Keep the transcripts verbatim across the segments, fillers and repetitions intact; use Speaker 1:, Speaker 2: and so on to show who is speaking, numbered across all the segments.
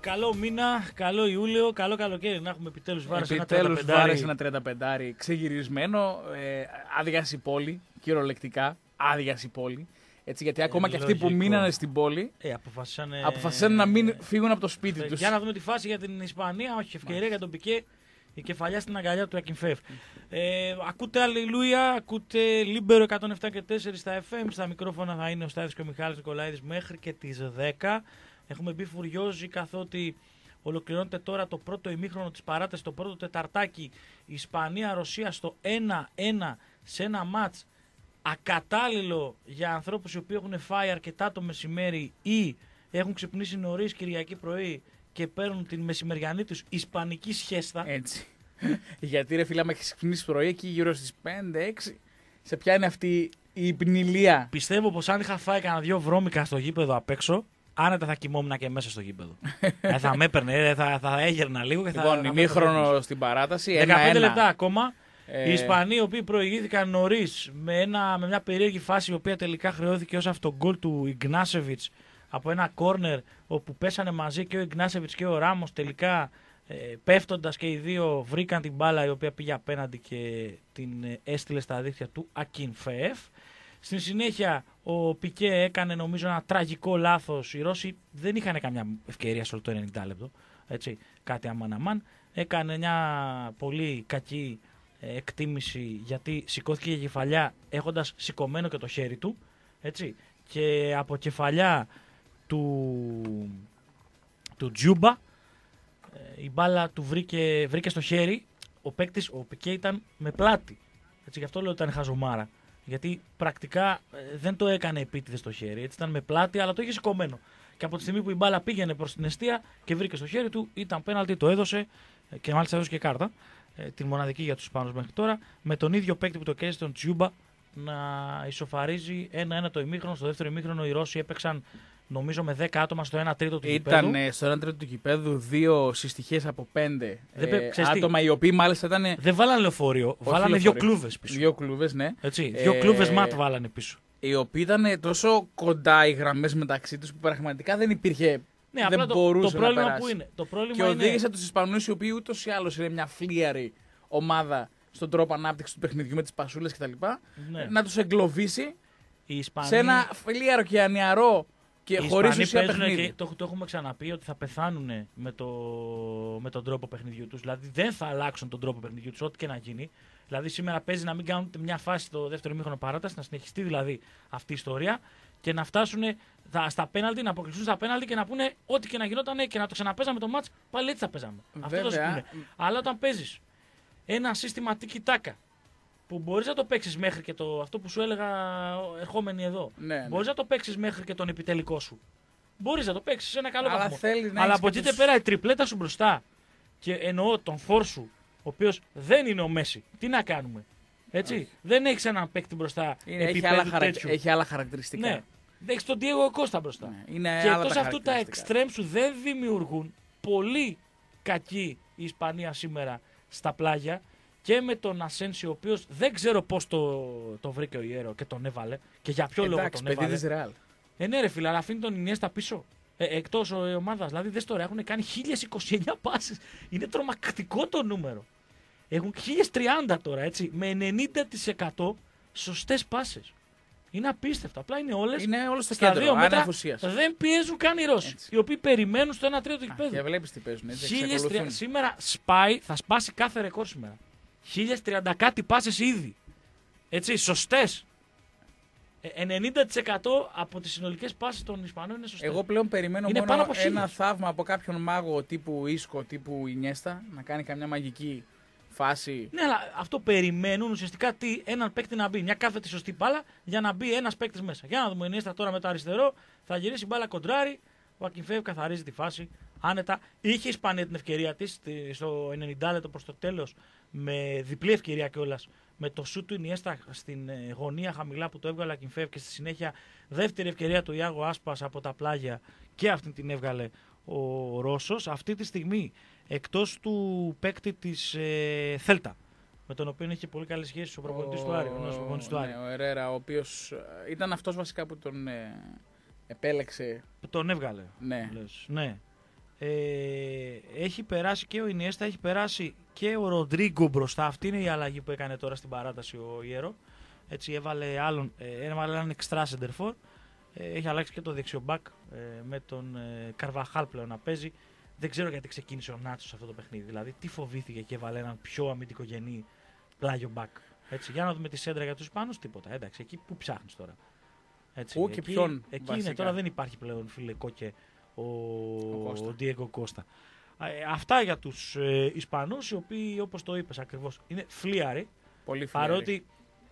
Speaker 1: καλό μήνα, καλό Ιούλιο, καλό καλοκαίρι. Να έχουμε επιτέλους βάρες ένα
Speaker 2: Επιτέλους
Speaker 1: τριάντα πέντε.
Speaker 2: βάρες ένα τριάντα πέντε ξεγυρισμένο, ε, άδειας η πόλη, κυριολεκτικά, άδειας η πόλη. Έτσι, γιατί ακόμα
Speaker 1: ε,
Speaker 2: και αυτοί που μείνανε στην πόλη
Speaker 1: ε, αποφασίσανε...
Speaker 2: αποφασίσαν να μην φύγουν από το σπίτι
Speaker 1: ε,
Speaker 2: τους.
Speaker 1: Για να δούμε τη φάση για την Ισπανία, όχι ευκαιρία Μάλιστα. για τον Πικέ. Η κεφαλιά στην αγκαλιά του Ακινφεύ. Ε, ακούτε Αλληλούια, ακούτε Λίμπερο εκατόν επτά και τέσσερα στα εφ εμ. Στα μικρόφωνα θα είναι ο Στάθης και ο Μιχάλης Νικολαίδης μέχρι και τις δέκα. Έχουμε μπει φουριόζοι καθότι ολοκληρώνεται τώρα το πρώτο ημίχρονο της παράτασης, το πρώτο τεταρτάκι. Ισπανία-Ρωσία στο ένα ένα σε ένα μάτς ακατάλληλο για ανθρώπους οι οποίοι έχουν φάει αρκετά το μεσημέρι ή έχουν ξυπνήσει νωρίς Κυριακή πρωί και παίρνουν την μεσημεριανή τους ισπανική σχέστα.
Speaker 2: Έτσι. Γιατί ρε φίλα, με έχεις ξυπνήσει πρωί εκεί γύρω στις πέντε έξι. Σε ποια είναι αυτή η υπνηλία.
Speaker 1: Πιστεύω πως αν είχα φάει κανένα δυο βρώμικα στο γήπεδο απ' έξω, άνετα θα κοιμόμουν και μέσα στο γήπεδο. ε, θα με έπαιρνε, θα, θα έγερνα λίγο και θα.
Speaker 2: Λοιπόν, ημίχρονο στην παράταση.
Speaker 1: δεκαπέντε
Speaker 2: ένα,
Speaker 1: λεπτά ακόμα.
Speaker 2: Ε...
Speaker 1: Οι Ισπανοί, οι οποίοι προηγήθηκαν νωρίς με, με μια περίεργη φάση, η οποία τελικά χρεώθηκε ως αυτογκόλ του Ιγνάσεβιτς από ένα κόρνερ όπου πέσανε μαζί και ο Ιγνάσεβιτς και ο Ράμος. Τελικά ε, πέφτοντας και οι δύο βρήκαν την μπάλα η οποία πήγε απέναντι και την ε, έστειλε στα δίχτυα του Ακινφεύ. Στην συνέχεια ο Πικέ έκανε νομίζω ένα τραγικό λάθος. Οι Ρώσοι δεν είχαν καμιά ευκαιρία σε όλο το ενενήντα λεπτό. Έτσι, κάτι αμάν αμάν. Έκανε μια πολύ κακή ε, εκτίμηση γιατί σηκώθηκε η κεφαλιά έχοντας σηκωμένο και το χέρι του. Έτσι, και από κεφαλιά του, του Τζιούμπα ε, η μπάλα του βρήκε, βρήκε στο χέρι. Ο παίκτης, ο Πικέ ήταν με πλάτη. Έτσι, γι' αυτό λέω ότι ήταν χαζομάρα. Γιατί πρακτικά ε, δεν το έκανε επίτηδες στο χέρι. Έτσι, ήταν με πλάτη, αλλά το είχε σηκωμένο. Και από τη στιγμή που η μπάλα πήγαινε προς την εστία και βρήκε στο χέρι του, ήταν πέναλτι, το έδωσε ε, και μάλιστα έδωσε και κάρτα. Ε, την μοναδική για τους Ισπανούς μέχρι τώρα. Με τον ίδιο παίκτη που το κέρδισε, τον Τζιούμπα, να ισοφαρίζει ένα ένα το ημίχρονο. Στο δεύτερο ημίχρονο οι Ρώσοι έπαιξαν νομίζω με δέκα άτομα στο ένα τρίτο του γηπέδου.
Speaker 2: Ήταν στο ένα τρίτο του γηπέδου δύο συστοιχίες από πέντε
Speaker 1: ε,
Speaker 2: άτομα, οι οποίοι μάλιστα ήταν.
Speaker 1: Δεν βάλανε λεωφορείο, βάλανε δύο κλούβες πίσω.
Speaker 2: Δύο κλούβες, ναι.
Speaker 1: Έτσι, δύο ε, κλούβες ματ βάλανε πίσω.
Speaker 2: Οι οποίοι ήταν τόσο κοντά οι γραμμές μεταξύ τους που πραγματικά δεν υπήρχε.
Speaker 1: Ναι,
Speaker 2: δεν
Speaker 1: απλά
Speaker 2: μπορούσε
Speaker 1: το, το πρόβλημα
Speaker 2: να περάσει.
Speaker 1: που είναι. Το πρόβλημα
Speaker 2: και οδήγησε
Speaker 1: είναι...
Speaker 2: τους Ισπανούς, οι οποίοι ούτως ή άλλως είναι μια φλίαρη ομάδα στον τρόπο ανάπτυξη του παιχνιδιού με τις πασούλες κτλ. Ναι. Να τους εγκλωβίσει Ισπανοί... σε ένα φλίαρο και ανιαρό και χωρίς ουσία παιχνίδι.
Speaker 1: Και το, το έχουμε ξαναπεί ότι θα πεθάνουν με, το, με τον τρόπο παιχνιδιού τους. Δηλαδή δεν θα αλλάξουν τον τρόπο παιχνιδιού τους, ό,τι και να γίνει. Δηλαδή σήμερα παίζει να μην κάνουν μια φάση στο δεύτερο ημίχρονο παράταση, να συνεχιστεί δηλαδή αυτή η ιστορία και να φτάσουν στα πέναλτι, να αποκλειστούν στα πέναλτι και να πούνε ό,τι και να γινόταν και να το ξαναπέζαμε το μάτς, πάλι έτσι θα παίζαμε. Αυτό το πούνε. Αλλά όταν παίζεις ένα σύστημα tiki-taka που μπορείς να το παίξεις μέχρι και το, αυτό που σου έλεγα ερχόμενοι εδώ,
Speaker 2: ναι,
Speaker 1: μπορείς
Speaker 2: ναι.
Speaker 1: να το παίξεις μέχρι και τον επιτελικό σου. Μπορείς να το παίξεις σε ένα καλό
Speaker 2: Αλλά
Speaker 1: βαθμό.
Speaker 2: θέλει να
Speaker 1: Αλλά από εκεί
Speaker 2: τους...
Speaker 1: πέρα η τριπλέτα σου μπροστά και εννοώ τον φόρ σου, ο οποίος δεν είναι ο Μέση. Τι να κάνουμε. Έτσι. Όχι. Δεν έχεις έναν παίκτη μπροστά.
Speaker 2: Είναι, έχει, άλλα χαρακ... έχει άλλα χαρακτηριστικά.
Speaker 1: Ναι. Δεν έχεις τον Diego Costa μπροστά.
Speaker 2: Ναι, είναι
Speaker 1: και
Speaker 2: άλλα
Speaker 1: εκτός
Speaker 2: τα
Speaker 1: αυτού τα extreme σου δεν δημιουργούν πολύ κακή η Ισπανία σήμερα στα πλάγια. Και με τον Ασένσιο, ο οποίος δεν ξέρω πώς το, το βρήκε ο Ιέρο και τον έβαλε και για ποιο
Speaker 2: Εντάξει,
Speaker 1: λόγο τον έβαλε.
Speaker 2: Εντάξει, παιδί της Ρεάλ.
Speaker 1: Ε, ναι, ρε φίλε, αλλά αφήνει τον Ινιέστα πίσω. Ε, εκτός ο, ομάδας. Δηλαδή, δες τώρα, έχουν κάνει χίλιες είκοσι εννιά πάσες. Είναι τρομακτικό το νούμερο. Έχουν χίλιες τριάντα τώρα, έτσι, με ενενήντα τοις εκατό σωστές πάσες. Είναι απίστευτο. Απλά είναι όλες
Speaker 2: είναι όλες στο
Speaker 1: στα
Speaker 2: κέντρο,
Speaker 1: δύο μέτρα. Δεν πιέζουν καν οι Ρώσοι. Έτσι. Οι οποίοι περιμένουν στο ένα τρίτο του γηπέδου.
Speaker 2: Και βλέπεις τι παίζουν. Έτσι,
Speaker 1: χίλιες τριάντα Σήμερα σπάει, θα σπάσει κάθε ρεκόρ σήμερα. χίλιες τριάντα κάτι πάσες ήδη. Έτσι, σωστές. ενενήντα τοις εκατό από τις συνολικές πάσες των Ισπανών είναι σωστές.
Speaker 2: Εγώ πλέον περιμένω
Speaker 1: είναι
Speaker 2: μόνο ένα θαύμα από κάποιον μάγο τύπου Ίσκο, τύπου Ινιέστα, να κάνει καμιά μαγική φάση.
Speaker 1: Ναι, αλλά αυτό περιμένουν ουσιαστικά τι, έναν παίκτη να μπει. Μια κάθετη σωστή μπάλα για να μπει ένας παίκτης μέσα. Για να δούμε, ο Ινιέστα τώρα με το αριστερό θα γυρίσει μπάλα κοντράρι. Ο Ακινφεύ καθαρίζει τη φάση άνετα. Είχε η Ισπανία την ευκαιρία της στο ενενήντα λεπτό προς το τέλος, με διπλή ευκαιρία κιόλας. Με το σούτ του Ινιέστα στην γωνία χαμηλά που το έβγαλε Ακινφεύ και στη συνέχεια δεύτερη ευκαιρία του Ιάγο Άσπας από τα πλάγια και αυτή την έβγαλε ο Ρώσος. Αυτή τη στιγμή εκτός του παίκτη της ε, Θέλτα, με τον οποίο είχε πολύ καλή σχέση ο προπονητής του Άρη. Ο,
Speaker 2: ο, ναι, ο Ερέρα, ο οποίος ήταν αυτός βασικά που τον ε, επέλεξε.
Speaker 1: Που τον έβγαλε.
Speaker 2: Ναι.
Speaker 1: Λες, ναι. Ε, έχει περάσει και ο Ινιέστα, έχει περάσει και ο Ροντρίγκο μπροστά. Αυτή είναι η αλλαγή που έκανε τώρα στην παράταση ο Ιέρο. Έτσι έβαλε, άλλον, ε, έβαλε έναν εξτρά σεντερφόρ. Ε, έχει αλλάξει και το δεξιομπάκ ε, με τον ε, Καρβαχάλ πλέον να παίζει. Δεν ξέρω γιατί ξεκίνησε ο Νάτσο σε αυτό το παιχνίδι. Δηλαδή, τι φοβήθηκε και έβαλε έναν πιο αμυντικογενή πλάγιο μπακ. Έτσι, για να δούμε τη σέντρα για του Ισπανούς, τίποτα. Εντάξει, εκεί που ψάχνει τώρα. Έτσι,
Speaker 2: Πού και
Speaker 1: εκεί,
Speaker 2: ποιον.
Speaker 1: Εκεί
Speaker 2: βασικά.
Speaker 1: είναι, τώρα δεν υπάρχει πλέον φίλε Κόκε ο, ο Ντιέγκο Κώστα. Ε, αυτά για τους ε, Ισπανούς, οι οποίοι όπως το είπες ακριβώς είναι φλίαροι.
Speaker 2: Πολύ φλίαροι.
Speaker 1: Παρότι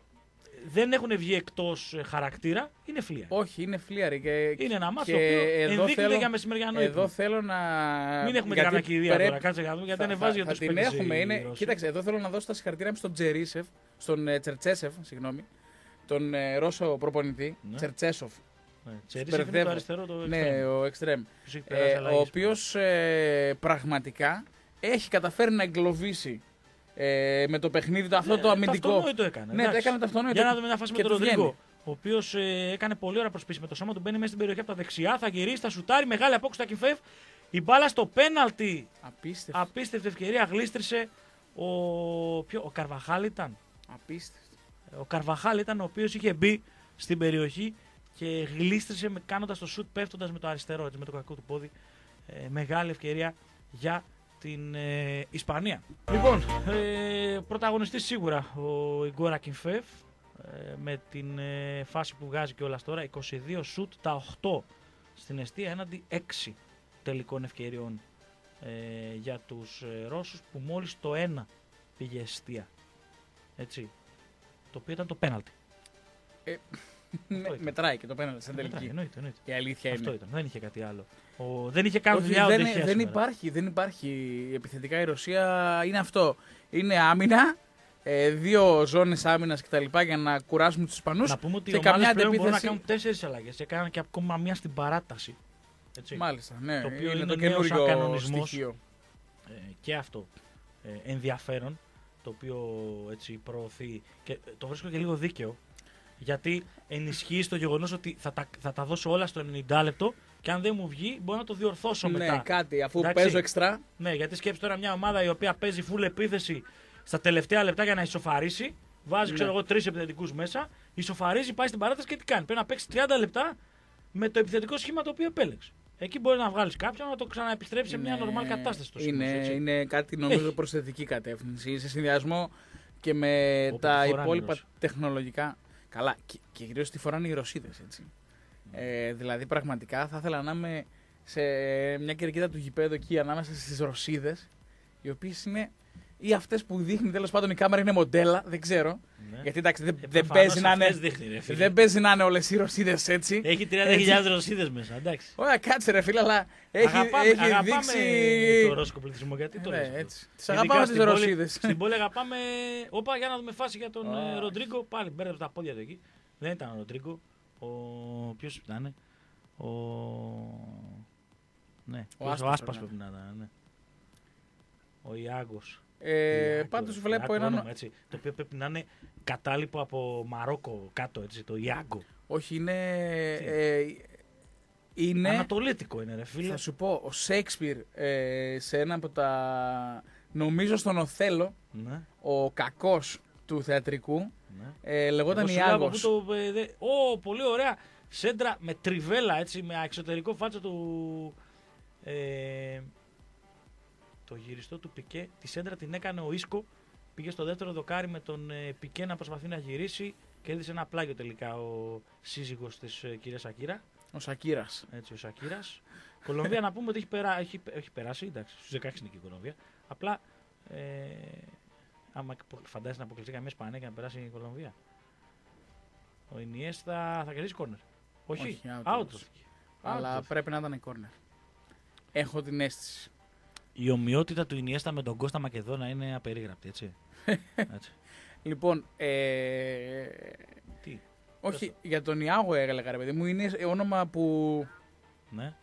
Speaker 1: δεν έχουν βγει εκτός ε, χαρακτήρα, είναι φλίαροι.
Speaker 2: Όχι, είναι φλίαροι. Και,
Speaker 1: είναι ένα μάτσο
Speaker 2: το
Speaker 1: οποίο ενδείκνυται για μεσημεριανό ύπνο.
Speaker 2: Εδώ θέλω να.
Speaker 1: Μην έχουμε την ανακηρία τώρα, κάτσε να δούμε, γιατί
Speaker 2: θα,
Speaker 1: ανεβάζει για
Speaker 2: θα,
Speaker 1: τους
Speaker 2: θα την
Speaker 1: παίκτες
Speaker 2: έχουμε.
Speaker 1: η,
Speaker 2: Είναι,
Speaker 1: η
Speaker 2: κοίταξε, εδώ θέλω να δώσω τα συγχαρητήρια μου στον Τζερίσεφ, στον ε, Τσερτσέσεφ, συγγνώμη, τον ε, Ρώσο προπονητή, ναι. Τσερτσέσοφ.
Speaker 1: Ναι, Τσερίσεφ είναι το αριστερό, το
Speaker 2: ναι, ο εξτρέμ.
Speaker 1: Ε,
Speaker 2: ο οποίος ε, πραγματικά έχει καταφέρει να εγκλωβίσει ε, με το παιχνίδι το αυτό
Speaker 1: ναι,
Speaker 2: το αμυντικό.
Speaker 1: Το αυτονόητο έκανε.
Speaker 2: Ναι, το έκανε το αυτονόητο.
Speaker 1: Για να δούμε μια φάση με τον Ροντρίγκο, ο οποίος ε, έκανε πολύ ώρα προσπίση με το σώμα του, μπαίνει μέσα στην περιοχή από τα δεξιά, θα γυρίσει, θα σουτάρει, μεγάλη απόκριση στα Κιμφεύ. Η μπάλα στο πέναλτι.
Speaker 2: Απίστευτο.
Speaker 1: Απίστευτη ευκαιρία, γλίστρισε ο, ποιο, ο Καρβαχάλ ήταν.
Speaker 2: Απίστευτο.
Speaker 1: Ο Καρβαχάλ ήταν ο οποίος είχε μπει στην περιοχή και γλίστρισε κάνοντας το σουτ πέφτοντας με το αριστερό, έτσι, με το κακό του πόδι. Ε, μεγάλη ευκαιρία για την ε, Ισπανία. Λοιπόν, ε, πρωταγωνιστής σίγουρα ο Ιγκόρα Κιμφεύ ε, με την ε, φάση που βγάζει κιόλας τώρα, είκοσι δύο σουτ, τα οκτώ στην εστία έναντι έξι τελικών ευκαιριών ε, για τους ε, Ρώσους, που μόλις το ένα πήγε εστία. Έτσι, το οποίο ήταν το πέναλτι.
Speaker 2: Ε, μετράει και το πέναλτι στην τελική.
Speaker 1: Εννοείται, εννοείται.
Speaker 2: Η αλήθεια
Speaker 1: αυτό
Speaker 2: είναι.
Speaker 1: ήταν, δεν είχε κάτι άλλο. Ο, δεν είχε καν δουλειά.
Speaker 2: Δεν, δεν, δεν, υπάρχει, δεν υπάρχει επιθετικά η Ρωσία. Είναι αυτό. Είναι άμυνα, ε, δύο ζώνες άμυνας κτλ. Για να κουράσουμε τους Ισπανούς.
Speaker 1: Να πούμε ότι
Speaker 2: και
Speaker 1: οι ομάδες
Speaker 2: καμιά
Speaker 1: πλέον
Speaker 2: αντεπίθεση...
Speaker 1: μπορούν να κάνουν τέσσερις αλλαγές. Έκαναν και ακόμα μία στην παράταση. Έτσι.
Speaker 2: Μάλιστα, ναι.
Speaker 1: Το οποίο
Speaker 2: είναι,
Speaker 1: είναι
Speaker 2: το
Speaker 1: καινούριο κανονισμός.
Speaker 2: στοιχείο.
Speaker 1: Ε, και αυτό ε, ενδιαφέρον, το οποίο έτσι προωθεί. Και το βρίσκω και λίγο δίκαιο. Γιατί ενισχύει το γεγονός ότι θα τα, θα τα δώσω όλα στο ενενήντα λεπτό και αν δεν μου βγει μπορώ να το διορθώσω
Speaker 2: ναι,
Speaker 1: μετά.
Speaker 2: Ναι, κάτι, αφού
Speaker 1: εντάξει,
Speaker 2: παίζω εξτρά.
Speaker 1: Ναι, γιατί σκέψει τώρα μια ομάδα η οποία παίζει full επίθεση στα τελευταία λεπτά για να ισοφαρίσει. Βάζει, ναι. ξέρω εγώ, τρεις επιθετικούς μέσα. Ισοφαρίζει, πάει στην παράταση και τι κάνει. Πρέπει να παίξει τριάντα λεπτά με το επιθετικό σχήμα το οποίο επέλεξε. Εκεί μπορεί να βγάλει κάποιον να το ξαναεπιστρέψει σε μια νορμάλ κατάσταση. Το
Speaker 2: είναι,
Speaker 1: σύμβος,
Speaker 2: είναι κάτι νομίζω προς θετική κατεύθυνση. Σε συνδυασμό και με Όπου τα υπόλοιπα τεχνολογικά. Καλά, και, και κυρίως τη φοράνε οι Ρωσίδες, έτσι. Mm. Ε, δηλαδή, πραγματικά θα ήθελα να είμαι σε μια κερκίδα του γηπέδου εκεί ανάμεσα στις Ρωσίδες, οι οποίες είναι ή αυτές που δείχνει τέλος πάντων η κάμερα είναι μοντέλα, δεν ξέρω. Ναι. Γιατί εντάξει, δεν, δεν, παίζει να είναι, δείχνει, ρε, δεν παίζει να είναι όλες οι Ρωσίδες έτσι.
Speaker 1: Έχει τριάντα χιλιάδες Ρωσίδες μέσα, εντάξει.
Speaker 2: Ωραία, κάτσε ρε φίλε, αλλά έχει,
Speaker 1: αγαπάμε,
Speaker 2: έχει
Speaker 1: αγαπάμε
Speaker 2: δείξει.
Speaker 1: Το ρώσικο πληθυσμό, γιατί το
Speaker 2: ναι, έτσι. Τις αγαπάμε τις Ρωσίδες.
Speaker 1: Στην πόλη αγαπάμε. Όπα, για να δούμε φάση για τον oh. Ροντρίγκο. Πάλι μπέρδευε τα πόδια του εκεί. Δεν ήταν ο Ροντρίγκο. Ο... Ποιος ήταν, ο. Ναι, ο Άσπας πρέπει να ήταν. Ναι. Ο Ιάγκος.
Speaker 2: Ε, πάντως βλέπω έναν.
Speaker 1: Όνομα, έτσι, το οποίο πρέπει να είναι κατάλοιπο από Μαρόκο κάτω, έτσι, το Ιάγκο.
Speaker 2: Όχι, είναι. Ε, είναι.
Speaker 1: Ανατολίτικο είναι, ρε φίλε.
Speaker 2: Θα σου πω, ο Σέιξπιρ ε, σε ένα από τα. Νομίζω στον Οθέλο, ναι. ο κακός του θεατρικού, ναι. ε, λεγόταν Ιάγκος.
Speaker 1: Το, ε, δε, ο, πολύ ωραία σέντρα με τριβέλα, έτσι, με εξωτερικό φάτσο του. Ε, το γυριστό του Πικέ. Τη σέντρα την έκανε ο Ίσκο. Πήγε στο δεύτερο δοκάρι με τον ε, Πικέ να προσπαθεί να γυρίσει. Κέρδισε ένα πλάγιο τελικά ο σύζυγος της ε, κυρίας Σακύρα.
Speaker 2: Ο Σακύρας.
Speaker 1: Έτσι, ο Σακύρας. Κολομβία να πούμε ότι έχει, περά, έχει, έχει περάσει. Εντάξει, στους δεκαέξι είναι και η Κολομβία. Απλά. Ε, άμα φαντάζεσαι να αποκλειστεί καμία Ισπανία και να περάσει η Κολομβία. Ο Ινιέστα θα κερδίσει κόρνερ. Όχι,
Speaker 2: Όχι
Speaker 1: out.
Speaker 2: out. Αλλά out. Πρέπει να ήταν κόρνερ. Έχω την αίσθηση.
Speaker 1: Η ομοιότητα του Ινιέστα με τον Κώστα Μακεδόνα είναι απερίγραπτη, έτσι. έτσι.
Speaker 2: Λοιπόν, ε...
Speaker 1: Τι.
Speaker 2: Όχι, Πες. Για τον Ιάγο έλεγα, ρε παιδί μου, είναι όνομα που...
Speaker 1: Ναι.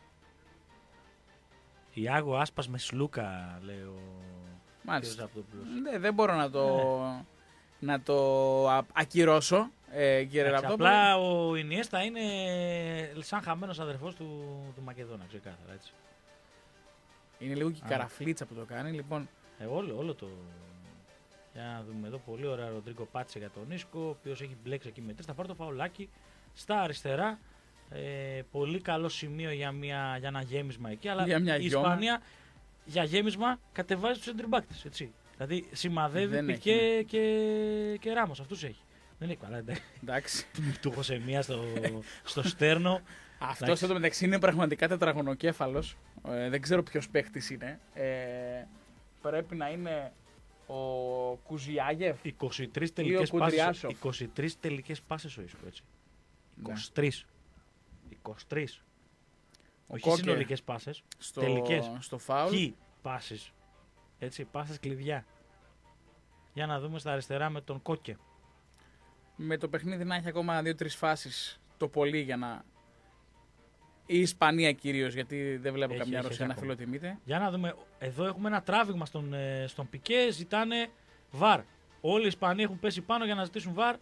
Speaker 1: Ιάγο Άσπας με Σλούκα, λέει ο...
Speaker 2: Μάλιστα. Ναι, δεν μπορώ να το, ναι. να το ακυρώσω, ε, κύριε Ραπτόπουλο.
Speaker 1: Απλά ο Ινιέστα είναι σαν χαμένος αδερφός του, του Μακεδόνα, ξεκάθαρα, έτσι.
Speaker 2: Είναι λίγο και η καραφλίτσα που το κάνει. Λοιπόν.
Speaker 1: Ε, όλο, όλο το. Για να δούμε εδώ. Πολύ ωραία Ροντρίγκο πάτησε για τον Ίσκο, ο οποίος έχει μπλέξει εκεί με τρεις. Θα πάρει το φαουλάκι στα αριστερά. Ε, πολύ καλό σημείο για, μια, για ένα γέμισμα εκεί. Αλλά
Speaker 2: για μια
Speaker 1: η Ισπανία για γέμισμα κατεβάζει τους center back της, έτσι. Δηλαδή σημαδεύει και, και, και Ράμος. Αυτούς έχει. Δεν έχει καλά.
Speaker 2: Εντάξει.
Speaker 1: Του έχω σε μία στο, στο στέρνο.
Speaker 2: Αυτός εδώ μεταξύ είναι πραγματικά τετραγωνοκέφαλος. Ε, δεν ξέρω ποιος παίχτης είναι. Ε, πρέπει να είναι ο Κουζιάγεφ.
Speaker 1: είκοσι τρεις τελικές πάσες, είκοσι τρεις τελικές πάσες ο Ίσκο, έτσι. είκοσι τρεις. είκοσι τρεις.
Speaker 2: Ο
Speaker 1: Όχι συνολικές πάσες.
Speaker 2: Στο,
Speaker 1: τελικές.
Speaker 2: Στο φάουλ.
Speaker 1: Χι πάσες. Έτσι, πάσες κλειδιά. Για να δούμε στα αριστερά με τον Κόκε.
Speaker 2: Με το παιχνίδι να έχει ακόμα δύο-τρεις φάσεις το πολύ για να. Η Ισπανία κυρίως, γιατί δεν βλέπω έχει, καμιά έχει, Ρωσία έχει, να φιλοτιμείται.
Speaker 1: Για να δούμε. Εδώ έχουμε ένα τράβηγμα στον, στον Πικέ. Ζητάνε βαρ. Όλοι οι Ισπανοί έχουν πέσει πάνω για να ζητήσουν βαρ.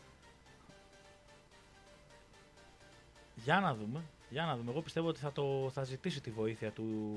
Speaker 1: Για να δούμε. Για να δούμε. Εγώ πιστεύω ότι θα, το, θα ζητήσει τη βοήθεια του,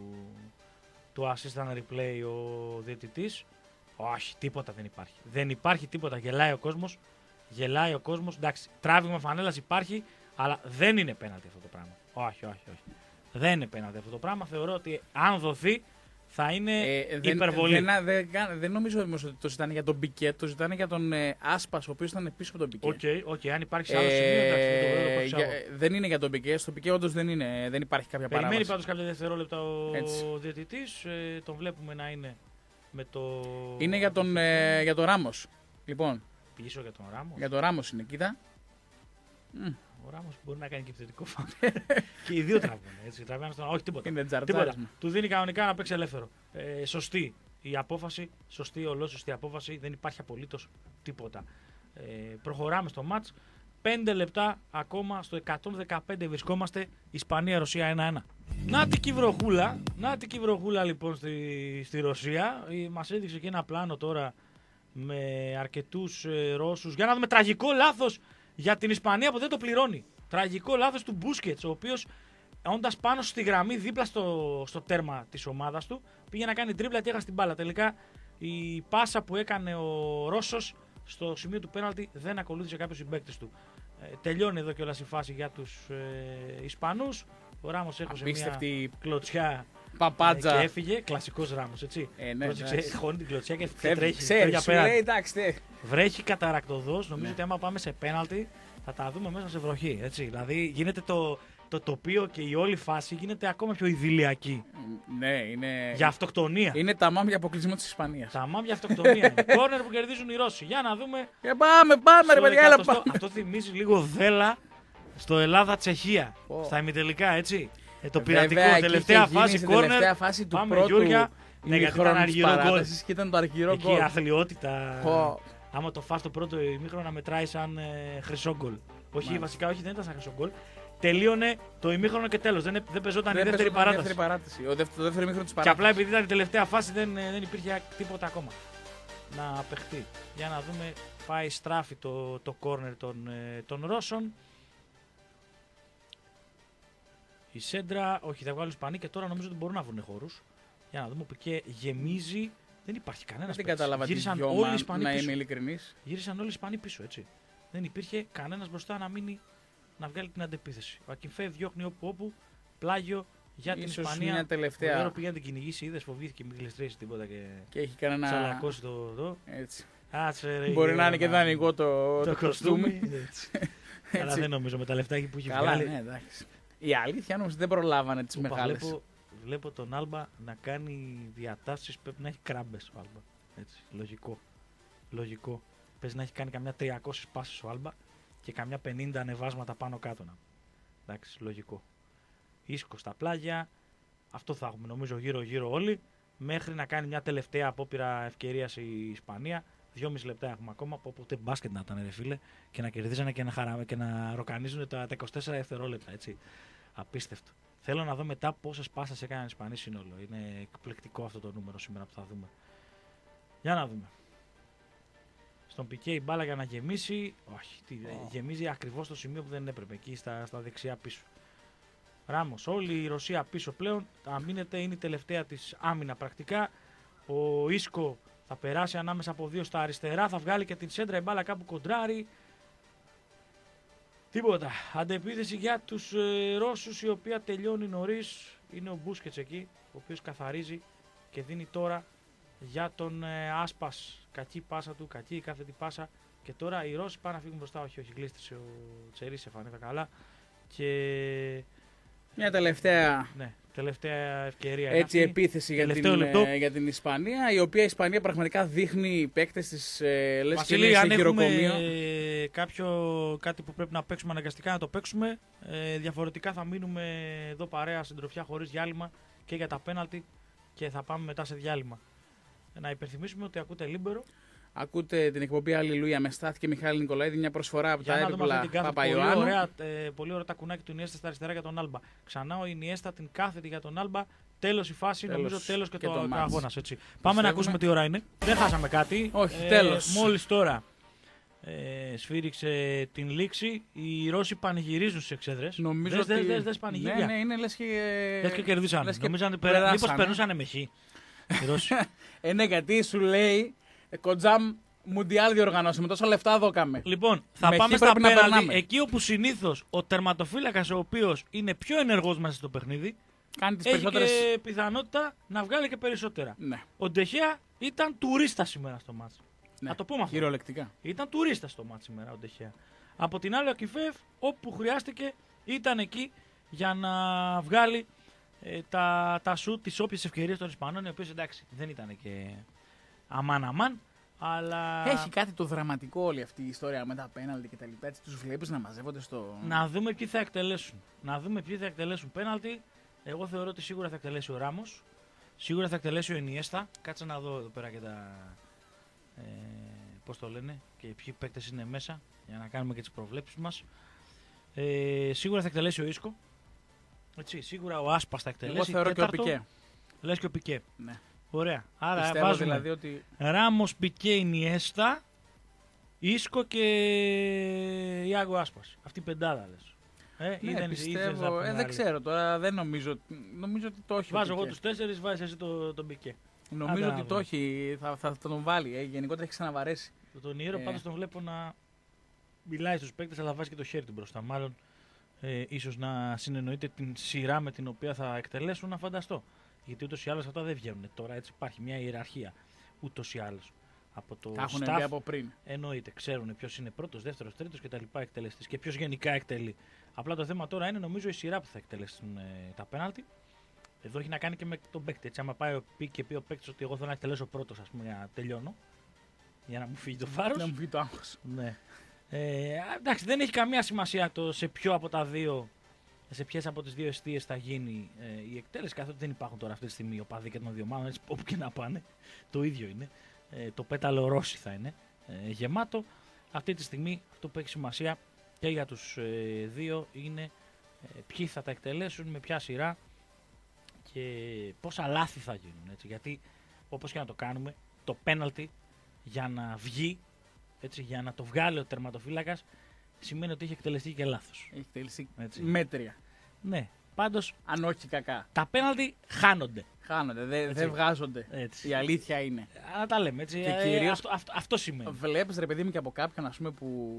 Speaker 1: του assistant replay ο διαιτητής. Όχι, τίποτα δεν υπάρχει. Δεν υπάρχει τίποτα. Γελάει ο κόσμος. Γελάει ο κόσμος. Εντάξει, τράβηγμα φανέλας υπάρχει, αλλά δεν είναι πέναλτι αυτό το πράγμα. Όχι, όχι, όχι. Δεν είναι πέναλτι αυτό το πράγμα. Θεωρώ ότι αν δοθεί θα είναι ε, δεν, υπερβολή.
Speaker 2: Δεν, δεν, δεν, δεν νομίζω όμως ότι το ζητάνε για τον Πικέ, το ζητάνε για τον ε, Άσπας, ο οποίος ήταν πίσω από τον Πικέ.
Speaker 1: Οκ, okay, okay, αν υπάρχει σε άλλο σημείο, εντάξει, δεν το
Speaker 2: για, Δεν είναι για τον Πικέ. Στο Πικέ όντως δεν, είναι, δεν υπάρχει κάποια παράβαση.
Speaker 1: Περιμένει πάντως κάποια δευτερόλεπτα ο διαιτητής. Ε, τον βλέπουμε να είναι με το.
Speaker 2: Είναι για τον, ε, για τον Ράμος. Λοιπόν.
Speaker 1: Πίσω για τον Ράμος.
Speaker 2: Για τον Ράμος είναι, κοίτα.
Speaker 1: Ο Ράμος μπορεί να κάνει και επιθετικό φάουλ. Και οι δύο τραβούν. Έτσι, τραβάνε στον... Όχι, τίποτα.
Speaker 2: Είναι
Speaker 1: τίποτα. Του δίνει κανονικά να παίξει ελεύθερο. Ε, σωστή η απόφαση. Σωστή, ολόσωστη απόφαση. Δεν υπάρχει απολύτως τίποτα. Ε, προχωράμε στο μάτς. Πέντε λεπτά ακόμα στο εκατόν δεκαπέντε βρισκόμαστε. Ισπανία-Ρωσία ένα ένα. Να την κυβροχούλα. Να την κυβροχούλα λοιπόν στη, στη Ρωσία. Μας έδειξε και ένα πλάνο τώρα με αρκετούς ε, Ρώσους. Για να δούμε τραγικό λάθος για την Ισπανία που δεν το πληρώνει. Τραγικό λάθος του Μπούσκετς, ο οποίος όντας πάνω στη γραμμή δίπλα στο, στο τέρμα της ομάδας του πήγε να κάνει τρίπλα και έχασε την μπάλα. Τελικά η πάσα που έκανε ο Ρώσος στο σημείο του πέναλτι δεν ακολούθησε κάποιος συμπαίκτης του. Ε, τελειώνει εδώ κιόλας η φάση για τους ε, Ισπανούς. Ο Ράμος έχωσε μια κλωτσιά
Speaker 2: παπάτζα
Speaker 1: ε, και έφυγε. Κλασικός Ράμος, έτσι.
Speaker 2: Ε, ναι,
Speaker 1: Πρόσεξε, χώνει την κλωτσιά και
Speaker 2: Φεύγει,
Speaker 1: τρέχει.
Speaker 2: Ξέρει, σου λέει, εντάξει,
Speaker 1: βρέχει καταρακτοδός. Νομίζω
Speaker 2: ναι.
Speaker 1: ότι άμα πάμε σε πέναλτι θα τα δούμε μέσα σε βροχή. Έτσι. Δηλαδή γίνεται το, το τοπίο και η όλη φάση γίνεται ακόμα πιο ιδηλιακή.
Speaker 2: Ναι, είναι.
Speaker 1: Για αυτοκτονία.
Speaker 2: Είναι τα μάμια αποκλεισμό της Ισπανίας.
Speaker 1: Τα μάμια αυτοκτονία. Κόρνερ που κερδίζουν οι Ρώσοι. Για να δούμε.
Speaker 2: Και πάμε, πάμε, ρε παιδιά, έλα πάμε.
Speaker 1: Αυτό θυμίζει λίγο δέλα στο Ελλάδα-Τσεχία. Oh. Στα ημιτελικά, έτσι. Ε, το πειρατικό,
Speaker 2: Βέβαια,
Speaker 1: τελευταία φάση, κόρνερ.
Speaker 2: Τελευταία φάση του
Speaker 1: πάμε,
Speaker 2: πρώτου.
Speaker 1: Γιώργια. Ναι, γιατί ήταν αργυρό γκολ.
Speaker 2: Και ήταν το αργυρό γκολ.
Speaker 1: Εκεί η αθλιότητα.
Speaker 2: Oh.
Speaker 1: Άμα το φας το πρώτο ημίχρονο να μετράει σαν ε, χρυσό γκολ. Όχι, Μάλιστα. βασικά όχι, δεν ήταν σαν χρυσό γκολ. Τελείωνε το ημίχρονο και τέλος. Δεν, δεν πεζόταν η δεύτερη παράταση.
Speaker 2: δεύτερη παράταση. Ο δεύτερο, το δεύτερο ημίχρονο της
Speaker 1: παράτασης. Και απλά επειδή ήταν η τελευταία φάση δεν, δεν υπήρχε τίποτα ακόμα να παιχτεί. Για να δούμε, πάει στράφη το, το κόρνερ των, των Ρώσων. Η σέντρα, όχι, θα βγάλουν Ισπανοί και τώρα νομίζω ότι μπορούν να βρουν χώρους. Για να δούμε που και γεμίζει. Δεν υπάρχει κανένας
Speaker 2: παίκτης. Δεν κατάλαβα
Speaker 1: Γύρισαν
Speaker 2: τη
Speaker 1: όλοι οι Ισπανοί
Speaker 2: να
Speaker 1: πίσω.
Speaker 2: είμαι ειλικρινής.
Speaker 1: Γύρισαν όλοι οι Ισπανοί πίσω, έτσι. Δεν υπήρχε κανένας μπροστά να μείνει να βγάλει την αντεπίθεση. Ο Ακινφέ διώχνει όπου όπου, πλάγιο για την
Speaker 2: Ίσως
Speaker 1: Ισπανία.
Speaker 2: Μια τελευταία.
Speaker 1: Ο πήγε να την κυνηγήσει, είδες, φοβήθηκε, μην γλιστρήσει τίποτα και,
Speaker 2: και έχει κανένα.
Speaker 1: Τσαλακώσει το εδώ.
Speaker 2: Έτσι.
Speaker 1: Άτσε, ρε,
Speaker 2: μπορεί να είναι και δανεικό το,
Speaker 1: το,
Speaker 2: το κοστούμι.
Speaker 1: Αλλά δεν νομίζω με τα λεφτάκια που έχει
Speaker 2: Καλά,
Speaker 1: βγάλει.
Speaker 2: Ναι, εντάξει. Η αλήθεια όμως δεν προλάβανε τις μεγάλες.
Speaker 1: Βλέπω, βλέπω τον Άλμπα να κάνει διατάσεις, πρέπει να έχει κράμπες ο Άλμπα. Έτσι, λογικό. Λογικό. Παίζει να έχει κάνει καμιά τριακόσιες πάσες ο Άλμπα και καμιά πενήντα ανεβάσματα πάνω κάτω. Εντάξει, λογικό. Ίσκο στα πλάγια. Αυτό θα έχουμε νομίζω γύρω-γύρω όλοι. Μέχρι να κάνει μια τελευταία απόπειρα ευκαιρίας η Ισπανία. Δυόμιση λεπτά έχουμε ακόμα. Από οπότε μπάσκετ να ήταν, ρε φίλε, και να κερδίζανε και να, χαρα... και να ροκανίζουν τα είκοσι τέσσερα δευτερόλεπτα. Έτσι. Απίστευτο. Θέλω να δω μετά πόσες πάσες έκαναν οι Ισπανοί σύνολο. Είναι εκπληκτικό αυτό το νούμερο σήμερα που θα δούμε. Για να δούμε. Στον Πικέ η μπάλα για να γεμίσει. Όχι, τι, oh. γεμίζει ακριβώς στο σημείο που δεν έπρεπε. Εκεί στα, στα δεξιά πίσω. Ράμος. Όλη η Ρωσία πίσω πλέον. Θα μείνετε, είναι η τελευταία της άμυνα πρακτικά. Ο Ίσκο θα περάσει ανάμεσα από δύο στα αριστερά. Θα βγάλει και την σέντρα η μπάλα κάπου κοντράρι. Τίποτα. Αντεπίθεση για τους ε, Ρώσους, η οποία τελειώνει νωρίς. Είναι ο Μπούσκετς εκεί, ο οποίος καθαρίζει και δίνει τώρα για τον ε, Άσπας. Κακή πάσα του, κακή η κάθετη πάσα. Και τώρα οι Ρώσοι πάνε να φύγουν μπροστά. Όχι, όχι, γλίστησε ο Τσερίς, εφανήτα καλά. Και...
Speaker 2: μια τελευταία,
Speaker 1: ναι, τελευταία ευκαιρία.
Speaker 2: Έτσι, επίθεση για την, ε, για την Ισπανία, η οποία η Ισπανία πραγματικά δείχνει παίκτες της ε, λες και είναι σε γυροκομείο.
Speaker 1: Αν έχουμε κάποιο, κάτι που πρέπει να παίξουμε αναγκαστικά να το παίξουμε, ε, διαφορετικά θα μείνουμε εδώ παρέα συντροφιά χωρίς διάλειμμα και για τα πέναλτι και θα πάμε μετά σε διάλειμμα. Να υπενθυμίσουμε ότι ακούτε Λίμπερο.
Speaker 2: Ακούτε την εκπομπή Αλληλούια με Στάθη και Μιχάλη Νικολαίδη, μια προσφορά από τα έπιπλα Παπαϊωάννου.
Speaker 1: Πολύ ωραία, ε, πολύ ωραία τα κουνάκι του Ινιέστα στα αριστερά για τον Άλμπα. Ξανά ο Ινιέστα την κάθετη για τον Άλμπα. Τέλος η φάση, τέλος, νομίζω τέλος και, και το, το αγώνας. Πάμε να ακούσουμε τι ώρα είναι. Δεν χάσαμε κάτι.
Speaker 2: Όχι, ε, τέλος.
Speaker 1: Μόλις τώρα ε, σφύριξε την λήξη. Οι Ρώσοι πανηγυρίζουν στις εξέδρες.
Speaker 2: Νομίζω
Speaker 1: δες,
Speaker 2: ότι...
Speaker 1: δες, δες, δες πανηγύρια.
Speaker 2: Ναι, ναι, είναι λες και...
Speaker 1: Λες και κερδίσαν. Μήπως περνούσαν με χ.
Speaker 2: Ε, ναι, γιατί σου λέει Κοντζάμ Μουντιάλ διοργανώσαμε, τόσα λεφτά δώκαμε.
Speaker 1: Λοιπόν, θα με πάμε στα πέναλτι. Εκεί όπου συνήθως ο τερματοφύλακας, ο οποίος είναι πιο ενεργός μέσα στο παιχνίδι,
Speaker 2: κάνει τις
Speaker 1: έχει
Speaker 2: περισσότερες...
Speaker 1: και πιθανότητα να βγάλει και περισσότερα.
Speaker 2: Ναι.
Speaker 1: Ο Ντεχέα ήταν τουρίστα σήμερα στο μάτς.
Speaker 2: Ναι.
Speaker 1: Να το πούμε αυτό.
Speaker 2: Κυριολεκτικά.
Speaker 1: Ήταν τουρίστα στο μάτς σήμερα ο Ντεχέα. Από την άλλη ο Ακιφέφ, όπου χρειάστηκε, ήταν εκεί για να βγάλει ε, τα, τα σουτ, τις όποιες ευκαιρίες των Ισπανών, οι οποίες εντάξει δεν ήταν και αμάν αμάν. Αλλά...
Speaker 2: έχει κάτι το δραματικό όλη αυτή η ιστορία με τα πέναλτι και τα λοιπά. Έτσι τους βλέπεις να μαζεύονται στο...
Speaker 1: Να δούμε ποιοι θα εκτελέσουν. Να δούμε ποιοι θα εκτελέσουν πέναλτι. Εγώ θεωρώ ότι σίγουρα θα εκτελέσει ο Ράμος. Σίγουρα θα εκτελέσει ο Ινιέστα. Κάτσε να δω εδώ πέρα και τα... Ε, πώς το λένε και ποιοι παίκτες είναι μέσα για να κάνουμε και τις προβλέψεις μας. Ε, σίγουρα θα εκτελέσει ο Ίσκο. Έτσι, σίγουρα ο Άσπας θα εκτελέσει.
Speaker 2: Εγώ θεωρώ
Speaker 1: τέταρτο,
Speaker 2: και ο Πικέ.
Speaker 1: Λες και ο Πικέ.
Speaker 2: Ναι.
Speaker 1: Ωραία. Άρα
Speaker 2: πιστεύω
Speaker 1: βάζουμε
Speaker 2: δηλαδή ότι...
Speaker 1: Ράμος, Πικέ, Ινιέστα, Ίσκο και Ιάγκο Άσπας. Αυτή η πεντάδα λες. Ε,
Speaker 2: ναι,
Speaker 1: δεν
Speaker 2: πιστεύω. Ε, δεν ξέρω τώρα, δεν νομίζω. Νομίζω ότι το έχει.
Speaker 1: Βάζω εγώ τους τέσσερις, βάζεις εσύ τον το Πικέ.
Speaker 2: Νομίζω Άντε, ότι το έχει. Θα, θα, θα τον βάλει. Ε. Γενικότερα έχει ξαναβαρέσει.
Speaker 1: Τον Ιέρο ε. πάντως τον βλέπω να μιλάει στους παίκτες, αλλά βάζει και το χέρι του μπροστά. Μάλλον ε, ίσως να συνεννοείται την σειρά με την οποία θα εκτελέσουν, να φανταστώ. Γιατί ούτως ή άλλως αυτά δεν βγαίνουν. Τώρα έτσι υπάρχει μια ιεραρχία. Ούτως ή άλλως. Από το
Speaker 2: τα έχουν
Speaker 1: staff,
Speaker 2: δει από πριν.
Speaker 1: Εννοείται. Ξέρουν ποιος είναι πρώτος, δεύτερος, τρίτος κτλ. Εκτελεστής και ποιος γενικά εκτελεί. Απλά το θέμα τώρα είναι νομίζω η σειρά που θα εκτελέσουν ε, τα πέναλτι. Εδώ έχει να κάνει και με τον παίκτη. Έτσι, άμα πάει πει και πει ο παίκτης ότι εγώ θέλω να εκτελέσω πρώτος, ας πούμε, για να τελειώνω. Για να μου φύγει το βάρος.
Speaker 2: Να μου φύγει το άγχος.
Speaker 1: Ναι. Ε, εντάξει, δεν έχει καμία σημασία το σε ποιο από τα δύο. Σε ποιες από τις δύο εστίες θα γίνει ε, η εκτέλεση, καθότι δεν υπάρχουν τώρα αυτή τη στιγμή οπαδοί και των δύο ομάδων, έτσι όπου και να πάνε. Το ίδιο είναι. Ε, το πέταλο Ρώση θα είναι ε, γεμάτο. Αυτή τη στιγμή αυτό που έχει σημασία και για τους ε, δύο είναι ε, ποιοι θα τα εκτελέσουν, με ποια σειρά και πόσα λάθη θα γίνουν. Έτσι, γιατί όπως και να το κάνουμε, το πέναλτι για να βγει, έτσι, για να το βγάλει ο τερματοφύλακας, σημαίνει ότι έχει εκτελεστεί και λάθος.
Speaker 2: Έχει εκτελεστεί έτσι. Μέτρια.
Speaker 1: Ναι, πάντως.
Speaker 2: Αν όχι κακά.
Speaker 1: Τα πέναλτι χάνονται.
Speaker 2: Χάνονται, δεν δε βγάζονται.
Speaker 1: Έτσι.
Speaker 2: Η αλήθεια είναι.
Speaker 1: Να τα λέμε έτσι.
Speaker 2: Και
Speaker 1: ε,
Speaker 2: κυρίως
Speaker 1: αυτό, αυτό, αυτό σημαίνει.
Speaker 2: Βλέπεις ρε παιδί μου και από κάποιον ας πούμε, που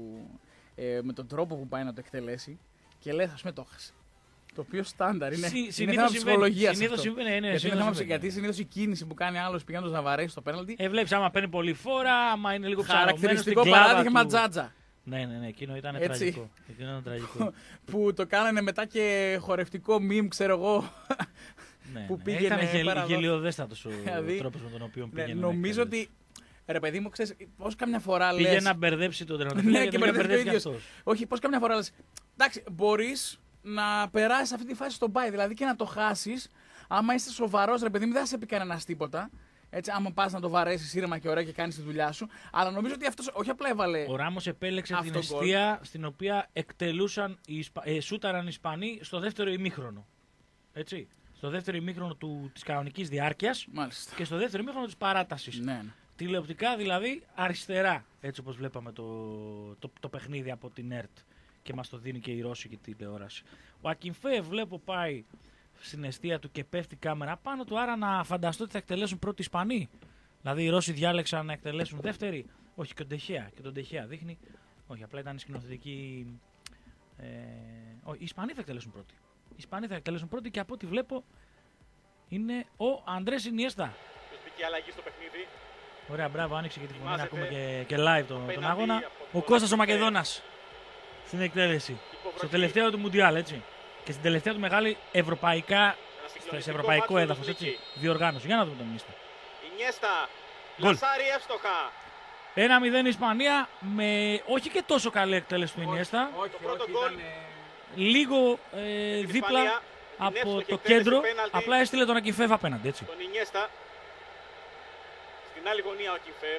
Speaker 2: ε, με τον τρόπο που πάει να το εκτελέσει και λες ας πούμε το έχασε. Το οποίο στάνταρ είναι,
Speaker 1: Συ,
Speaker 2: είναι θέμα ψυχολογίας.
Speaker 1: Συνήθως συμβαίνει. Ναι, ναι,
Speaker 2: γιατί,
Speaker 1: συνήθως
Speaker 2: συμβαίνει. Γιατί συνήθως η κίνηση που κάνει άλλος πηγαίνοντας να βαρέσει το πέναλτι.
Speaker 1: Ε, βλέπεις άμα παίρνει πολύ φόρα, άμα είναι λίγο ψαρωμένος.
Speaker 2: Χαρακτηριστικό παράδειγμα του... Τζάτζα.
Speaker 1: Ναι, ναι, ναι, εκείνο ήταν έτσι. Τραγικό. Εκείνο ήταν τραγικό.
Speaker 2: Που το κάνανε μετά και χορευτικό meme, ξέρω εγώ.
Speaker 1: Ναι,
Speaker 2: που
Speaker 1: ναι.
Speaker 2: πήγαινε
Speaker 1: Ήταν γελιοδέστατος ο δηλαδή, τρόπος με τον οποίο πήγαινε.
Speaker 2: Ναι, νομίζω ότι. Ρε παιδί μου, ξέρεις, πώς κάμια φορά λες.
Speaker 1: Πήγε να μπερδέψει τον τερματοφύλακα
Speaker 2: ναι, και μπερδεύτηκε αυτός. Όχι, πώς κάμια φορά λες. Εντάξει, μπορείς να περάσεις αυτή τη φάση στον μπάι, δηλαδή και να το χάσεις. Άμα είσαι σοβαρός, ρε παιδί μου, δεν θα σε πει κανένας τίποτα. Έτσι, άμα πας να το βαρέσεις ήρεμα και ωραία και κάνεις τη δουλειά σου. Αλλά νομίζω ότι αυτός όχι απλά έβαλε.
Speaker 1: Ο Ράμος επέλεξε την εστία στην οποία εκτελούσαν οι Ισπα... ε, σούταραν οι Ισπανοί στο δεύτερο ημίχρονο. Έτσι. Στο δεύτερο ημίχρονο του... της κανονικής διάρκειας.
Speaker 2: Μάλιστα.
Speaker 1: Και στο δεύτερο ημίχρονο της παράτασης.
Speaker 2: Ναι, ναι.
Speaker 1: Τηλεοπτικά δηλαδή αριστερά. Έτσι όπως βλέπαμε το, το, το παιχνίδι από την ΕΡΤ. και μας το δίνει και η ρώσικη τηλεόραση. Ο Ακινφέεφ βλέπω πάει στην αιστεία του και πέφτει η κάμερα πάνω του, άρα να φανταστώ ότι θα εκτελέσουν πρώτοι Ισπανοί. Δηλαδή οι Ρώσοι διάλεξαν να εκτελέσουν δεύτερη. Όχι, και τον Τεχέα. Και τον Τεχέα δείχνει. Όχι, απλά ήταν σκηνοθετική. Ε, όχι, οι Ισπανοί θα εκτελέσουν πρώτοι. Οι Ισπανοί θα εκτελέσουν πρώτοι και από ό,τι βλέπω είναι ο Αντρές Ινιέστα.
Speaker 3: Σωστική αλλαγή στο παιχνίδι.
Speaker 1: Ωραία, μπράβο, άνοιξε και τη φωνή να ακούμε και, και live τον, τον αγώνα. Ο Κώστας ο Μακεδόνας στην εκτέλεση. Στο τελευταίο του Μουντιάλ, έτσι. Και στην τελευταία του μεγάλη ευρωπαϊκά, σε ευρωπαϊκό έδαφος, έτσι, διοργάνωση. Για να δούμε τον Ινιέστα.
Speaker 3: Ινιέστα, λασάρι εύστοχα.
Speaker 1: ένα μηδέν Ισπανία με όχι και τόσο καλή εκτέλεση του Ινιέστα.
Speaker 2: Όχι,
Speaker 3: το πρώτο
Speaker 2: όχι,
Speaker 3: γκολ.
Speaker 2: ήταν,
Speaker 1: Λίγο ε, δίπλα από το κέντρο. Απλά έστειλε τον Ακινφέεφ απέναντι, έτσι.
Speaker 3: Τον Ινιέστα. Στην άλλη γωνία ο Ακινφέεφ.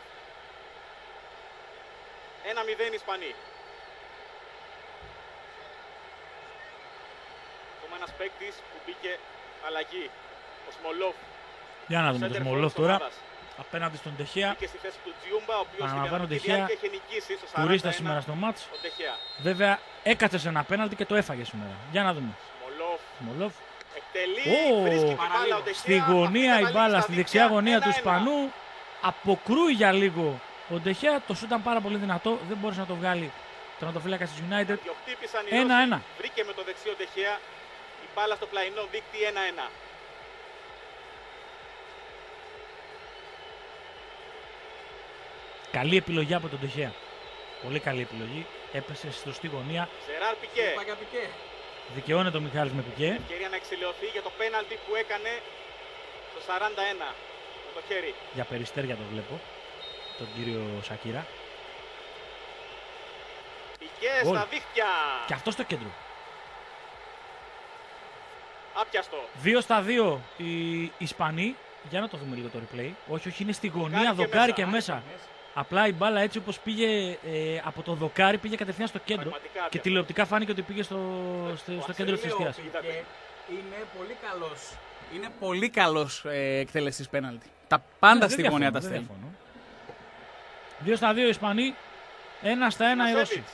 Speaker 3: ένα μηδέν Ισπανοί. Ακόμα ένας παίκτης που μπήκε αλλαγή. Ο Σμολόφ.
Speaker 1: Για να δούμε τον Σμολόφ τώρα. Απέναντι στον Τεχέα.
Speaker 3: Μπήκε στη θέση του Τζιούμπα, ο οποίος
Speaker 1: Αναλαμβάνω
Speaker 3: στην
Speaker 1: Τεχέα.
Speaker 3: είχε νικήσει στο σαράντα ένα.
Speaker 1: Τουρίστα σήμερα στο μάτς. Βέβαια έκατσε σε ένα πέναλτι και το έφαγε σήμερα. Για να δούμε.
Speaker 3: Σμολόφ.
Speaker 1: Σμολόφ.
Speaker 3: Εκτελεί,
Speaker 1: Oh,
Speaker 3: βρίσκει την μπάλα ο Τεχέα.
Speaker 1: Στη γωνία η μπάλα, στη δεξιά γωνία του
Speaker 3: ένα ένα.
Speaker 1: Ισπανού. Αποκρούει για λίγο ο Τεχέα. Το σου ήταν πάρα πολύ δυνατό. Δεν μπόρεσε να το βγάλει τερματοφύλακα της United.
Speaker 3: Διοχτύπησαν οι
Speaker 1: ένα ένα.
Speaker 3: Ρώσοι. Βρήκε με το δεξιό Τεχέα η μπάλα στο πλαϊνό δίκτυ ένα ένα.
Speaker 1: Καλή επιλογή από τον Τεχέα. Πολύ καλή επιλογή. Έπεσε στη σωστή γωνία.
Speaker 3: Ζεράρ Πικέ.
Speaker 2: Πικέ.
Speaker 1: Δικαιώνεται ο Μιχάλης με Πικέ.
Speaker 3: Ευκαιρία να εξηλαιωθεί για το πέναλτι που έκανε στο σαράντα ένα με το χέρι.
Speaker 1: Για περιστέρια το βλέπω. Τον κύριο Σακύρα.
Speaker 3: Πικέ
Speaker 1: Γκολ.
Speaker 3: στα δίχτυα.
Speaker 1: Και αυτό στο κέντρο.
Speaker 3: Άπιαστο.
Speaker 1: δύο στα δύο οι Ισπανοί. Για να το δούμε λίγο το replay. Όχι, όχι, είναι στη γωνία,
Speaker 3: και
Speaker 1: δοκάρι
Speaker 3: μέσα.
Speaker 1: και μέσα. Απλά η μπάλα έτσι όπως πήγε ε, από το δοκάρι πήγε κατευθείαν στο κέντρο.
Speaker 3: Πραγματικά
Speaker 1: Και
Speaker 3: άπιαστο.
Speaker 1: τηλεοπτικά φάνηκε ότι πήγε στο, στο, στο κέντρο της
Speaker 2: Λέω,
Speaker 1: αιστείας.
Speaker 2: Πικέ είναι πολύ καλός. Είναι πολύ καλός ε, εκτελεστής πέναλτι. Τα πάντα
Speaker 1: Ναι,
Speaker 2: στη
Speaker 1: δεν
Speaker 2: γωνία τα
Speaker 1: διαφωνώ, δεν
Speaker 2: στέλνει.
Speaker 1: διαφωνώ. δύο στα δύο οι Ισπανοί. ένα στα ένα οι Ρώσοι.
Speaker 3: Νασέβιτς.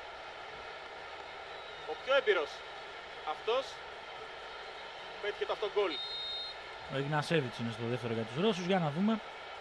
Speaker 3: Ο πιο έμπειρος. Αυτός πέτυχε το αυτό γκολ.
Speaker 1: Ο Ιγνασέβιτς είναι στο δεύτερο για τους Ρώσους. Για να δούμε.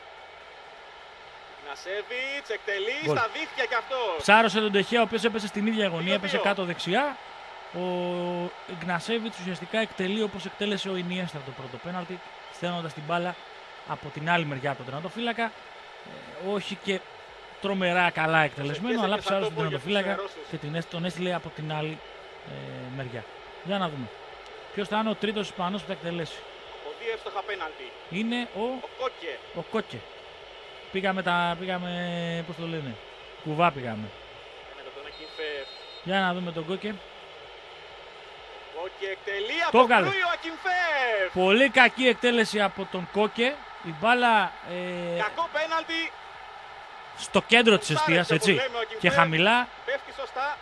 Speaker 3: Νασέβιτς εκτελεί
Speaker 1: Γκολ.
Speaker 3: στα δίχτυα κι αυτός.
Speaker 1: Ψάρωσε τον Τεχέα, ο οποίος έπεσε στην ίδια γωνία,
Speaker 3: δύο
Speaker 1: έπεσε
Speaker 3: δύο.
Speaker 1: κάτω δεξιά. Ο Ιγνασέβιτς ουσιαστικά εκτελεί όπως εκτέλεσε ο Ινιέστα το πρώτο πέναλτι, στέλνοντας την μπάλα από την άλλη μεριά από τον τερματοφύλακα. Ε, όχι και τρομερά καλά εκτελεσμένο,
Speaker 3: Προσευχές
Speaker 1: αλλά
Speaker 3: και
Speaker 1: ψάρωσε
Speaker 3: θα
Speaker 1: τον
Speaker 3: το πω για τους
Speaker 1: τερματοφύλακα
Speaker 3: Ρώσους.
Speaker 1: και την, έσ- τον έστειλε από την άλλη ε, μεριά. Για να δούμε. Ποιος θα είναι ο τρίτος Ισπανός που θα εκτελέσει.
Speaker 3: Ο δύο εύστοχα πέναλτι.
Speaker 1: Είναι ο,
Speaker 3: Ο Κόκε.
Speaker 1: ο Κόκε. Πήγαμε τα. Πήγαμε. Πώς το λένε. Κουβά πήγαμε.
Speaker 3: Με τον Ακινφέεφ.
Speaker 1: Για να δούμε τον Κόκε.
Speaker 3: Κόκε εκτελεί.
Speaker 1: Το έβγαλε.
Speaker 3: Αποκρούει ο Ακινφέεφ.
Speaker 1: Πολύ κακή εκτέλεση από τον Κόκε. Η μπάλα ε,
Speaker 3: Κακό πέναλτι.
Speaker 1: στο κέντρο της εστίας,
Speaker 3: Σάρεσε,
Speaker 1: έτσι.
Speaker 3: όπως λέμε, ο
Speaker 1: Και
Speaker 3: Ακινφέεφ.
Speaker 1: χαμηλά.
Speaker 3: Πέφτει σωστά.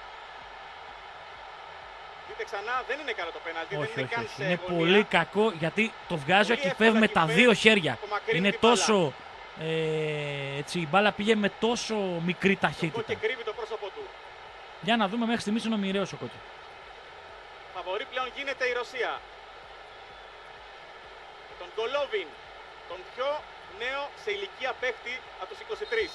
Speaker 3: Δείτε ξανά, δεν είναι καλό το πέναλτι.
Speaker 1: Όχι,
Speaker 3: δεν είναι
Speaker 1: όχι,
Speaker 3: καν
Speaker 1: όχι.
Speaker 3: σε
Speaker 1: Είναι
Speaker 3: γωνία.
Speaker 1: πολύ κακό γιατί το βγάζει ο
Speaker 3: Πολύ
Speaker 1: Ακινφέεφ
Speaker 3: εύκολα
Speaker 1: με τα
Speaker 3: Ακινφέεφ
Speaker 1: δύο χέρια.
Speaker 3: απομακρύνει
Speaker 1: Είναι
Speaker 3: την μπάλα.
Speaker 1: τόσο. Ε, έτσι, η μπάλα πήγε με τόσο μικρή
Speaker 3: Κόκε
Speaker 1: ταχύτητα.
Speaker 3: κρύβει το πρόσωπό του.
Speaker 1: Για να δούμε, μέχρι στιγμής είναι ο μοιραίος ο Κόκε.
Speaker 3: Φαβορί πλέον γίνεται η Ρωσία. Τον Γκολόβιν, τον πιο νέο σε ηλικία παίχτη από τους είκοσι τρία.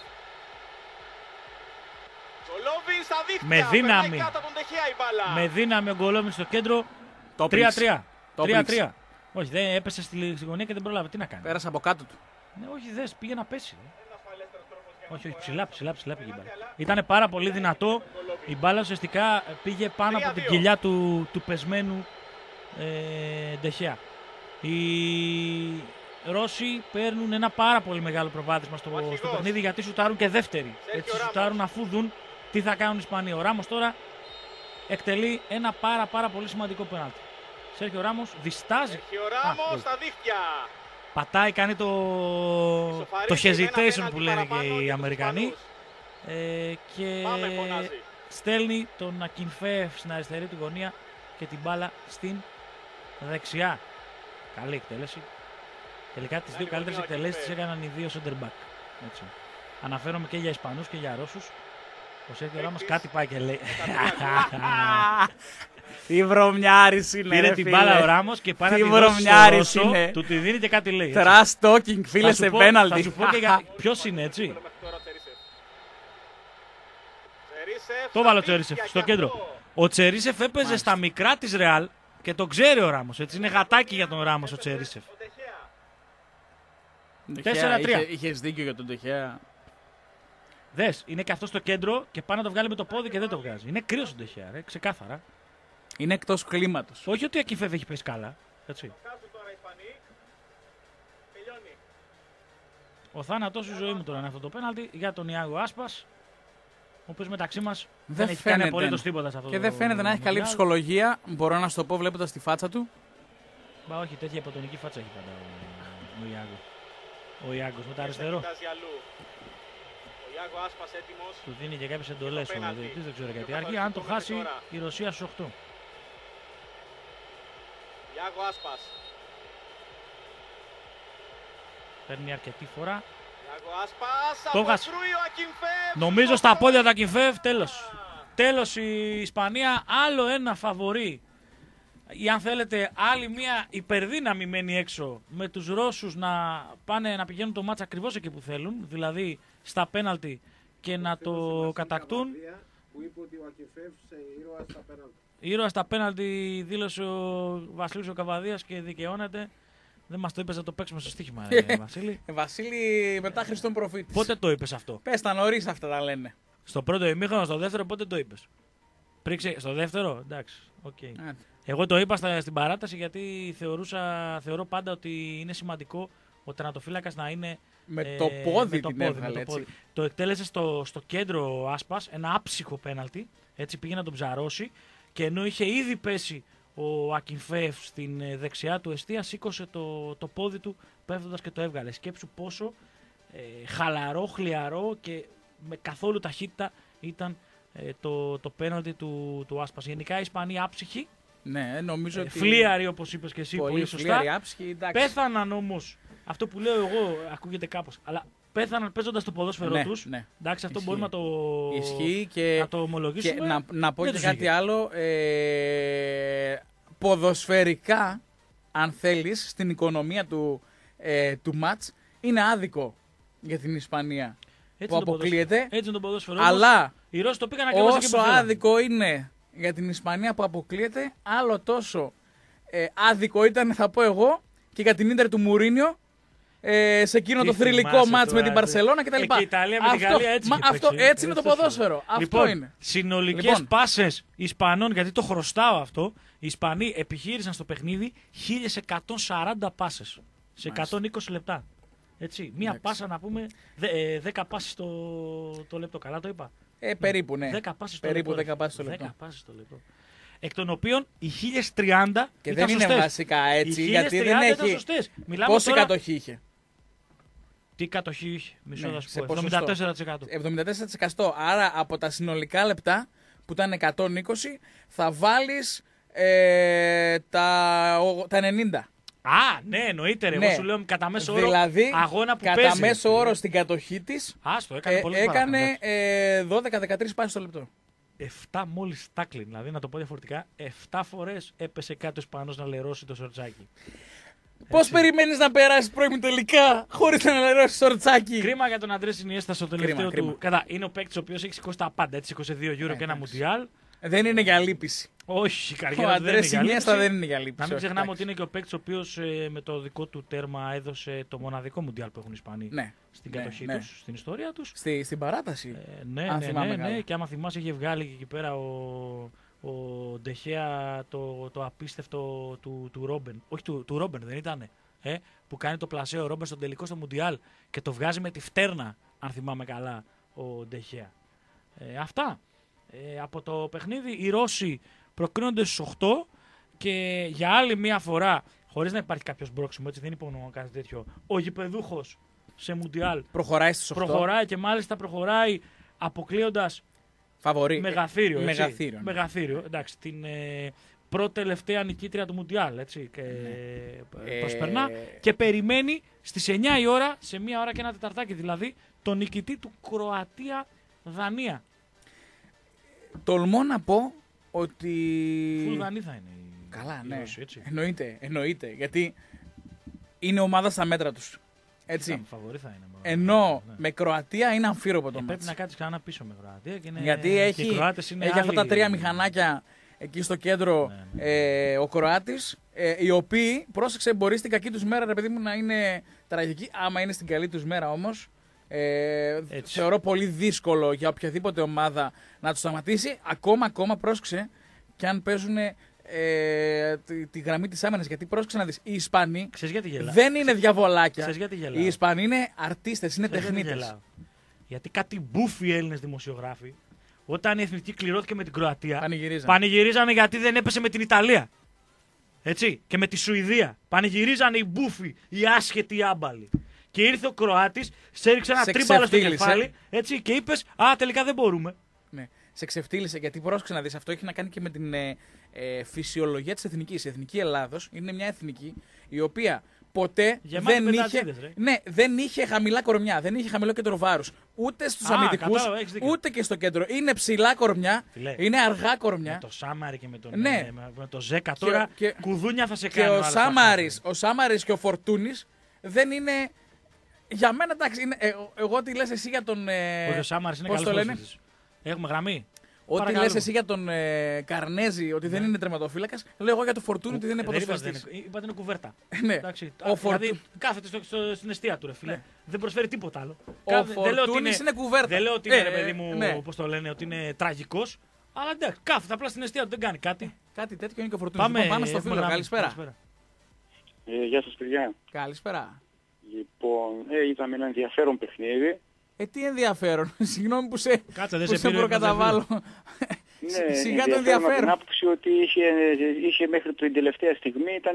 Speaker 3: Γκολόβιν στα δίχτυα.
Speaker 1: Με δύναμη.
Speaker 3: Περνάει κάτω από τον Τεχέα η μπάλα.
Speaker 1: Με δύναμη ο Γκολόβιν στο κέντρο.
Speaker 2: Το
Speaker 1: τρία τρία.
Speaker 2: Το
Speaker 1: τρία
Speaker 2: πρίξε.
Speaker 1: τρία. Όχι, δεν έπεσε στη στη γωνία και δεν πρόλαβε. Τι να κάνει.
Speaker 2: Πέρασε από κάτω του.
Speaker 1: Ναι, όχι, δες, πήγε να πέσει.
Speaker 3: Ένα ασφαλέστερος τρόπος για να
Speaker 1: Όχι, όχι,
Speaker 3: σκοράρει.
Speaker 1: ψηλά, ψηλά, ψηλά πήγε η μπάλα. Ήταν πάρα πολύ δυνατό. Η μπάλα ουσιαστικά πήγε πάνω από την
Speaker 3: τρία δύο.
Speaker 1: κοιλιά του, του πεσμένου ε, Ντεχέα. Οι Ρώσοι παίρνουν ένα πάρα πολύ μεγάλο προβάδισμα στο,
Speaker 3: αρχηγός.
Speaker 1: στο παιχνίδι γιατί σουτάρουν και δεύτεροι.
Speaker 3: Σέρχιο
Speaker 1: Έτσι
Speaker 3: Ράμος.
Speaker 1: σουτάρουν αφού δουν τι θα κάνουν οι Ισπανοί. Ο Ράμος τώρα εκτελεί ένα πάρα πάρα πολύ σημαντικό πέναλτι. Σέρχιο Ράμος διστάζει.
Speaker 3: Σέρχιο
Speaker 1: Α,
Speaker 3: Ράμος
Speaker 1: γκολ.
Speaker 3: στα δίχτυα.
Speaker 1: Πατάει, κάνει το,
Speaker 3: Ισοφαρίζει
Speaker 1: το
Speaker 3: με ένα
Speaker 1: hesitation
Speaker 3: πέναλτι
Speaker 1: που λένε
Speaker 3: παραπάνω
Speaker 1: και
Speaker 3: για
Speaker 1: οι
Speaker 3: τους
Speaker 1: Αμερικανοί.
Speaker 3: Ισπανούς.
Speaker 1: Ε, και
Speaker 3: Πάμε, φωνάζει.
Speaker 1: στέλνει τον Ακινφέεφ στην αριστερή του γωνία και την μπάλα στην δεξιά. Καλή εκτέλεση. Τελικά τις δύο
Speaker 3: Άλλη
Speaker 1: καλύτερες
Speaker 3: γωνία ο
Speaker 1: εκτελέσεις τις
Speaker 3: Ακινφέεφ.
Speaker 1: έκαναν οι δύο center back. Έτσι. Αναφέρομαι και για Ισπανούς και για Ρώσους. Ο Σέρχιο Ράμος κάτι πάει και λέει.
Speaker 2: Τι βρωμιάρης είναι.
Speaker 1: Πήρε την μπάλα ο Ράμος και πάει να τη δώσει στο Ρώσο, του τη δίνει και κάτι λέει.
Speaker 2: Trash talking, φίλε, σε πέναλτι.
Speaker 1: Θα σου πω και για... Ποιος είναι, έτσι. Το βάλω ο Τσερίσεφ στο κέντρο. Ο Τσερίσεφ έπαιζε στα μικρά της Ρεάλ και το ξέρει ο Ράμος. Έτσι είναι γατάκι για τον Ράμος ο Τσερίσεφ. τέσσερα τρία.
Speaker 2: Είχες δίκιο για τον Ντεχέα.
Speaker 1: Δες, είναι και αυτό στο κέντρο και πάει να το βγάλει με το πόδι και δεν το βγάζει. Είναι κρύος ο Ντεχέα, ρε, ξεκάθαρα.
Speaker 2: Είναι εκτός κλίματος.
Speaker 1: Όχι ότι η Ακινφεύ έχει πέσει καλά. Έτσι. Ο θάνατος στη ζωή μου τώρα είναι αυτό το πέναλτι για τον Ιάγο Άσπας. Ο οποίος μεταξύ μας δεν, δεν έχει κάνει απολύτως τίποτα σε αυτό.
Speaker 2: Και
Speaker 1: το
Speaker 2: δεν φαίνεται να έχει καλή ψυχολογία. Μπορώ να σου το πω βλέποντας τη φάτσα του.
Speaker 1: Μα όχι, τέτοια υποτονική φάτσα έχει πάντα ο, ο Ιάγκο. Ο Ιάγκος με τα αριστερό.
Speaker 3: Ο Ιάγο Άσπας έτοιμος.
Speaker 1: Του δίνει και κάποιες εντολές ο διαιτητής, δεν ξέρω γιατί. Αρκεί αν το χάσει η Ρωσία στους οκτώ.
Speaker 3: Ιάγο Άσπας.
Speaker 1: Παίρνει αρκετή φορά.
Speaker 3: Το
Speaker 1: χάσει. Νομίζω στα πόδια του Ακινφεύ, τέλος. Τέλος η Ισπανία, άλλο ένα φαβορί. Ή αν θέλετε άλλη μια υπερδύναμη μένει έξω με τους Ρώσους να πάνε να πηγαίνουν το μάτς ακριβώς εκεί που θέλουν, δηλαδή στα πέναλτι και να το κατακτούν.
Speaker 4: Που είπε ότι ο Ακινφεύ ήρωα στα πέναλτι.
Speaker 1: Ήρωα στα πέναλτι δήλωσε ο Βασίλης ο Καβαδίας και δικαιώνεται. Δεν μας το είπες να το παίξουμε στο στοίχημα, ε, Βασίλη.
Speaker 2: Βασίλη, μετά Χριστόν προφήτης.
Speaker 1: Πότε το είπες αυτό?
Speaker 2: Πες τα νωρίς αυτά τα λένε.
Speaker 1: Στο πρώτο ημίχρονο, στο δεύτερο, πότε το είπες? Πρίξε, στο δεύτερο, εντάξει, οκ. Okay. Εγώ το είπα στα, στην παράταση γιατί θεωρούσα, θεωρώ πάντα ότι είναι σημαντικό ο τερματοφύλακας να είναι
Speaker 2: με
Speaker 1: ε,
Speaker 2: το πόδι
Speaker 1: με το
Speaker 2: την
Speaker 1: πόδι,
Speaker 2: έβγαλε,
Speaker 1: με το, πόδι.
Speaker 2: Έτσι.
Speaker 1: Το εκτέλεσε στο, στο κέντρο ο Άσπας, ένα άψυχο πέναλτι, έτσι πήγε να τον ψαρώσει και ενώ είχε ήδη πέσει ο Ακινφεύ στην δεξιά του εστία, σήκωσε το, το πόδι του πέφτοντας και το έβγαλε. Σκέψου πόσο ε, χαλαρό, χλιαρό και με καθόλου ταχύτητα ήταν ε, το, το πέναλτι του, του Άσπας. Γενικά η Ισπανία άψυχη.
Speaker 2: Ναι, νομίζω
Speaker 1: ε,
Speaker 2: ότι.
Speaker 1: Φλίαροι όπως είπες και εσύ, πολύ, πολύ σωστά.
Speaker 2: Φλίαροι, άψυχοι,
Speaker 1: πέθαναν όμως. Αυτό που λέω εγώ ακούγεται κάπως. Αλλά πέθαναν παίζοντας το ποδόσφαιρό
Speaker 2: ναι,
Speaker 1: τους.
Speaker 2: Ναι.
Speaker 1: Εντάξει, αυτό
Speaker 2: Ισχύει.
Speaker 1: μπορούμε να το,
Speaker 2: Ισχύει και,
Speaker 1: να το ομολογήσουμε.
Speaker 2: Και να, να πω
Speaker 1: δεν
Speaker 2: και κάτι είχε. άλλο. Ε, ποδοσφαιρικά, αν θέλεις, στην οικονομία του, ε, του μάτς, είναι άδικο για την Ισπανία.
Speaker 1: Έτσι
Speaker 2: που αποκλείεται.
Speaker 1: Έτσι είναι το ποδόσφαιρο.
Speaker 2: Αλλά
Speaker 1: οι Ρώσοι το πήγαν ακριβώς εκεί που
Speaker 2: όσο άδικο είναι για την Ισπανία που αποκλείεται, άλλο τόσο ε, άδικο ήταν, θα πω εγώ, και για την Ίντερ του Μουρίνιο ε, σε εκείνο
Speaker 1: Τι
Speaker 2: το θρυλικό μάτς με την Μπαρσελόνα κτλ.
Speaker 1: Και η Ιταλία με την Γαλλία έτσι.
Speaker 2: Μα, αυτό, έτσι, έτσι είναι το ποδόσφαιρο.
Speaker 1: Λοιπόν,
Speaker 2: αυτό είναι.
Speaker 1: Συνολικές
Speaker 2: λοιπόν.
Speaker 1: πάσες Ισπανών, γιατί το χρωστάω αυτό, οι Ισπανοί επιχείρησαν στο παιχνίδι χίλιες εκατόν σαράντα πάσες σε εκατόν είκοσι λεπτά. Έτσι, μία
Speaker 2: Εντάξει.
Speaker 1: πάσα να πούμε, δέκα πάσες το, το λεπτό, καλά το είπα.
Speaker 2: Ε, περίπου, ναι.
Speaker 1: δέκα πάσες το
Speaker 2: περίπου
Speaker 1: λεπτό.
Speaker 2: δέκα πάσες το λεπτό.
Speaker 1: δέκα πάσες το λεπτό. Εκ των οποίων οι χίλιες τριάντα
Speaker 2: και
Speaker 1: ήταν
Speaker 2: δεν
Speaker 1: σωστές.
Speaker 2: Είναι βασικά έτσι, γιατί δεν έχει.
Speaker 1: Πόση
Speaker 2: τώρα... κατοχή είχε.
Speaker 1: Τι κατοχή είχε, μισό
Speaker 2: ναι,
Speaker 1: να σου πω, εβδομήντα τέσσερα τοις εκατό.
Speaker 2: εβδομήντα τέσσερα τοις εκατό. Άρα από τα συνολικά λεπτά που ήταν εκατόν είκοσι θα βάλεις ε, τα, τα ενενήντα.
Speaker 1: Α, ναι, εννοείται. Ρε.
Speaker 2: Ναι.
Speaker 1: Εγώ σου λέω κατά μέσο όρο
Speaker 2: δηλαδή,
Speaker 1: αγώνα που
Speaker 2: κατά
Speaker 1: παίζει.
Speaker 2: μέσο όρο στην κατοχή της
Speaker 1: Άστο, έκανε,
Speaker 2: ε,
Speaker 1: πολύ
Speaker 2: έκανε ε, δώδεκα δεκατρείς πάσεις το λεπτό.
Speaker 1: επτά μόλις τάκλιν, δηλαδή να το πω διαφορετικά, επτά φορές έπεσε κάτω ο Ισπανός να λερώσει το σορτσάκι.
Speaker 2: Πώς περιμένεις να περάσεις πρώιμη τελικά χωρίς να λερώσεις το σορτσάκι?
Speaker 1: Κρίμα για τον Αντρές Ινιέστα στο τελευταίο
Speaker 2: κρίμα,
Speaker 1: του.
Speaker 2: Κρίμα.
Speaker 1: Κατά, είναι ο παίκτης ο οποίος έχει σηκώσει τα πάντα, έτσι, είκοσι δύο Euro
Speaker 2: ε,
Speaker 1: και ένα Μουντιάλ.
Speaker 2: Δεν είναι για λύπηση.
Speaker 1: Όχι, η
Speaker 2: Ο
Speaker 1: καριέρα του δεν είναι για λύπηση.
Speaker 2: δεν είναι για λύπηση.
Speaker 1: Να μην ξεχνάμε ότι είναι και ο παίκτης ο οποίος ε, με το δικό του τέρμα έδωσε το μοναδικό Μουντιάλ που έχουν οι Ισπανοί
Speaker 2: ναι,
Speaker 1: στην
Speaker 2: ναι,
Speaker 1: κατοχή
Speaker 2: ναι.
Speaker 1: τους, στην ιστορία τους.
Speaker 2: Στη, στην παράταση.
Speaker 1: Ε, ναι,
Speaker 2: αν
Speaker 1: ναι, ναι, ναι, και άμα θυμάσαι είχε βγάλει και εκεί πέρα ο, ο Ντεχέα το, το απίστευτο του, του Ρόμπεν. Όχι του, του Ρόμπεν δεν ήτανε. Ε, που κάνει το πλασέ ο Ρόμπεν στον τελικό στο Μουντιάλ και το βγάζει με τη φτέρνα, αν θυμάμαι καλά, ο Ντεχέα. Ε, αυτά. Ε, από το παιχνίδι οι Ρώσοι προκρίνονται στους οκτώ και για άλλη μία φορά, χωρίς να υπάρχει κάποιος μπρόξιμο, έτσι δεν υπονοώ κάτι τέτοιο, ο γηπεδούχος σε Μουντιάλ
Speaker 2: προχωράει στους οκτώ.
Speaker 1: Προχωράει και μάλιστα προχωράει αποκλείοντας
Speaker 2: Φαβορί.
Speaker 1: Μεγαθύριο.
Speaker 2: Μεγαθύριο, ναι.
Speaker 1: Μεγαθύριο. Εντάξει, την ε, πρώτη τελευταία νικήτρια του Μουντιάλ. Έτσι, και
Speaker 2: ναι.
Speaker 1: προσπερνά
Speaker 2: ε...
Speaker 1: και περιμένει στις εννιά η ώρα, σε μία ώρα και ένα τεταρτάκι δηλαδή, τον νικητή του Κροατία-Δανία.
Speaker 2: τολμώ να πω ότι...
Speaker 1: Φουλγανή θα είναι.
Speaker 2: Καλά, ναι. Έτσι. Εννοείται, εννοείται. Γιατί είναι ομάδα στα μέτρα τους. Έτσι.
Speaker 1: Φαβορί θα είναι.
Speaker 2: Ενώ ναι. με Κροατία είναι αμφίροπο το
Speaker 1: ε,
Speaker 2: μάτς.
Speaker 1: Πρέπει να κάτσεις ξανά πίσω με Κροατία. Και είναι...
Speaker 2: Γιατί έχει,
Speaker 1: και
Speaker 2: είναι έχει αυτά τα τρία μηχανάκια εκεί στο κέντρο ναι, ναι. Ε, ο Κροάτης, ε, οι οποίοι, πρόσεξε, μπορεί στην κακή τους μέρα, ρε παιδί μου, να είναι τραγικοί. Άμα είναι στην καλή τους μέρα όμως, ε, θεωρώ πολύ δύσκολο για οποιαδήποτε ομάδα να τους σταματήσει. Ακόμα, ακόμα, πρόσεξε, και αν παίζουν ε, τη, τη γραμμή της άμυνας. Γιατί πρόσεξε να δεις, οι Ισπανοί δεν είναι διαβολάκια. Οι Ισπανοί είναι αρτίστες, είναι τεχνίτες. Γιατί,
Speaker 1: γιατί κάτι μπούφοι Έλληνες δημοσιογράφοι, όταν η εθνική κληρώθηκε με την Κροατία,
Speaker 2: πανηγυρίζανε.
Speaker 1: πανηγυρίζανε γιατί δεν έπεσε με την Ιταλία. Έτσι, και με τη Σουηδία. Πανηγυρίζανε οι μπούφοι, οι άσχετοι, οι άμπαλοι. Και ήρθε ο Κροάτης, σε έριξε ένα τρίμπαλο στο κεφάλι, έτσι, και είπες, α, τελικά δεν μπορούμε.
Speaker 2: Ναι. Σε ξεφτύλισε, γιατί πρόσεξε να δεις, αυτό έχει να κάνει και με την ε, ε, φυσιολογία της εθνικής. Η εθνική Ελλάδος είναι μια εθνική η οποία ποτέ δεν είχε, ναι, δεν είχε χαμηλά κορμιά, δεν είχε χαμηλό κέντρο βάρους. Ούτε στους αμυντικούς, ούτε και στο κέντρο. Είναι ψηλά κορμιά, Φιλέ, είναι αργά κορμιά.
Speaker 1: Με το Σάμαρη και με τον
Speaker 2: ναι.
Speaker 1: με το Ζέκα τώρα και, κουδούνια θα σε κάνει.
Speaker 2: Και ο Σάμαρης, ο Σάμαρης και ο Φορτούνης δεν είναι... Για μένα εντάξει, είναι, ε, εγώ τι λες εσύ για τον... Ε,
Speaker 1: ο Σάμαρης είναι καλός. Έχουμε γραμμή.
Speaker 2: Ό,τι λες εσύ για τον ε, Καρνέζη ότι ναι. δεν είναι τερματοφύλακας, λέω εγώ για τον Φορτούνη ότι δεν είναι ποδοσφαιριστής.
Speaker 1: Είπατε είναι κουβέρτα.
Speaker 2: Ναι.
Speaker 1: Εντάξει,
Speaker 2: ο Φορτ...
Speaker 1: Δηλαδή κάθεται στο, στο, στην αιστεία του, ρε φίλε. Ναι. Δεν προσφέρει τίποτα άλλο.
Speaker 2: Ο Φορτούνης είναι κουβέρτα.
Speaker 1: Δεν λέω ότι είναι, ρε παιδί μου, ναι. όπως το λένε, ότι είναι τραγικός. Αλλά εντάξει, κάθεται απλά στην αιστεία του, δεν κάνει κάτι.
Speaker 2: Κάτι τέτοιο είναι και ο Φορτούνης. Πάμε, λοιπόν, πάμε στο φίλο. Καλησπέρα.
Speaker 5: Ε, γεια σας, παιδιά.
Speaker 2: Καλησπέρα.
Speaker 5: Λοιπόν, ε, είδαμε ένα ενδιαφέρον παιχνίδι.
Speaker 2: Ε, τι ενδιαφέρον. Συγγνώμη που σε,
Speaker 1: Κάτσε,
Speaker 2: που σε προκαταβάλω.
Speaker 5: Ναι,
Speaker 2: σιγά το ενδιαφέρον.
Speaker 5: Από την άποψη ότι είχε, είχε μέχρι την τελευταία στιγμή ήταν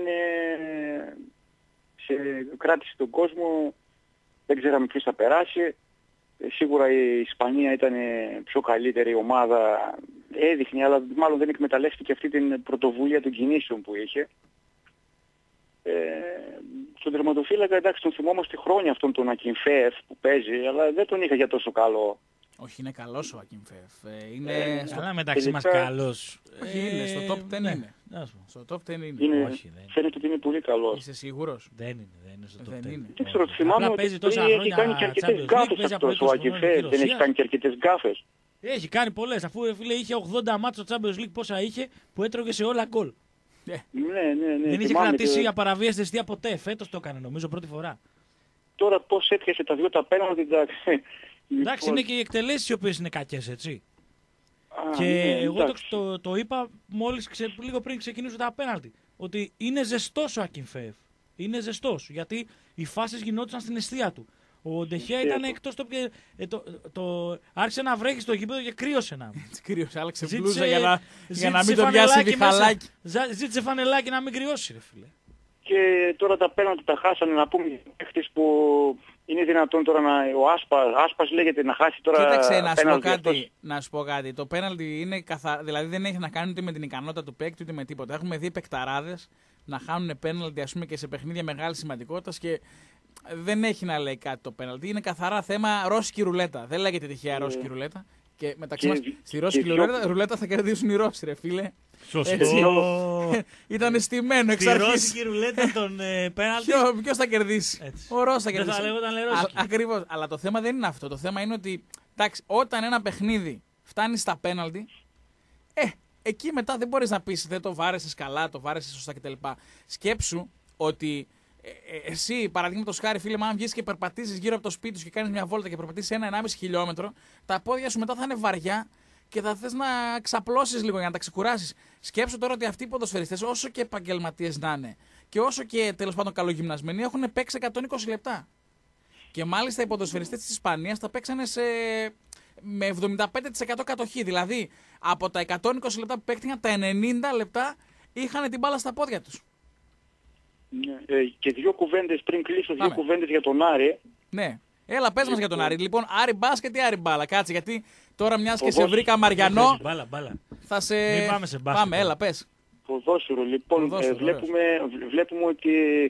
Speaker 5: σε κράτηση τον κόσμο. Δεν ξέραμε ποιος θα περάσει. Ε, σίγουρα η Ισπανία ήταν πιο καλύτερη ομάδα. Έδειχνε, αλλά μάλλον δεν εκμεταλλεύτηκε αυτή την πρωτοβουλία των κινήσεων που είχε. Ε, στον τερματοφύλακα, εντάξει, τον θυμόμαστε χρόνια αυτόν τον Ακινφέεφ που παίζει, αλλά δεν τον είχα για τόσο καλό.
Speaker 2: Όχι, είναι καλός ο Ακινφέεφ. Ε, είναι
Speaker 1: ε,
Speaker 2: στο...
Speaker 1: Αλλά μεταξύ μας καλός.
Speaker 2: Όχι, ε, είναι, στο top δέκα ναι. είναι. Στο top δέκα είναι.
Speaker 5: είναι
Speaker 1: Όχι, δεν.
Speaker 5: Φαίνεται ότι είναι πολύ καλός.
Speaker 2: Είσαι σίγουρος?
Speaker 1: Δεν είναι, δεν είναι στο top
Speaker 2: δεν
Speaker 1: δέκα.
Speaker 2: Είναι.
Speaker 5: Δεν ξέρω, θυμάμαι ότι έχει κάνει και αρκετές γκάφες αυτός ο Ακινφέεφ. Δεν έχει κάνει και αρκετές γκάφες.
Speaker 1: Έχει κάνει πολλές, αφού φίλε είχε ογδόντα μάτς στο Champions League, πόσα είχε, που έτρωγε σε όλα γκολ.
Speaker 5: Ναι, ναι, ναι.
Speaker 1: Δεν είχε κρατήσει για παραβίαση αιστεία ποτέ. Φέτος το έκανε, νομίζω, πρώτη φορά.
Speaker 5: Τώρα πώς έπιασε τα δυο τα πέναλτι, εντάξει.
Speaker 1: Εντάξει, είναι και οι εκτελέσεις οι οποίες είναι κακές, έτσι.
Speaker 5: Α,
Speaker 1: και
Speaker 5: ναι,
Speaker 1: εγώ το, το, το είπα μόλις ξε, λίγο πριν ξεκινήσω τα πέναλτι. Ότι είναι ζεστός ο Ακινφέεφ. Είναι ζεστός. Γιατί οι φάσεις γινόντουσαν στην αιστεία του. Ο Ντεχέα ήταν εκτός το, ε, το, το, το άρχισε να βρέχει στο γήπεδο και κρύωσε να.
Speaker 2: Κρύωσε, άλλαξε μπλούζα για να, για να μην το πιάσει διχαλάκι.
Speaker 1: Ζήτησε φανελάκι να μην κρυώσει, ρε φίλε.
Speaker 5: Και τώρα τα πέναλτι τα χάσανε, να πούμε παίχτες που είναι δυνατόν τώρα να... Ο Άσπας, Άσπας λέγεται να χάσει τώρα.
Speaker 2: Κοίταξε, να σου πω κάτι. Να σου πω κάτι. Το πέναλτι είναι καθαρά. Δηλαδή δεν έχει να κάνει ούτε με την ικανότητα του παίκτη ούτε με τίποτα. Έχουμε δει παικταράδες να χάνουν πέναλτι, ας πούμε, και σε παιχνίδια μεγάλης σημαντικότητας και δεν έχει να λέει κάτι το πέναλτι. Είναι καθαρά θέμα ρώσικη ρουλέτα. Δεν λέγεται τυχαία ρώσικη ρουλέτα. Και μεταξύ μας, στη ρώσικη ρουλέτα, ρουλέτα θα κερδίσουν οι Ρώσοι, ρε φίλε.
Speaker 1: Σωστό.
Speaker 2: Ήταν στημένο εξ αρχής.
Speaker 1: Στη ρώσικη ρουλέτα τον ε, πέναλτι.
Speaker 2: Ποιος θα κερδίσει? Έτσι. Ο Ρώσος θα κερδίσει.
Speaker 1: Δεν θα λέγονταν ρώσικη.
Speaker 2: Ακριβώς. Αλλά το θέμα δεν είναι αυτό. Το θέμα είναι ότι εντάξει, όταν ένα παιχνίδι φτάνει στα πέναλτι, ε, εκεί μετά δεν μπορείς να πεις δεν το βάρεσες καλά, το βάρεσες σωστά κτλ. Σκέψου ότι ε, ε, εσύ, παραδείγματος χάρη, φίλε, αν βγεις και περπατήσεις γύρω από το σπίτι σου και κάνεις μια βόλτα και περπατήσεις ένα με ενάμιση χιλιόμετρο, τα πόδια σου μετά θα είναι βαριά και θα θες να ξαπλώσεις λίγο για να τα ξεκουράσεις. Σκέψου τώρα ότι αυτοί οι ποδοσφαιριστές, όσο και επαγγελματίες να είναι και όσο και τέλος πάντων καλογυμνασμένοι, έχουν παίξει εκατόν είκοσι λεπτά. Και μάλιστα οι ποδοσφαιριστές της Ισπανίας τα παίξανε σε... με εβδομήντα πέντε τοις εκατό κατοχή. Δηλαδή από τα εκατόν είκοσι λεπτά που παίχτηκαν, τα ενενήντα λεπτά είχαν την μπάλα στα πόδια τους.
Speaker 5: Ναι, ε, και δύο κουβέντες πριν κλείσω, δύο κουβέντες για τον Άρη.
Speaker 2: Ναι. Έλα, πες μας για τον Άρη. Λοιπόν, Άρη μπάσκετ ή Άρη μπάλα? Κάτσε, γιατί τώρα μιας και σε βρήκα Μαριανό.
Speaker 1: Μπάλα, μπάλα.
Speaker 2: Θα σε...
Speaker 1: Μην πάμε σε μπάσκετ.
Speaker 2: Πάμε, έλα, πες.
Speaker 5: Ποδόσφαιρο, λοιπόν, Ποδόσφαιρο, ε, βλέπουμε, βλέπουμε ότι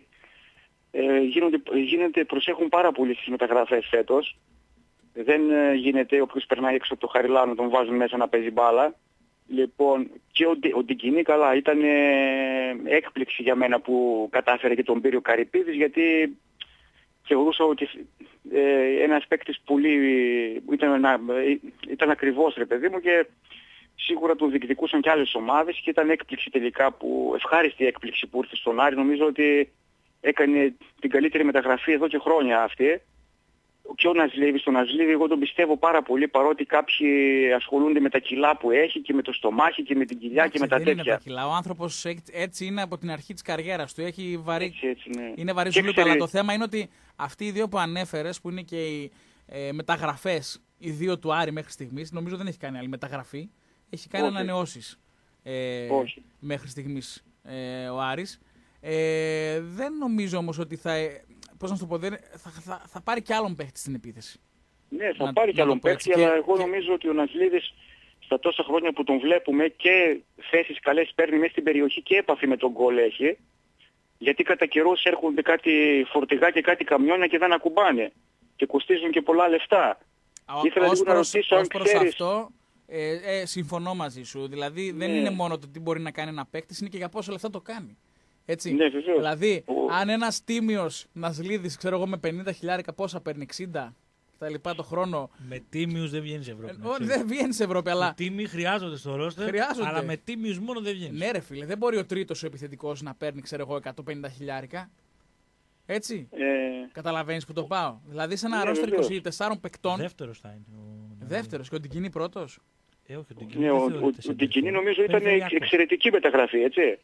Speaker 5: ε, γίνονται, γίνεται, προσέχουν πάρα πολύ στις μεταγραφές φέτος. Δεν ε, γίνεται όποιος περνάει έξω από το Χαριλάνο τον βάζουν μέσα να παίζει μπάλα. Λοιπόν, και ο, ο Ντικινή καλά ήταν ε, έκπληξη για μένα που κατάφερε και τον πήρε ο Καρυπίδης, γιατί θεωρούσα ότι ε, ένας παίκτης πολύ ήταν, ε, ήταν ακριβώς ρε παιδί μου και σίγουρα τον διεκδικούσαν και άλλες ομάδες και ήταν έκπληξη τελικά, που, ευχάριστη έκπληξη που ήρθε στον Άρη. Νομίζω ότι έκανε την καλύτερη μεταγραφή εδώ και χρόνια αυτή. Και ο Ναζλίβης, τον Ναζλίβη εγώ τον πιστεύω πάρα πολύ, παρότι κάποιοι ασχολούνται με τα κιλά που έχει και με το στομάχι και με την κοιλιά και με τα
Speaker 2: δεν
Speaker 5: τέτοια.
Speaker 2: Είναι τα κιλά. Ο άνθρωπος έτσι είναι από την αρχή της καριέρας του. Έχει βαρύ...
Speaker 5: έτσι, έτσι, ναι.
Speaker 2: Είναι βαρύ ζουλούπα, αλλά το θέμα είναι ότι αυτοί οι δύο που ανέφερες, που είναι και οι ε, μεταγραφές, οι δύο του Άρη μέχρι στιγμής, νομίζω δεν έχει κάνει άλλη μεταγραφή. Έχει κάνει ανανεώσεις ε, μέχρι στιγμής ε, ο Άρης. Ε, δεν νομίζω όμως ότι θα... Πώς να σου το πω, δεν, θα, θα, θα πάρει κι άλλον παίχτη στην επίθεση.
Speaker 5: Ναι, θα
Speaker 2: να,
Speaker 5: πάρει κι άλλον παίχτη, αλλά και, εγώ και... νομίζω ότι ο Ναζλίδης στα τόσα χρόνια που τον βλέπουμε και θέσεις καλές παίρνει μέσα στην περιοχή και έπαφη με τον γκολ έχει, γιατί κατά καιρούς έρχονται κάτι φορτηγά και κάτι καμιόνια και δεν ακουμπάνε και κοστίζουν και πολλά λεφτά. Ήθελα λίγο να ρωτήσω αν ξέρεις...
Speaker 2: αυτό, ε, ε, συμφωνώ μαζί σου. Δηλαδή δεν ναι. είναι μόνο το τι μπορεί να κάνει ένα παίχτη, είναι και για πόσα λεφτά το κάνει. Έτσι.
Speaker 5: Ναι,
Speaker 2: δηλαδή, ο... αν ένας τίμιος Ναζλίδης, ξέρω εγώ, με πενήντα χιλιάρικα πόσα παίρνει, εξήντα τα λοιπά το χρόνο.
Speaker 1: Με τίμιους δεν βγαίνει σε Ευρώπη.
Speaker 2: Ε, δεν βγαίνει σε Ευρώπη, αλλά.
Speaker 1: Οι τίμοι χρειάζονται στο ρόστερ, χρειάζονται. Αλλά με τίμιους μόνο δεν βγαίνει.
Speaker 2: Ναι, ρε φίλε, δεν μπορεί ο τρίτος ο επιθετικός να παίρνει, ξέρω εγώ, εκατόν πενήντα χιλιάρικα. Έτσι. Ε... Καταλαβαίνεις που το πάω. Δηλαδή, σε ένα ναι, ρόστερ είκοσι τεσσάρων παικτών.
Speaker 1: Δεύτερος θα είναι. Ο...
Speaker 2: Δεύτερος και ο Ντικινή πρώτος.
Speaker 1: Ε, όχι, ο Ντικινή.
Speaker 5: Ναι, ο, ο, ο Ντικινή νομίζω ήταν εξαιρετική μεταγραφή, έτσι.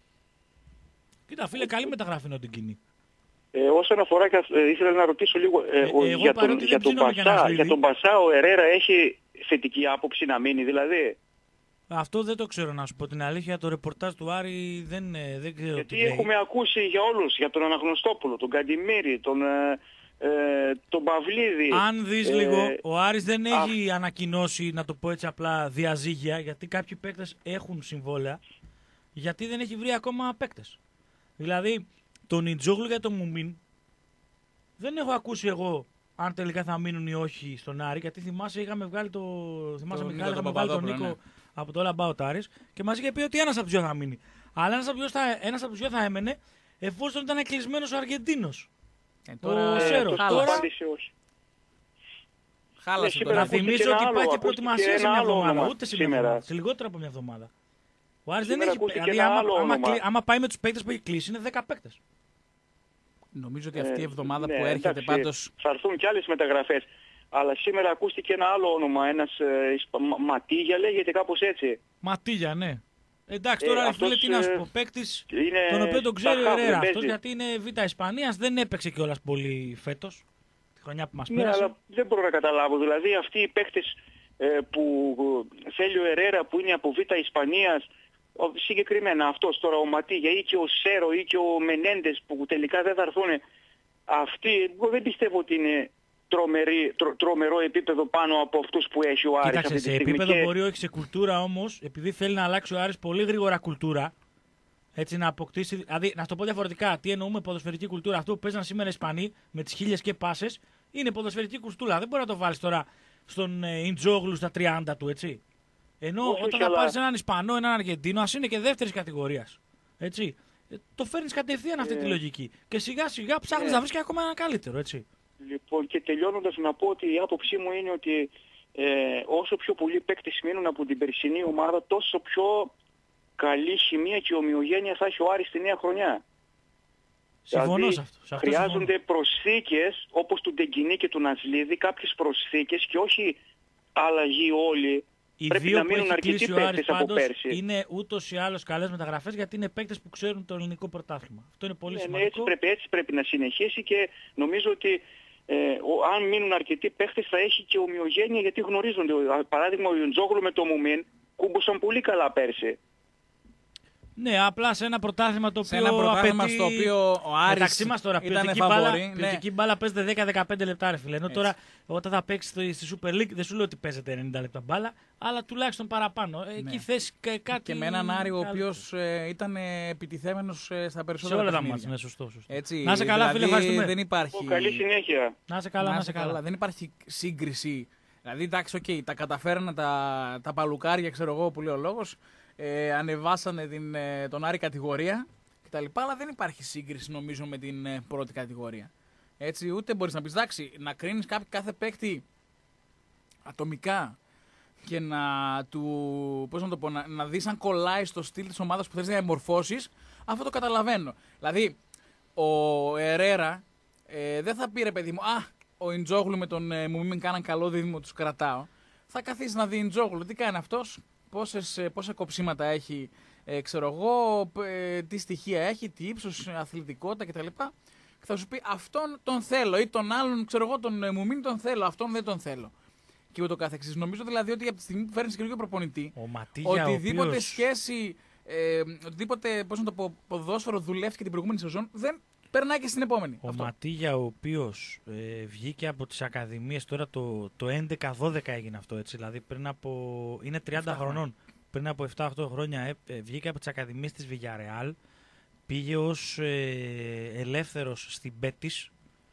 Speaker 1: Κοίτα, φίλε, καλή μεταγραφή είναι ο Ντικινή.
Speaker 5: Ε, όσον αφορά, ε, ήθελα να ρωτήσω λίγο ε, ε, για, τον, για, τον Μπασά, για τον Μπασά, ο Ερέρα έχει θετική άποψη να μείνει δηλαδή?
Speaker 1: Αυτό δεν το ξέρω να σου πω την αλήθεια, το ρεπορτάζ του Άρη δεν, δεν ξέρω.
Speaker 5: Γιατί
Speaker 1: τι
Speaker 5: έχουμε λέει. ακούσει για όλους, για τον Αναγνωστόπουλο, τον Καντιμήρη, τον, ε, ε, τον Παυλίδη.
Speaker 1: Αν δεις ε, λίγο, ο Άρης δεν έχει α... ανακοινώσει, να το πω έτσι απλά, διαζύγια, γιατί κάποιοι παίκτες έχουν συμβόλαια, γιατί δεν έχει βρει ακόμα παίκτες. Δηλαδή, τον Ιτζόγλου για τον Μουμίν δεν έχω ακούσει εγώ αν τελικά θα μείνουν ή όχι στον Άρη, γιατί θυμάσαι είχαμε βγάλει το. Θυμάσαι Μιχάλη, είχαμε βγάλει τον Νίκο ναι. από το All About Άρης και μας είχε πει ότι ένας από τους δυο θα μείνει. Αλλά ένας από τους δυο θα, ένας από τους δυο θα έμενε εφόσον ήταν κλεισμένος ο Αργεντίνος.
Speaker 2: Ε, τώρα,
Speaker 5: ο Σέρο. Τώρα απάντησε όχι.
Speaker 2: Χάλασε.
Speaker 1: Να θυμίσω ότι υπάρχει προετοιμασία σε μια εβδομάδα, ούτε σήμερα. Σε λιγότερο από μια εβδομάδα. Ο Άρης δεν έχει. Δηλαδή, άμα, άμα, άμα πάει με τους παίκτες που έχει κλείσει, είναι δέκα παίκτες.
Speaker 2: Νομίζω ότι αυτή η εβδομάδα ε, που ναι, έρχεται εντάξει, πάντως...
Speaker 5: Θα έρθουν και άλλες μεταγραφές. Αλλά σήμερα ακούστηκε ένα άλλο όνομα, ένας ε, Ματίγια λέγεται κάπως έτσι.
Speaker 1: Ματίγια, ναι. Εντάξει, τώρα ε, φίλε, τι να σου πω, παίκτης, τον οποίο τον ξέρει ο Ερέρα αυτός, γιατί είναι Β' Ισπανίας, δεν έπαιξε κιόλας πολύ φέτος, τη χρονιά που μας
Speaker 5: ναι,
Speaker 1: πέρασε.
Speaker 5: Αλλά δεν μπορώ να καταλάβω, δηλαδή αυτοί οι παίκτες ε, που θέλει ο Ερέρα που είναι από Β' Ισπανίας, συγκεκριμένα αυτός τώρα ο Ματίγια ή και ο Σέρο ή και ο Μενέντες που τελικά δεν θα έρθουν, αυτοί εγώ δεν πιστεύω ότι είναι τρομερή, τρο, τρομερό επίπεδο πάνω από αυτούς που έχει ο Άρης.
Speaker 1: Κοίταξε,
Speaker 5: αυτή τη
Speaker 1: σε
Speaker 5: στιγμή
Speaker 1: επίπεδο
Speaker 5: και...
Speaker 1: μπορεί όχι, σε κουλτούρα όμως, επειδή θέλει να αλλάξει ο Άρης πολύ γρήγορα κουλτούρα, έτσι να αποκτήσει, δηλαδή να το πω διαφορετικά, τι εννοούμε ποδοσφαιρική κουλτούρα, αυτό που παίζαν σήμερα οι Ισπανοί με τις χίλιες και πάσες, είναι ποδοσφαιρική κουλτούρα, δεν μπορεί να το βάλεις τώρα στον ε, Ιντζόγλου στα τριάντα του, έτσι. Ενώ όχι, όταν θα αλλά... πάρεις έναν Ισπανό, έναν Αργεντίνο, ας είναι και δεύτερης κατηγορίας. Έτσι. Ε, το φέρνεις κατευθείαν αυτή ε... τη λογική. Και σιγά σιγά ψάχνεις ε... να βρεις και ακόμα ένα καλύτερο. Έτσι.
Speaker 5: Λοιπόν, και τελειώνοντας να πω ότι η άποψή μου είναι ότι ε, όσο πιο πολλοί παίκτες μείνουν από την περσινή ομάδα, τόσο πιο καλή χημεία και ομοιογένεια θα έχει ο Άρης στη νέα χρονιά.
Speaker 1: Συμφωνώ
Speaker 5: δηλαδή,
Speaker 1: σε αυτό. Σε αυτό
Speaker 5: χρειάζονται
Speaker 1: συμφωνώ.
Speaker 5: προσθήκες όπως του Ντεγκινή και του Ναζλίδη, κάποιες προσθήκες και όχι αλλαγή όλοι.
Speaker 1: Οι
Speaker 5: πρέπει
Speaker 1: δύο
Speaker 5: να
Speaker 1: που
Speaker 5: μείνουν
Speaker 1: έχει
Speaker 5: αρκετοί
Speaker 1: κλείσει ο Άρης πάντως
Speaker 5: πέρσι.
Speaker 1: Είναι ούτως ή άλλως καλές μεταγραφές γιατί είναι παίκτες που ξέρουν το ελληνικό πρωτάθλημα. Αυτό είναι πολύ
Speaker 5: ναι,
Speaker 1: σημαντικό.
Speaker 5: Έτσι πρέπει, έτσι πρέπει να συνεχίσει και νομίζω ότι ε, ο, αν μείνουν αρκετοί παίκτες θα έχει και ομοιογένεια γιατί γνωρίζονται. Παράδειγμα ο Ιοντζόγλου με το Μουμίν κούμποσαν πολύ καλά πέρσι.
Speaker 1: Ναι, απλά σε ένα πρωτάθλημα το οποίο.
Speaker 2: Σε ένα πρωτάθλημα
Speaker 1: απαιτεί...
Speaker 2: στο οποίο ο Άρης
Speaker 1: μεταξύ μας τώρα, ποιοτική μπάλα, ναι. μπάλα παίζεται δέκα με δεκαπέντε λεπτά, ρε φίλε. Ενώ τώρα όταν θα παίξει στη Super League δεν σου λέω ότι παίζεται ενενήντα λεπτά μπάλα, αλλά τουλάχιστον παραπάνω. Εκεί ναι. θες κάτι.
Speaker 2: Και με έναν Άρη ο οποίος ε, ήταν επιτιθέμενος ε, στα περισσότερα.
Speaker 1: Σε όλα τα μάτια. Ναι, σωστό, σωστό.
Speaker 2: Έτσι,
Speaker 1: να σε καλά,
Speaker 2: δηλαδή,
Speaker 1: φίλε, ευχαριστούμε.
Speaker 2: Δεν υπάρχει...
Speaker 5: Ο, καλή συνέχεια.
Speaker 1: Να σε καλά, να, να σε καλά. καλά.
Speaker 2: Δεν υπάρχει σύγκριση Δηλαδή, εντάξει, okay, τα καταφέρανε τα, τα παλουκάρια, ξέρω εγώ που λέει ο λόγος, ε, ανεβάσανε την, ε, τον Άρη κατηγορία κτλ. Αλλά δεν υπάρχει σύγκριση νομίζω με την ε, πρώτη κατηγορία. Έτσι, ούτε μπορείς να πεις, εντάξει, να κρίνεις κάθε, κάθε παίκτη ατομικά και να του, πώς να το πω, να, να δεις αν κολλάει στο στυλ της ομάδας που θες να εμορφώσεις, αυτό το καταλαβαίνω. Δηλαδή, ο Ερέρα ε, δεν θα πει ρε παιδί μου, α, ο Ιντζόγλου με τον ε, Μουμίμιν κάναν καλό δίδυμο, τους κρατάω. Θα καθίσει να δει Ιντζόγλου, τι κάνει αυτός, πόσες, πόσα κοψίματα έχει, ε, ξέρω εγώ, ε, τι στοιχεία έχει, τι ύψος, αθλητικότητα κτλ. Και θα σου πει αυτόν τον θέλω ή τον άλλον, ξέρω εγώ, τον ε, Μουμίμιν τον θέλω, αυτόν δεν τον θέλω. Και ούτω καθεξής. Νομίζω δηλαδή ότι από τη στιγμή που φέρνεις καινούργιο προπονητή, οτιδήποτε οποίος... σχέση, ε, οτιδήποτε πώς να το πω, ποδόσφαιρο δουλεύτηκε την προηγούμενη σεζόν, δεν περνάει και στην επόμενη.
Speaker 1: Ο
Speaker 2: αυτό.
Speaker 1: Ματίγια, ο οποίος ε, βγήκε από τις ακαδημίες τώρα το, το έντεκα δώδεκα έγινε αυτό, έτσι, δηλαδή πριν από, είναι τριάντα χρονών, πριν από επτά οκτώ χρόνια ε, ε, βγήκε από τις ακαδημίες της Villarreal, πήγε ως ε, ελεύθερος στην Betis,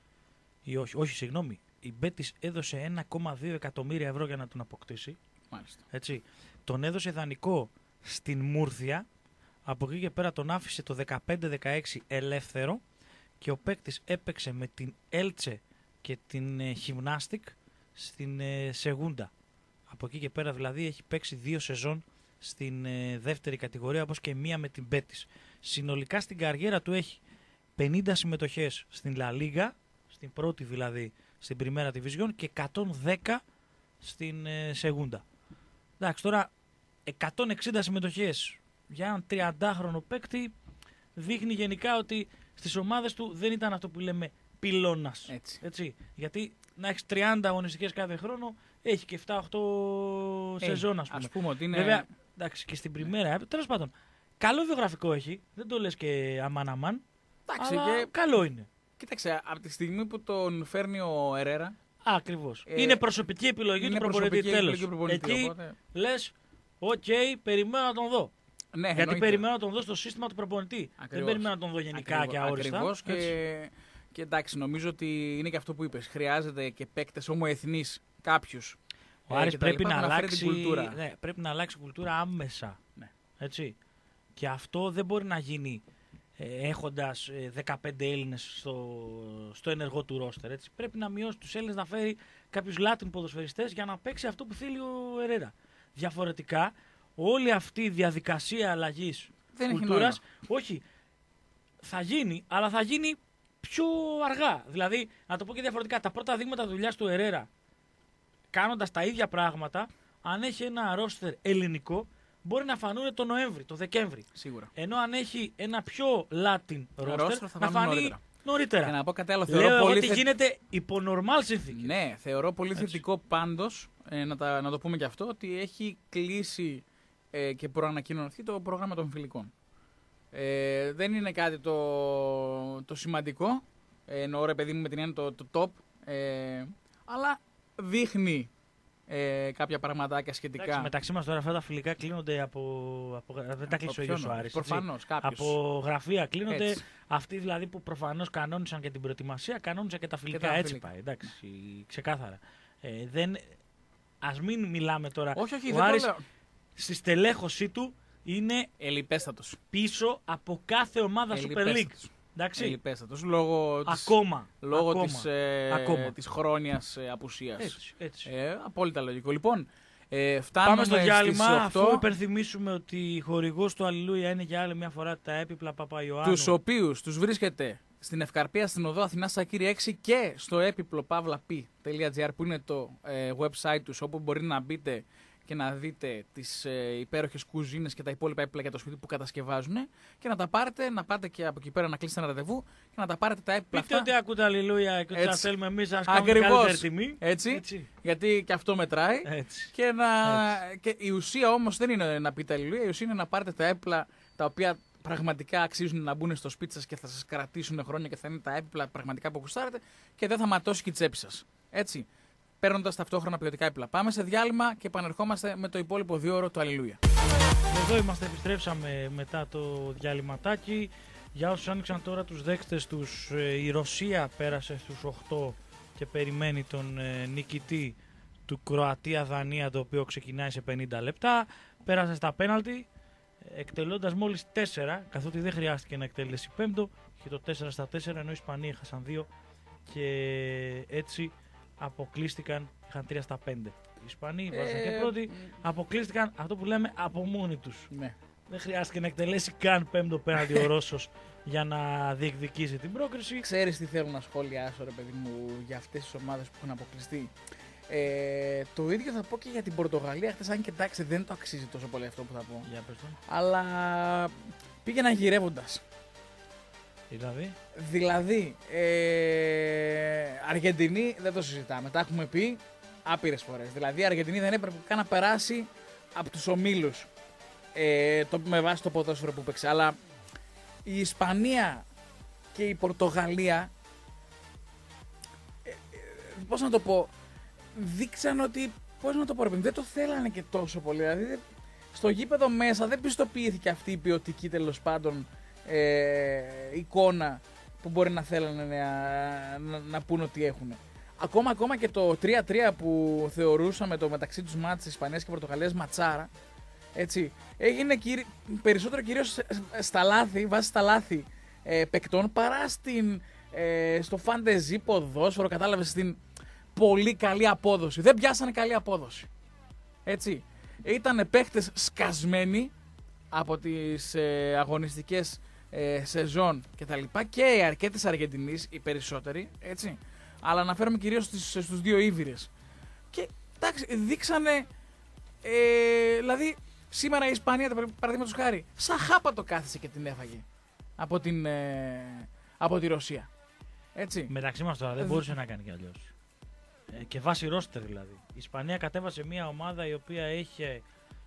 Speaker 1: ή όχι, όχι συγγνώμη, η Betis έδωσε ένα κόμμα δύο εκατομμύρια ευρώ για να τον αποκτήσει.
Speaker 2: Μάλιστα.
Speaker 1: Έτσι. Τον έδωσε δανεικό στην Μούρθια, από εκεί και πέρα τον άφησε το δεκαπέντε δεκαέξι ελεύθερο και ο παίκτης έπαιξε με την Έλτσε και την ε, Gymnastic στην ε, Σεγούντα. Από εκεί και πέρα δηλαδή έχει παίξει δύο σεζόν στην ε, δεύτερη κατηγορία, όπως και μία με την Betis. Συνολικά στην καριέρα του έχει πενήντα συμμετοχές στην La Liga, στην πρώτη δηλαδή, στην Primera Division, και εκατόν δέκα στην ε, Segunda. Εντάξει, τώρα εκατόν εξήντα συμμετοχές για έναν τριαντάχρονο παίκτη δείχνει γενικά ότι στις ομάδες του δεν ήταν αυτό που λέμε πυλώνας.
Speaker 2: Έτσι.
Speaker 1: Έτσι. Γιατί να έχεις τριάντα αγωνιστικές κάθε χρόνο, έχει και επτά οχτώ ε, σεζόν, ας πούμε.
Speaker 2: Ας πούμε ότι είναι...
Speaker 1: Βέβαια, εντάξει, και στην Primera, τέλος πάντων, καλό βιογραφικό έχει, δεν το λες και αμάν αμάν,
Speaker 2: εντάξει,
Speaker 1: αλλά
Speaker 2: και...
Speaker 1: καλό είναι.
Speaker 2: Κοίταξε, από τη στιγμή που τον φέρνει ο Ερέρα.
Speaker 1: Ακριβώς.
Speaker 2: Ε,
Speaker 1: είναι προσωπική επιλογή
Speaker 2: είναι
Speaker 1: του προπονητή, τέλος.
Speaker 2: Προπονητή,
Speaker 1: εκεί
Speaker 2: οπότε...
Speaker 1: λες, οκ, okay, περιμένω να τον δω.
Speaker 2: Ναι,
Speaker 1: γιατί
Speaker 2: εννοείται.
Speaker 1: περιμένω να τον δω στο σύστημα του προπονητή.
Speaker 2: Ακριβώς.
Speaker 1: Δεν περιμένω να τον δω γενικά
Speaker 2: Ακριβώς,
Speaker 1: και αόριστα.
Speaker 2: Ακριβώς και, και εντάξει, νομίζω ότι είναι και αυτό που είπες. Χρειάζεται και παίκτες ομοεθνείς κάποιους.
Speaker 1: Ο Άρης
Speaker 2: ε,
Speaker 1: πρέπει, να
Speaker 2: να
Speaker 1: αλλάξει,
Speaker 2: κουλτούρα.
Speaker 1: Ναι, πρέπει να αλλάξει κουλτούρα άμεσα.
Speaker 2: Ναι.
Speaker 1: Έτσι. Και αυτό δεν μπορεί να γίνει ε, έχοντας ε, δεκαπέντε Έλληνες στο, στο ενεργό του ρόστερ. Έτσι. Πρέπει να μειώσει τους Έλληνες, να φέρει κάποιους Λάτιν ποδοσφαιριστές για να παίξει αυτό που θέλει ο Ερέρα. Διαφορετικά, όλη αυτή η διαδικασία αλλαγής κουλτούρας, όχι, θα γίνει, αλλά θα γίνει πιο αργά. Δηλαδή, να το πω και διαφορετικά, τα πρώτα δείγματα δουλειάς του Ερέρα, κάνοντας τα ίδια πράγματα, αν έχει ένα ρόστερ ελληνικό, μπορεί να φανούν το Νοέμβρη, το Δεκέμβρη.
Speaker 2: Σίγουρα.
Speaker 1: Ενώ αν έχει ένα πιο Latin ρόστερ, να φανεί νωρίτερα. νωρίτερα.
Speaker 2: Και να πω κάτι άλλο. Θεωρώ
Speaker 1: Λέω
Speaker 2: πολύ
Speaker 1: ότι
Speaker 2: θε...
Speaker 1: γίνεται υπό νορμάλ συνθήκες.
Speaker 2: Ναι, θεωρώ πολύ
Speaker 1: Έτσι.
Speaker 2: θετικό πάντως, ε, να, τα, να το πούμε και αυτό, ότι έχει κλείσει ε, και προανακοινωθεί το πρόγραμμα των φιλικών. Ε, δεν είναι κάτι το, το σημαντικό, ε, εννοώ ρε παιδί μου με την έννοια το, το top, ε, αλλά δείχνει ε, κάποια πραγματάκια σχετικά.
Speaker 1: Εντάξει, μεταξύ μας τώρα αυτά τα φιλικά κλείνονται από. από δεν τα κλείσει ο ίδιος ο Άρης.
Speaker 2: Προφανώς, κάποιος.
Speaker 1: Από γραφεία κλείνονται.
Speaker 2: Έτσι.
Speaker 1: Αυτοί δηλαδή που προφανώς κανόνισαν και την προετοιμασία, κανόνισαν και τα φιλικά.
Speaker 2: Και τα
Speaker 1: έτσι
Speaker 2: φιλικά.
Speaker 1: πάει. Εντάξει, ξεκάθαρα. Ε, δεν... Ας μην μιλάμε τώρα.
Speaker 2: Όχι, όχι,
Speaker 1: ο
Speaker 2: δεν
Speaker 1: Άρης
Speaker 2: το λέω.
Speaker 1: στη στελέχωσή του είναι
Speaker 2: Ελιπέστατος.
Speaker 1: πίσω από κάθε ομάδα Super League. Εντάξει.
Speaker 2: Ελιπέστατος. Λόγω της,
Speaker 1: Ακόμα.
Speaker 2: λόγω
Speaker 1: ακόμα,
Speaker 2: της, ε,
Speaker 1: ακόμα.
Speaker 2: της χρόνιας ε, απουσίας.
Speaker 1: Έτσι, έτσι.
Speaker 2: Ε, απόλυτα λογικό. Λοιπόν, ε, φτάνουμε
Speaker 1: Πάμε στο διάλειμμα,
Speaker 2: στις οκτώ,
Speaker 1: αφού υπενθυμίσουμε ότι η χορηγός του Αλληλούια είναι για άλλη μια φορά τα έπιπλα Παπαϊωάννου.
Speaker 2: τους οποίους τους βρίσκεται στην Ευκαρπία, στην οδό Αθηνάς Σακύρη έξι και στο έπιπλο παύλα πι τελεία τζι άρ που είναι το ε, website τους, όπου μπορεί να μπείτε και να δείτε τις ε, υπέροχες κουζίνες και τα υπόλοιπα έπιπλα για το σπίτι που κατασκευάζουν και να τα πάρετε, να πάτε και από εκεί πέρα να κλείσετε ένα ραντεβού και να τα πάρετε τα έπιπλα
Speaker 1: Πείτε
Speaker 2: αυτά.
Speaker 1: ότι ακούτε Αλληλούια και ότι σας θέλουμε εμείς να σας κάνουμε
Speaker 2: Ακριβώς.
Speaker 1: καλύτερη τιμή.
Speaker 2: Έτσι,
Speaker 1: Έτσι.
Speaker 2: γιατί και αυτό μετράει.
Speaker 1: Έτσι.
Speaker 2: Και, να... και η ουσία όμως δεν είναι να πείτε αλληλούια, η ουσία είναι να πάρετε τα έπιπλα τα οποία πραγματικά αξίζουν να μπουν στο σπίτι σας και θα σας κρατήσουν χρόνια και θα είναι τα έπιπλα πραγματικά που γουστάρετε και δεν θα ματώσει και η τσέπη σας. Έτσι, παίρνοντας ταυτόχρονα ποιοτικά έπιπλα. Πάμε σε διάλειμμα και επανερχόμαστε με το υπόλοιπο δύο ώρο του Αλληλούια.
Speaker 1: Εδώ είμαστε, επιστρέψαμε μετά το διαλυματάκι. Για όσους άνοιξαν τώρα τους δέκτες τους, η Ρωσία πέρασε στους οκτώ και περιμένει τον νικητή του Κροατία-Δανία, το οποίο ξεκινάει σε πενήντα λεπτά. Πέρασε στα πέναλτι, εκτελώντας μόλις τέσσερα, καθότι δεν χρειάστηκε να εκτελέσει πέμπτο. Και το τέσσερα στα τέσσερα, ενώ οι Ισπανοί έχασαν δύο και έτσι αποκλείστηκαν, είχαν τρία στα πέντε. Οι Ισπανοί βάζαν και πρώτοι, αποκλείστηκαν αυτό που λέμε από μόνοι τους.
Speaker 2: Ναι.
Speaker 1: Δεν χρειάστηκε να εκτελέσει καν πέμπτο πέναλτι ο Ρώσος για να διεκδικήσει την πρόκριση.
Speaker 2: Ξέρεις τι θέλω να σχολιάσω, ρε παιδί μου, για αυτές τις ομάδες που έχουν αποκλειστεί. Ε, το ίδιο θα πω και για την Πορτογαλία χθες, αν και εντάξει δεν το αξίζει τόσο πολύ αυτό που θα πω.
Speaker 1: Για πες το.
Speaker 2: Αλλά πήγαιναν γυρεύοντας.
Speaker 1: Δηλαδή,
Speaker 2: δηλαδή ε, Αργεντινή δεν το συζητάμε, τα έχουμε πει άπειρες φορές. Δηλαδή η Αργεντινή δεν έπρεπε καν να περάσει από τους ομίλους ε, το, με βάση το ποδόσφαιρο που παίξε. Αλλά η Ισπανία και η Πορτογαλία, ε, ε, πώς να το πω, δείξαν ότι, πώς να το πω, δεν το θέλανε και τόσο πολύ. Δηλαδή στο γήπεδο μέσα δεν πιστοποιήθηκε αυτή η ποιοτική, τέλος πάντων, ε, εικόνα που μπορεί να θέλανε να, να, να πούν ότι έχουν. Ακόμα, ακόμα και το τρία τρία που θεωρούσαμε το μεταξύ τους μάτς της Ισπανίας και Πορτογαλίας ματσάρα, έτσι, έγινε κυρί, περισσότερο κυρίως στα λάθη, βάσει στα λάθη ε, παικτών, παρά στην, ε, στο φαντεζή ποδόσφαιρο, κατάλαβες, στην πολύ καλή απόδοση. Δεν πιάσανε καλή απόδοση. Έτσι. Ήτανε παίχτες σκασμένοι από τις ε, αγωνιστικές ε, σεζόν και τα λοιπά, και αρκετές Αργεντινείς, οι περισσότεροι, έτσι. Αλλά αναφέρομαι κυρίως στους, στους δύο Ήβηρες. Και εντάξει, δείξανε, ε, δηλαδή σήμερα η Ισπανία, παραδείγματος χάρη, σαν χάπα το κάθισε και την έφαγε από, την, ε, από τη Ρωσία. Έτσι.
Speaker 1: Μεταξύ μας τώρα δεν μπορούσε να κάνει κι αλλιώς. Ε, και βάσει ρόστερ δηλαδή. Η Ισπανία κατέβασε μια ομάδα η οποία είχε,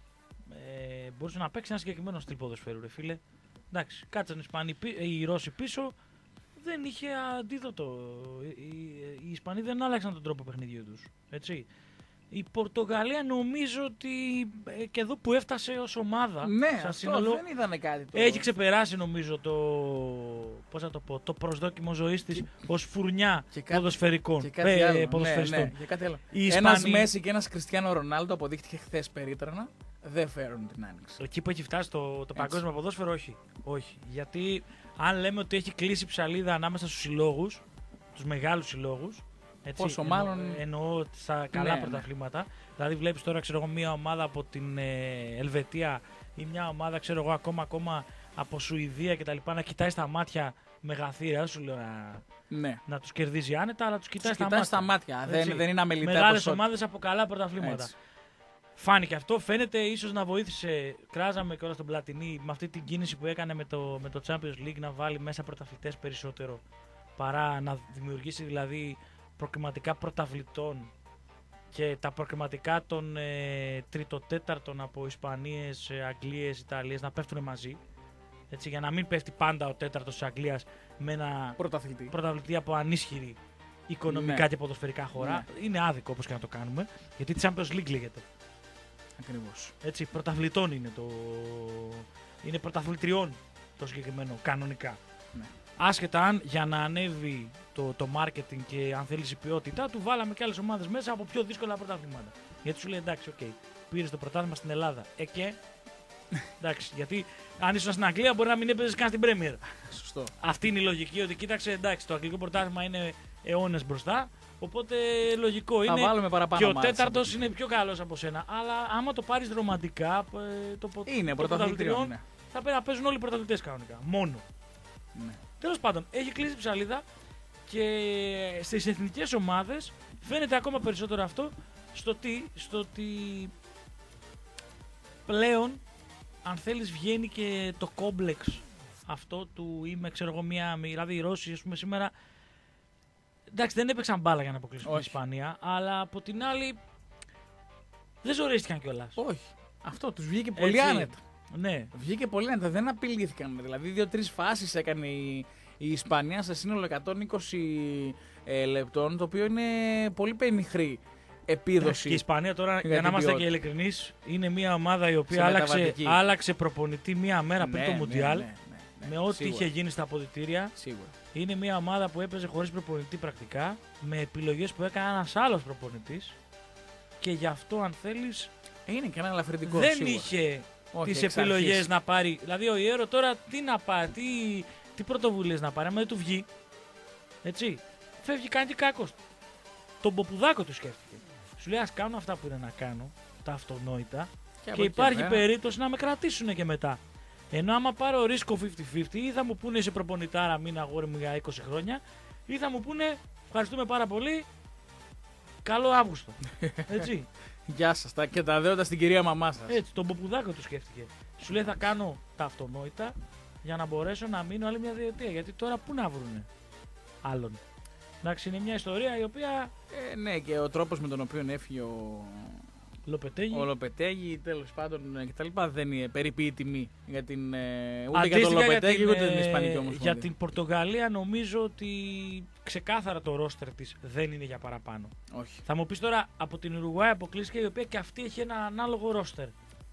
Speaker 1: ε, μπορούσε να παίξει ένα συγκεκριμένο στυλ ποδοσφαίρου, ρε φίλε. Εντάξει, κάτσαν οι, Ισπανοί, οι Ρώσοι πίσω, δεν είχε αντίδοτο. Οι, οι, οι Ισπανοί δεν άλλαξαν τον τρόπο παιχνιδιού τους. Έτσι. Η Πορτογαλία νομίζω ότι ε, και εδώ που έφτασε ως ομάδα,
Speaker 2: ναι,
Speaker 1: σαν
Speaker 2: αυτό
Speaker 1: σύνολο,
Speaker 2: δεν είδανε κάτι. Το...
Speaker 1: έχει ξεπεράσει νομίζω το, πώς να το, πω, το προσδόκιμο ζωής της ως φουρνιά και κάτι, ποδοσφαιρικών.
Speaker 2: Και κάτι ε, άλλο,
Speaker 1: ποδοσφαιριστών.
Speaker 2: Ναι, ναι, και κάτι άλλο.
Speaker 1: Ισπανοί...
Speaker 2: Ένας Μέση και ένας Κριστιάνο Ρονάλντο, αποδείχτηκε χθες περίτρανα, δεν φέρουν την άνοιξη.
Speaker 1: Εκεί που έχει φτάσει το, το παγκόσμιο ποδόσφαιρο, όχι. όχι. Γιατί αν λέμε ότι έχει κλείσει ψαλίδα ανάμεσα στους συλλόγους, τους μεγάλους συλλόγους, έτσι,
Speaker 2: πόσο
Speaker 1: εννο,
Speaker 2: μάλλον...
Speaker 1: εννοώ στα καλά
Speaker 2: ναι,
Speaker 1: πρωταθλήματα. Ναι. Δηλαδή βλέπεις τώρα, ξέρω εγώ, μια ομάδα από την ε, Ελβετία ή μια ομάδα, ξέρω εγώ, ακόμα, ακόμα από Σουηδία κτλ. Να κοιτάει στα μάτια μεγαθύρια. Δεν σου λέω να, ναι. να τους κερδίζει άνετα, αλλά τους κοιτάει, τους στα, κοιτάει μάτια.
Speaker 2: στα μάτια. Δεν, δεν είναι αμεληταία.
Speaker 1: Μεγάλες ομάδες από καλά πρωταθλήματα. Έτσι. Φάνηκε αυτό, φαίνεται ίσως να βοήθησε. Κράζαμε και όλα στον Πλατινί με αυτή την κίνηση που έκανε με το, με το Champions League να βάλει μέσα πρωταθλητές περισσότερο, παρά να δημιουργήσει δηλαδή προκριματικά πρωταβλητών και τα προκριματικά των ε, τριτοτέταρτων από Ισπανίες, ε, Αγγλίες, Ιταλίες να πέφτουν μαζί. Έτσι, για να μην πέφτει πάντα ο τέταρτος της Αγγλίας με ένα
Speaker 2: πρωταθλητή,
Speaker 1: πρωταθλητή από ανίσχυρη οικονομικά, ναι, και ποδοσφαιρικά χώρα. Ναι. Είναι άδικο όπως και να το κάνουμε, γιατί Champions League λέγεται.
Speaker 2: Ακριβώς.
Speaker 1: Έτσι, πρωταθλητών είναι το. Είναι πρωταθλητριών το συγκεκριμένο, κανονικά. Ναι. Άσχετα αν για να ανέβει το, το marketing και αν θέλει η ποιότητά του, βάλαμε και άλλες ομάδες μέσα από πιο δύσκολα πρωταθλήματα. Γιατί σου λέει εντάξει, οκ, okay, πήρε το πρωτάθλημα στην Ελλάδα. Ε, και. Εντάξει, γιατί αν ήσουν στην Αγγλία μπορεί να μην έπαιζε καν στην Premier.
Speaker 2: Σωστό.
Speaker 1: Αυτή είναι η λογική, ότι κοίταξε, εντάξει, το αγγλικό πρωτάθλημα είναι αιώνες μπροστά. Οπότε λογικό
Speaker 2: θα
Speaker 1: είναι.
Speaker 2: Βάλουμε παραπάνω
Speaker 1: και ο τέταρτος είναι πιο καλός από σένα. Αλλά άμα το πάρεις ρομαντικά, το,
Speaker 2: είναι
Speaker 1: το
Speaker 2: πρωταθλητριών, ναι,
Speaker 1: θα πρέπει να παίζουν όλοι οι πρωταθλητές κανονικά. Μόνο.
Speaker 2: Ναι.
Speaker 1: Τέλος πάντων, έχει κλείσει η ψαλίδα και στις εθνικές ομάδες φαίνεται ακόμα περισσότερο αυτό στο τι, στο ότι πλέον, αν θέλεις, βγαίνει και το κόμπλεξ αυτό του είμαι, ξέρω εγώ, μία. Δηλαδή οι Ρώσοι, ας πούμε, σήμερα. Εντάξει, δεν έπαιξαν μπάλα για να αποκλείσουν την Ισπανία, αλλά από την άλλη δεν ζορίστηκαν κιόλας.
Speaker 2: Όχι. Αυτό τους βγήκε πολύ έτσι, άνετα.
Speaker 1: Ναι.
Speaker 2: Βγήκε πολύ άνετα, δεν απειλήθηκαν. Δηλαδή, δύο-τρεις φάσεις έκανε η, η Ισπανία σε σύνολο εκατόν είκοσι ε, λεπτών, το οποίο είναι πολύ πενιχρή επίδοση.
Speaker 1: Και η Ισπανία τώρα, για, για να είμαστε και ειλικρινείς, είναι μια ομάδα η οποία άλλαξε, άλλαξε προπονητή μία μέρα ναι, πριν το Μουντιάλ. Ναι, ναι, ναι, ναι, με ό,τι σίγουρα είχε γίνει στα αποδυτήρια.
Speaker 2: Σίγουρα. Είναι
Speaker 1: μια ομάδα που έπαιζε χωρίς προπονητή πρακτικά, με επιλογές που έκανε ένας άλλος προπονητής. και γι' αυτό, αν θέλεις,
Speaker 2: είναι και ένα ελαφρυντικό.
Speaker 1: δεν
Speaker 2: σίγουρα.
Speaker 1: είχε τις επιλογές να πάρει. Δηλαδή, ο Ιέρο τώρα τι να πάρει, τι, τι πρωτοβουλίες να πάρει, άμα δεν του βγει. Έτσι. Φεύγει, κάνει τι κάκος του. Τον Ποπουδάκο του σκέφτηκε. Σου λέει, ας κάνω αυτά που είναι να κάνω, τα αυτονόητα, και, και υπάρχει και περίπτωση να με κρατήσουν και μετά. Ενώ άμα πάρω ρίσκο πενήντα πενήντα, ή θα μου πούνε είσαι προπονητάρα, μην αγόρι μου για είκοσι χρόνια, ή θα μου πούνε ευχαριστούμε πάρα πολύ, καλό Αύγουστο. Έτσι.
Speaker 2: Γεια σας, τα, και τα δέοντα στην κυρία μαμά σας.
Speaker 1: Έτσι, τον Ποπουδάκο του σκέφτηκε. Σου λέει, θα κάνω τα αυτονόητα για να μπορέσω να μείνω άλλη μια διετία. Γιατί τώρα πού να βρουνε άλλον. Εντάξει, είναι μια ιστορία η οποία.
Speaker 2: Ε, ναι, και ο τρόπος με τον οποίο έφυγε ο
Speaker 1: Λοπετέγη,
Speaker 2: ο Λοπετέγη τέλος πάντων κτλ. Δεν είναι περιποιεί τιμή για την, ούτε για τον Λοπετέγη ούτε την Ισπανική Ομοσπονδία.
Speaker 1: Για την Πορτογαλία νομίζω ότι ξεκάθαρα το ρόστερ της δεν είναι για παραπάνω.
Speaker 2: Όχι.
Speaker 1: Θα μου πεις τώρα, από την Ουρουγουάη αποκλείστηκε, η οποία και αυτή έχει ένα ανάλογο ρόστερ.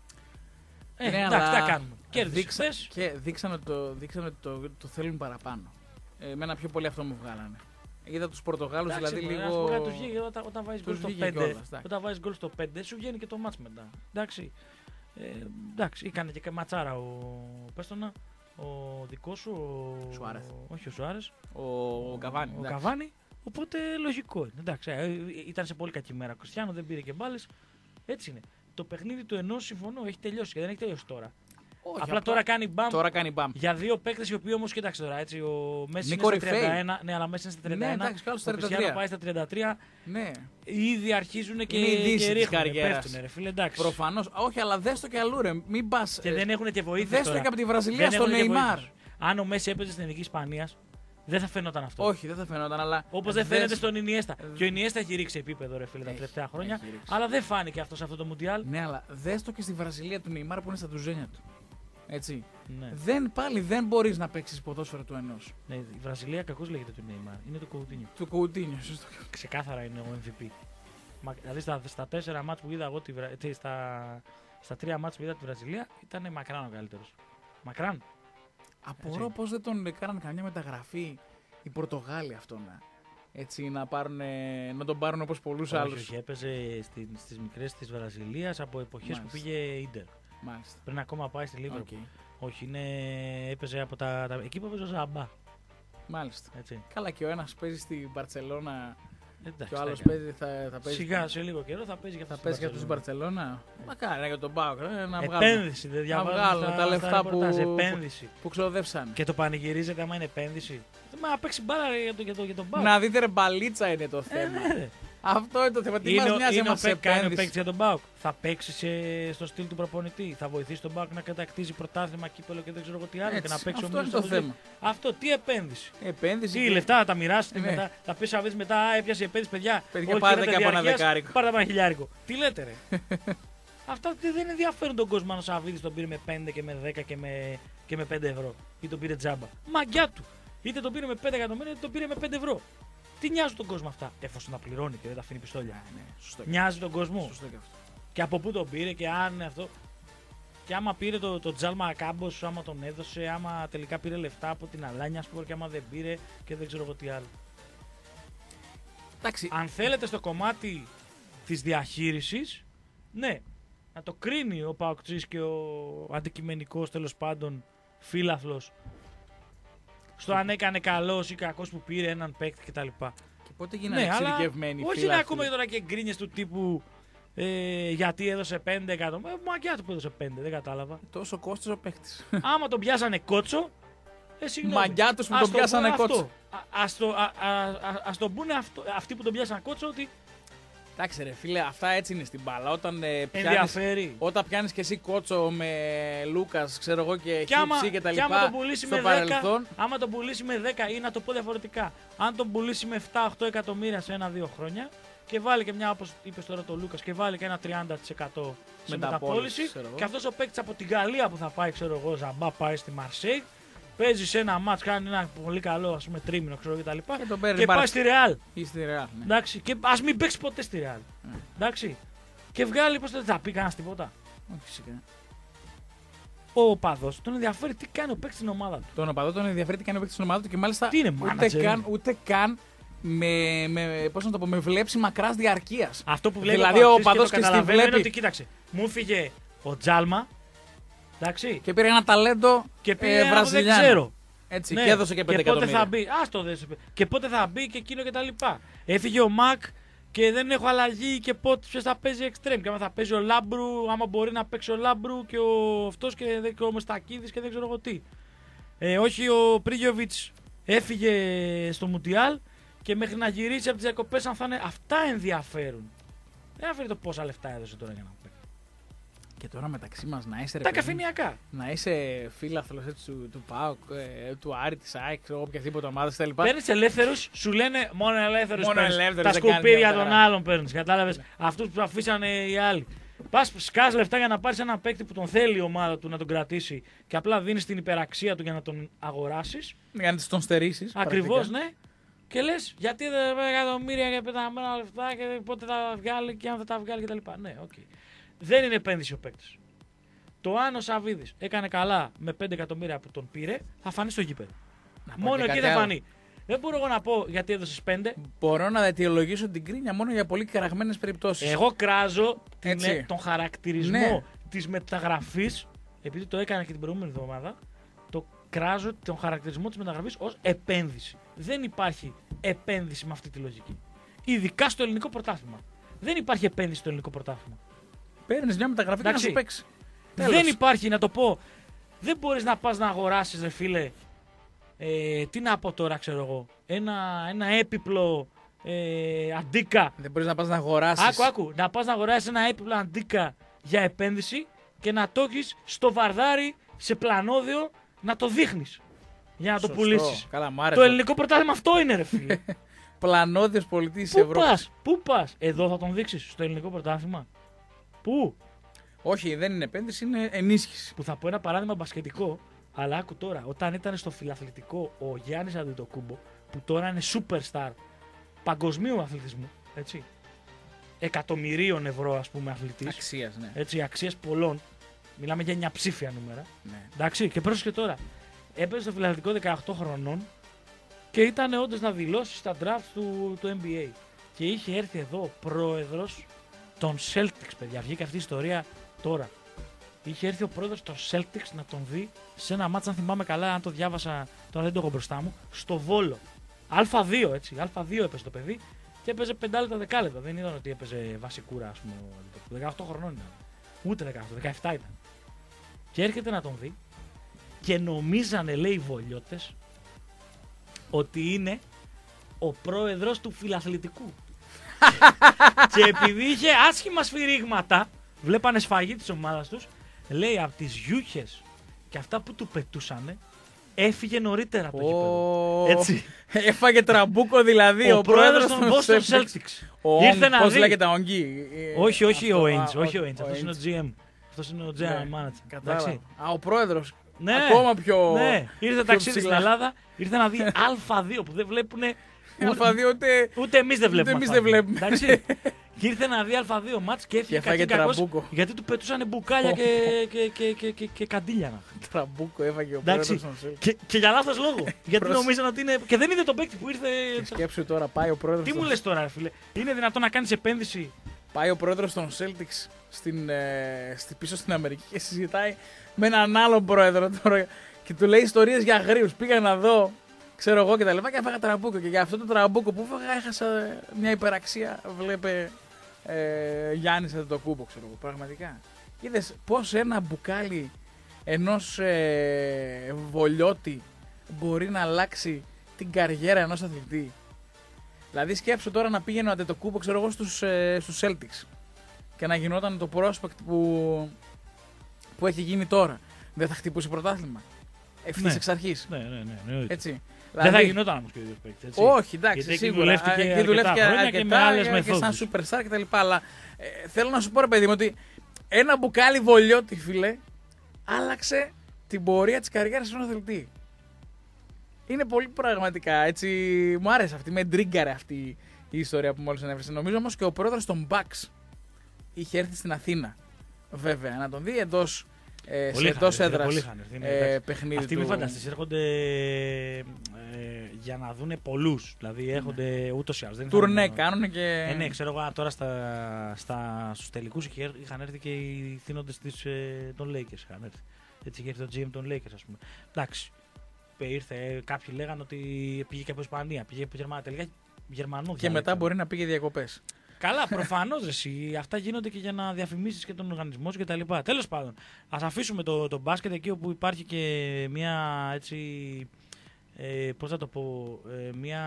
Speaker 1: Ε,
Speaker 2: ναι,
Speaker 1: εντάξει, τα κάνουμε.
Speaker 2: Δείξα, και δείξαν ότι το, δείξαν ότι το, το θέλουν παραπάνω. Ε, εμένα πιο πολύ αυτό μου βγάλανε. Είδα τους Πορτογάλους δηλαδή
Speaker 1: μωρέ,
Speaker 2: λίγο.
Speaker 1: Ας πω, τους βγήκε, όταν, όταν βάζεις γκολ στο πέντε, όταν βάζεις γκολ στο πέντε, σου βγαίνει και το μάτς μετά. Εντάξει. Ε, εντάξει, έκανε και ματσάρα ο. Πες το να, ο δικός σου. Ο
Speaker 2: Σουάρες.
Speaker 1: Όχι ο Σουάρες.
Speaker 2: Ο, ο Καβάνι.
Speaker 1: Ο Καβάνι. Οπότε λογικό είναι. Εντάξει, ήταν σε πολύ κακή μέρα. Ο Κριστιάνο δεν πήρε και μπάλες. Έτσι είναι. Το παιχνίδι του ενός συμφωνώ, έχει τελειώσει και δεν έχει τελειώσει τώρα. Όχι, απλά, απλά τώρα κάνει μπαμ.
Speaker 2: Τώρα κάνει μπαμ.
Speaker 1: Για δύο παίκτες οι οποίοι όμως, κοίταξε τώρα, έτσι, ο Μέση είναι στα τριάντα ένα. Ναι, αλλά Μέση είναι στα τριάντα ένα.
Speaker 2: Ναι, εντάξει, καλό στα
Speaker 1: τριάντα τρία. Ο Κριστιάνο πάει στα τριάντα τρία.
Speaker 2: Ναι.
Speaker 1: Ήδη αρχίζουν και,
Speaker 2: και ρίχνουν.
Speaker 1: Πέφτουνε, ρε φίλε, εντάξει.
Speaker 2: Προφανώς. Όχι, αλλά δες το και αλλού, ρε. Μην πας.
Speaker 1: Και δεν έχουν και βοήθεια.
Speaker 2: Δες το και από τη Βραζιλία στο Νεϊμάρ.
Speaker 1: Αν ο Μέση έπαιζε στην Εθνική Ισπανία, δεν θα φαινόταν αυτό.
Speaker 2: Όχι, δεν θα φαινόταν, αλλά.
Speaker 1: Όπως δεν φαίνεται στον Ινιέστα. Και ο Ινιέστα έχει ρίξει επίπεδο, ρε φίλε, τα τελευταία χρόνια. Αλλά δεν φάνηκε αυτό σε αυτό το Μουντιάλ.
Speaker 2: Ναι, αλλά δες το και στη Βραζιλία του Νεϊμάρ που είναι στα τουζένια του. Έτσι.
Speaker 1: Ναι.
Speaker 2: Δεν, πάλι δεν μπορείς να παίξεις ποδόσφαιρο του ενός.
Speaker 1: Ναι, η Βραζιλία κακώς λέγεται του Νεϊμάρ. Είναι το Κοουτίνιο.
Speaker 2: Το Κοουτίνιο, σωστό.
Speaker 1: Ξεκάθαρα είναι ο εμ βι πι. Μα, δηλαδή στα, στα τέσσερα μάτς που είδα εγώ, τη, τε, στα, στα τρία μάτς που είδα τη Βραζιλία, ήταν μακράν ο καλύτερος. Μακράν.
Speaker 2: Απορώ πως δεν τον έκαναν καμιά μεταγραφή οι Πορτογάλοι αυτόν. Έτσι, να, πάρουν, να τον πάρουν όπως πολλούς
Speaker 1: όχι,
Speaker 2: άλλους.
Speaker 1: Όχι, έπαιζε στις, στις μικρές της Βραζιλίας από εποχές που πήγε Ίντερ.
Speaker 2: Μάλιστα.
Speaker 1: Πριν ακόμα πάει στη Λίβερπουλ.
Speaker 2: Okay.
Speaker 1: Όχι, είναι, έπαιζε από τα, τα. Εκεί που έπαιζε ο Ζαμπά.
Speaker 2: Μάλιστα.
Speaker 1: Έτσι.
Speaker 2: Καλά, και ο ένας παίζει στην Μπαρτσελώνα.
Speaker 1: Εντάξει,
Speaker 2: και ο άλλος παίζει, θα, θα παίζει.
Speaker 1: Σιγά, σε λίγο καιρό θα παίζει για
Speaker 2: αυτό. Θα παίζει για αυτούς στην Μπαρτσελώνα. Μακάρι για τον Πάοκ. Να
Speaker 1: επένδυση, δεν διαβάζω.
Speaker 2: Να βγάλουν τα, τα λεφτά που,
Speaker 1: επένδυση.
Speaker 2: που ξοδεύσαν.
Speaker 1: Και το πανηγυρίζεται άμα είναι επένδυση. Μα παίξει μπάλα για, το, για, το, για τον Πάοκ.
Speaker 2: Να δείτε, ρε, μπαλίτσα είναι το θέμα. Ε, αυτό είναι το θέμα. Τι μας νοιάζει εμάς σε επένδυση.
Speaker 1: Παίξει για τον ΠΑΟΚ. Θα παίξει στο στυλ του προπονητή. Θα βοηθήσει τον ΠΑΟΚ να κατακτήσει πρωτάθλημα, κύπελο και δεν ξέρω εγώ τι άλλο.
Speaker 2: Έτσι,
Speaker 1: και να παίξει
Speaker 2: αυτό είναι το θέμα.
Speaker 1: Αυτό τι επένδυση.
Speaker 2: επένδυση
Speaker 1: τι
Speaker 2: και...
Speaker 1: λεφτά θα τα μοιράσει
Speaker 2: ναι.
Speaker 1: μετά. Θα πει αβίδη μετά, α, έπιασε επένδυση, παιδιά.
Speaker 2: Παιδιά, πάρτε και από ένα δεκάρικο.
Speaker 1: Πάρτε από ένα χιλιάρικο. Τι λέτε, ρε. Αυτά δεν ενδιαφέρουν τον κόσμο αν ο Σαββίδης τον πήρε με πέντε και με δέκα και με, και με πέντε ευρώ. Ή τον πήρε τζάμπα. Μαγκιά του. Είτε τον πήρε με πέντε εκατομμύρια είτε τον πήρε με πέντε ευρώ. Τι νοιάζουν τον κόσμο αυτά, εφόσον τα πληρώνει και δεν τα αφήνει πιστόλια.
Speaker 2: Yeah, ναι, σωστό.
Speaker 1: Νοιάζει τον κόσμο.
Speaker 2: Σωστό και, αυτό.
Speaker 1: Και από πού τον πήρε και αν αυτό. Και άμα πήρε το, το τζάλμα κάμπος, άμα τον έδωσε, άμα τελικά πήρε λεφτά από την Αλάνια, σπορ και άμα δεν πήρε και δεν ξέρω εγώ τι άλλο.
Speaker 2: Εντάξει.
Speaker 1: Αν θέλετε στο κομμάτι της διαχείρισης, ναι, να το κρίνει ο Παοκτζής και ο αντικειμενικός τέλος πάντων φίλαθλος. Στο αν έκανε καλός ή κακός που πήρε έναν παίκτη κτλ.
Speaker 2: Και πότε γίνανε ναι, εξειδικευμένοι
Speaker 1: όχι να ακούμε τώρα και γκρίνιες του τύπου ε, γιατί έδωσε πέντε εκατομμύρια. Μαγκιά του που έδωσε πέντε, δεν κατάλαβα.
Speaker 2: Τόσο κόστος ο παίκτης.
Speaker 1: Άμα τον πιάσανε κότσο. Ε, συγγνώμη.
Speaker 2: Μαγκιά τους που τον πιάσανε κότσο.
Speaker 1: Ας το, το πούνε αυτό, αυτοί που τον πιάσανε κότσο ότι.
Speaker 2: Εντάξει ρε φίλε, αυτά έτσι είναι στην μπάλα. Όταν ε,
Speaker 1: πιάνεις,
Speaker 2: όταν πιάνεις και εσύ κότσο με Λούκας, ξέρω εγώ και Χίψη και τα λοιπά,
Speaker 1: και άμα τον πουλήσει
Speaker 2: στο
Speaker 1: με
Speaker 2: παρελθόν.
Speaker 1: δέκα, άμα τον πουλήσει με δέκα ή να το πω διαφορετικά, αν τον πουλήσει με επτά οκτώ εκατομμύρια σε ένα-δύο χρόνια και βάλει και μια, όπως είπες τώρα το Λούκας, και βάλει και ένα τριάντα τοις εκατό σε μεταπώληση και αυτός ο παίκτης από την Γαλλία που θα πάει, ξέρω εγώ, Ζαμπά πάει στη Μαρσέη, παίζει σε ένα μάτς, κάνει ένα πολύ καλό ας πούμε τρίμηνο ξέρω και τα λοιπά και, και, και πάει στη Ρεάλ.
Speaker 2: Στη Real, ναι.
Speaker 1: Εντάξει, και ας μην παίξει ποτέ στη Ρεάλ. Mm. Εντάξει. Και βγάλει πως δεν θα πει κανένας τίποτα.
Speaker 2: Όχι φυσικά.
Speaker 1: Ο οπαδός τον ενδιαφέρει τι κάνει ο παίκτης στην ομάδα του.
Speaker 2: Τον οπαδό τον ενδιαφέρει τι κάνει ο παίκτης στην ομάδα του και μάλιστα
Speaker 1: τι είναι,
Speaker 2: ούτε, καν, ούτε καν με, με, πώς να το πω, με βλέψη μακράς διαρκείας.
Speaker 1: Αυτό που βλέπει
Speaker 2: δηλαδή,
Speaker 1: ο,
Speaker 2: ο παδός και στη βλέπει.
Speaker 1: Είναι ότι κοίταξε, μου φύγε ο Τζάλμα. Εντάξει.
Speaker 2: Και πήρε ένα ταλέντο
Speaker 1: και πήρε
Speaker 2: ε, Βραζιλιάνο.
Speaker 1: Δεν ξέρω.
Speaker 2: Έτσι, ναι. Και έδωσε και πέντε εκατομμύρια.
Speaker 1: Θα μπει, άστο, δε, και πότε θα μπει και εκείνο και τα λοιπά. Έφυγε ο Μακ και δεν έχω αλλαγή και πότε ποιος θα παίζει εξτρέμ. Και άμα θα παίζει ο Λάμπρου, άμα μπορεί να παίξει ο Λάμπρου και ο αυτός και, και ο Μεστακίδης και δεν ξέρω εγώ τι. Ε, όχι, ο Πρίγιοβιτς έφυγε στο Μουντιάλ και μέχρι να γυρίσει από τις διακοπές αν θα είναι. Αυτά ενδιαφέρουν. Δεν ενδιαφέρει το πόσα λεφτά έδωσε τώρα για να παίξει.
Speaker 2: Και τώρα μεταξύ μας να είσαι.
Speaker 1: Τα καφενειακά.
Speaker 2: Να είσαι φίλαθλος του, του ΠΑΟΚ, ε, του Άρη, της ΑΕΚ, οποιαδήποτε ομάδα κτλ.
Speaker 1: Παίρνεις ελεύθερους, σου λένε μόνο ελεύθερους. Τα σκουπίδια των άλλων παίρνεις. Κατάλαβες. Ναι. Αυτούς που αφήσανε οι άλλοι. Πας σκάς λεφτά για να πάρεις έναν παίκτη που τον θέλει η ομάδα του να τον κρατήσει και απλά δίνεις την υπεραξία του για να τον αγοράσεις.
Speaker 2: Για να τον στερήσεις.
Speaker 1: Ακριβώς, ναι. Και λες γιατί δεν παίρνει εκατομμύρια και πεταμένα λεφτά και πότε τα βγάλει και αν δεν τα βγάλει κτλ. Ναι, οκ. Okay. Δεν είναι επένδυση ο παίκτης. Το αν ο Σαββίδης έκανε καλά με πέντε εκατομμύρια που τον πήρε, θα φανεί στο γήπεδο. Μόνο εκεί θα φανεί. Δεν μπορώ εγώ να πω γιατί έδωσες πέντε.
Speaker 2: Μπορώ να αιτιολογήσω την κρίνια μόνο για πολύ κραγμένες περιπτώσεις.
Speaker 1: Εγώ κράζω την, τον χαρακτηρισμό ναι. της μεταγραφής, επειδή το έκανα και την προηγούμενη εβδομάδα, το κράζω τον χαρακτηρισμό της μεταγραφής ως επένδυση. Δεν υπάρχει επένδυση με αυτή τη λογική. Ειδικά στο ελληνικό πρωτάθλημα. Δεν υπάρχει επένδυση στο ελληνικό πρωτάθλημα.
Speaker 2: Παίρνεις μια μεταγραφή και να σου παίξει.
Speaker 1: Δεν υπάρχει, να το πω. Δεν μπορείς να πας να αγοράσεις, ρε φίλε. Ε, τι να πω τώρα, ξέρω εγώ. Ένα, ένα έπιπλο ε, αντίκα.
Speaker 2: Δεν μπορείς να πας να αγοράσεις.
Speaker 1: Άκου, άκου. Να πας να αγοράσεις ένα έπιπλο αντίκα για επένδυση και να το έχεις στο βαρδάρι, σε πλανόδιο, να το δείχνεις. Για να
Speaker 2: Σωστό.
Speaker 1: το πουλήσεις.
Speaker 2: Καλά, μ' άρεσε.
Speaker 1: Το ελληνικό πρωτάθλημα αυτό είναι, ρε φίλε.
Speaker 2: Πλανόδιος πολιτής της
Speaker 1: Ευρώπης. Πού πας, πού πας. Εδώ θα τον δείξεις, στο ελληνικό πρωτάθλημα. Πού?
Speaker 2: Όχι, δεν είναι επένδυση, είναι ενίσχυση.
Speaker 1: Που θα πω ένα παράδειγμα μπασκετικό, αλλά άκου τώρα. Όταν ήταν στο φιλαθλητικό ο Γιάννης Αντετοκούμπο, που τώρα είναι superstar παγκοσμίου αθλητισμού, έτσι. Εκατομμυρίων ευρώ, ας πούμε, αθλητής.
Speaker 2: Αξίας, ναι.
Speaker 1: Έτσι, αξίες πολλών. Μιλάμε για μια ψήφια νούμερα.
Speaker 2: Ναι.
Speaker 1: Εντάξει, και πρόσεχε τώρα. Έπαιζε στο φιλαθλητικό δεκαοκτώ χρονών και ήταν όντως να δηλώσει στα draft του, του N B A. Και είχε έρθει εδώ πρόεδρος των Celtics, παιδιά. Βγήκε αυτή η ιστορία τώρα. Είχε έρθει ο πρόεδρος των Celtics να τον δει σε ένα μάτς, αν θυμάμαι καλά, αν το διάβασα, τώρα δεν το έχω μπροστά μου, στο Βόλο. Α δύο, έτσι. Α δύο έπαιζε το παιδί και έπαιζε πέντε λεπτά, δέκα λεπτά. Δεν ήταν ότι έπαιζε βασικούρα, ας πούμε. δεκαοκτώ χρονών ήταν. Ούτε δεκαοκτώ, δεκαεπτά ήταν. Και έρχεται να τον δει και νομίζανε, λέει, οι βολιώτες ότι είναι ο πρόεδρος του φιλαθλητικού. Και επειδή είχε άσχημα σφυρίγματα, βλέπανε σφαγή της ομάδας τους, λέει από τις γιούχες και αυτά που του πετούσανε, έφυγε νωρίτερα από το γήπεδο. Έτσι.
Speaker 2: Έφαγε τραμπούκο δηλαδή
Speaker 1: ο, ο πρόεδρος των Boston Celtics.
Speaker 2: Ο Ήρθε να πώς δει. Λέγεται, ο Ογγί.
Speaker 1: Όχι, όχι ο Ainge, όχι ο Ainge. Αυτός είναι ο Τζι Εμ. Αυτός είναι ο General Manager.
Speaker 2: Κατάλαβα. Α, ο πρόεδρος.
Speaker 1: Ναι,
Speaker 2: ακόμα πιο.
Speaker 1: Ναι, ήρθε ταξίδι στην Ελλάδα, ήρθε να δει Α δύο που δεν βλέπουνε.
Speaker 2: Α δύο ούτε.
Speaker 1: Ούτε εμείς δεν βλέπουμε.
Speaker 2: Ούτε εμείς δεν βλέπουμε.
Speaker 1: Εντάξει. Και ήρθε να δει Α δύο μάτς και έφυγε κάτι κακός, γιατί του πετούσαν μπουκάλια και, και, και, και, και, και καντήλια.
Speaker 2: Τραμπούκο έφαγε ο πρόεδρος.
Speaker 1: Και, και για λάθος λόγο. Γιατί νομίζαν ότι είναι. Και δεν είδε τον παίκτη που ήρθε.
Speaker 2: Σκέψου τώρα, πάει ο πρόεδρος.
Speaker 1: Τι μου λες τώρα, φίλε. Είναι δυνατόν να κάνεις επένδυση.
Speaker 2: Πάει ο πρόεδρος των Celtics στην, ε, στη, πίσω στην Αμερική και συζητάει με έναν άλλον πρόεδρο τώρα και του λέει ιστορίες για αγρίους. Πήγα να δω, ξέρω εγώ και τα λοιπά και έφαγα τραμπούκο. Και για αυτό το τραμπούκο που έφαγα έχασα μια υπεραξία. Βλέπε ε, Γιάννης Αντετοκούμπο, ξέρω εγώ. Πραγματικά. Είδες πως ένα μπουκάλι ενός ε, βολιώτη μπορεί να αλλάξει την καριέρα ενός αθλητή. Δηλαδή σκέψου τώρα να πήγαινε ο Αντετοκούμπο, ξέρω εγώ, στους, ε, στους Celtics και να γινόταν το prospect που, που έχει γίνει τώρα. Δεν θα χτυπούσε πρωτάθλημα ευθύς ναι. εξ αρχής.
Speaker 1: Ναι, ναι, ναι, ναι.
Speaker 2: Έτσι.
Speaker 1: Δεν
Speaker 2: δηλαδή,
Speaker 1: θα γινόταν όμως και ο ίδιος παίκτης.
Speaker 2: Όχι, εντάξει,
Speaker 1: γιατί
Speaker 2: σίγουρα.
Speaker 1: Δουλεύτηκε
Speaker 2: και δουλεύτηκε αρκετά,
Speaker 1: αρκετά και με άλλες μεθόδους.
Speaker 2: Και σαν superstar κτλ. Αλλά ε, θέλω να σου πω, ρε παιδί μου, ότι ένα μπουκάλι βολιώτη, φίλε, άλλαξε την πορεία της καριέρας ενός αθλητή. Είναι πολύ πραγματικά, έτσι, μου άρεσε αυτή, με ντρίγκαρε αυτή η ιστορία που μόλις ανέφερε. Νομίζω όμως και ο πρόεδρος των Bucks είχε έρθει στην Αθήνα, βέβαια, να τον δει εντός, ε, σε εντός έδρας ε, παιχνίδι
Speaker 1: αυτοί
Speaker 2: του.
Speaker 1: Αυτοί μη φανταστείς, έρχονται, ε, για να δούνε πολλούς. Δηλαδή έρχονται ούτως ή άλλως.
Speaker 2: Τουρνέ κάνουν και.
Speaker 1: Ε, ναι, ξέρω εγώ τώρα στα, στα, στους τελικούς είχαν έρθει και οι θύνοντες της, ε, των Lakers. Είχαν έρθει. Έτσι είχε έρθει το τζι εμ των Lakers, ας πούμε. Εντάξει. Ήρθε, κάποιοι λέγανε ότι πήγε και από Ισπανία, πήγε από Γερμανία. Τελικά Γερμανό.
Speaker 2: Και μετά μπορεί να πήγε διακοπές.
Speaker 1: Καλά, προφανώς εσύ. Αυτά γίνονται και για να διαφημίσεις και τον οργανισμό σου κτλ. Τέλος πάντων, ας αφήσουμε το, το μπάσκετ εκεί όπου υπάρχει και μια έτσι. Ε, πώς θα το πω, ε, μια.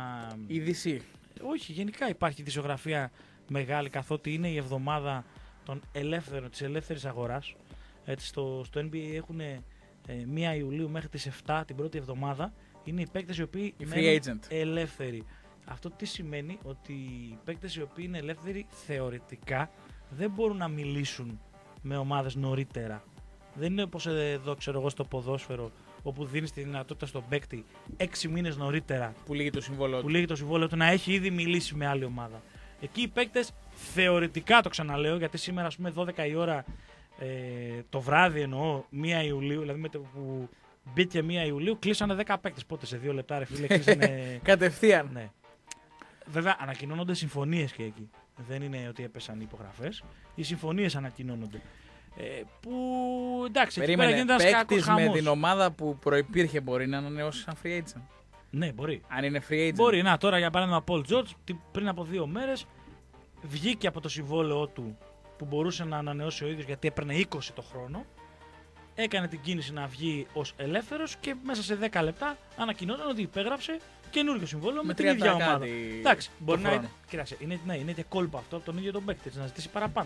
Speaker 2: Είδηση.
Speaker 1: Όχι, γενικά υπάρχει ειδησιογραφία μεγάλη καθότι είναι η εβδομάδα των ελεύθερων, της ελεύθερης αγοράς. Έτσι, στο, στο N B A έχουν ε, πρώτη Ιουλίου μέχρι τις επτά την πρώτη εβδομάδα. Είναι οι παίκτες οι οποίοι
Speaker 2: είναι
Speaker 1: ελεύθεροι. Αυτό τι σημαίνει? Ότι οι παίκτες οι οποίοι είναι ελεύθεροι θεωρητικά δεν μπορούν να μιλήσουν με ομάδες νωρίτερα. Δεν είναι όπως εδώ, ξέρω εγώ, στο ποδόσφαιρο, όπου δίνεις τη δυνατότητα στον παίκτη έξι μήνες νωρίτερα
Speaker 2: που λύγει το συμβόλαιο του.
Speaker 1: Που λύγει το συμβόλαιο του να έχει ήδη μιλήσει με άλλη ομάδα. Εκεί οι παίκτες θεωρητικά, το ξαναλέω, γιατί σήμερα ας πούμε δώδεκα η ώρα ε, το βράδυ εννοώ, πρώτη Ιουλίου, δηλαδή με το που μπήκε πρώτη Ιουλίου, κλείσανε δέκα παίκτες. Πότε σε δύο λεπτά ρε φίλε κλείσανε.
Speaker 2: Κατευθείαν.
Speaker 1: Ναι. Βέβαια ανακοινώνονται συμφωνίες και εκεί. Δεν είναι ότι έπεσαν οι υπογραφές. Οι συμφωνίες ανακοινώνονται. Ε, που εντάξει,
Speaker 2: περίμενε,
Speaker 1: εκεί πέρα γίνεται ένας κακός χαμός.
Speaker 2: Με την ομάδα που προϋπήρχε μπορεί να ανανεώσει σαν free agent.
Speaker 1: Ναι, μπορεί.
Speaker 2: Αν είναι free agent.
Speaker 1: Μπορεί. Να, τώρα για παράδειγμα, Paul George πριν από δύο μέρες βγήκε από το συμβόλαιό του που μπορούσε να ανανεώσει ο ίδιος γιατί έπαιρνε είκοσι το χρόνο. Έκανε την κίνηση να βγει ως ελεύθερος και μέσα σε δέκα λεπτά ανακοινόταν ότι υπέγραψε καινούργιο συμβόλαιο με, με την ίδια ομάδα. Εντάξει, μπορεί να είναι. Κοίταξε, είναι, ναι, είναι και κόλπο αυτό από τον ίδιο τον παίκτη, να ζητήσει παραπάνω.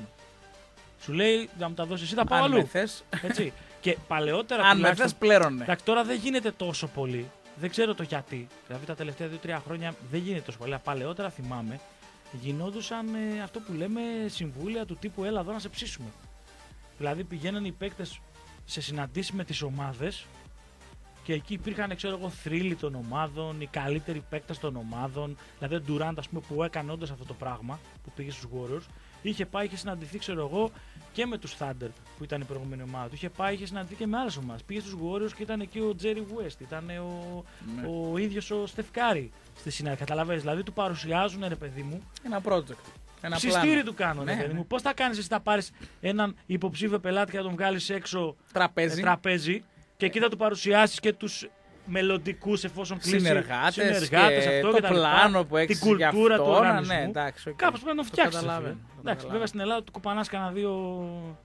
Speaker 1: Σου λέει να μου τα δώσει εσύ, τα πάω αλλού. Έτσι. Και παλαιότερα.
Speaker 2: Αν με θες, πλέρωνε.
Speaker 1: Εντάξει, τώρα δεν γίνεται τόσο πολύ. Δεν ξέρω το γιατί. Δηλαδή τα τελευταία δύο τρία χρόνια δεν γίνεται τόσο πολύ. Παλαιότερα θυμάμαι γινόντουσαν ε, αυτό που λέμε συμβούλια του τύπου έλα εδώ να σε ψήσουμε. Δηλαδή πηγαίναν οι παίκτες σε συναντήσεις με τις ομάδες και εκεί υπήρχαν, ξέρω εγώ, θρύλοι των ομάδων, οι καλύτεροι παίκτες των ομάδων. Δηλαδή ο Ντουράντ, ας πούμε, που έκανε όντως αυτό το πράγμα, που πήγε στους Warriors, είχε πάει, είχε συναντηθεί, ξέρω εγώ, και με τους Thunder που ήταν η προηγούμενη ομάδα του. Είχε πάει, είχε συναντηθεί και με άλλες ομάδες. Πήγε στους Warriors και ήταν εκεί ο Jerry West, ήταν ο, ναι. ο ίδιος ο Steph Curry στη συνάντηση. Καταλαβαίνεις, δηλαδή του παρουσιάζουν, ρε παιδί μου,
Speaker 2: ένα project. Ένα
Speaker 1: ψιστήρι του κάνουν, ναι, παιδί ναι. μου. Πώς θα κάνεις εσύ να πάρεις έναν υποψήφιο πελάτη και να τον βγάλεις έξω
Speaker 2: τραπέζι,
Speaker 1: ε, τραπέζι και εκεί θα του παρουσιάσεις και τους μελλοντικούς εφόσον κλείσει
Speaker 2: συνεργάτες,
Speaker 1: συνεργάτες
Speaker 2: και
Speaker 1: αυτό
Speaker 2: το
Speaker 1: και τα
Speaker 2: πλάνο που έχεις
Speaker 1: την κουλτούρα του οργανισμού.
Speaker 2: Ναι, εντάξει, okay.
Speaker 1: Κάπως πρέπει να το φτιάξεις.
Speaker 2: Εντάξει,
Speaker 1: βέβαια στην Ελλάδα του κουπανάς κανένα δύο.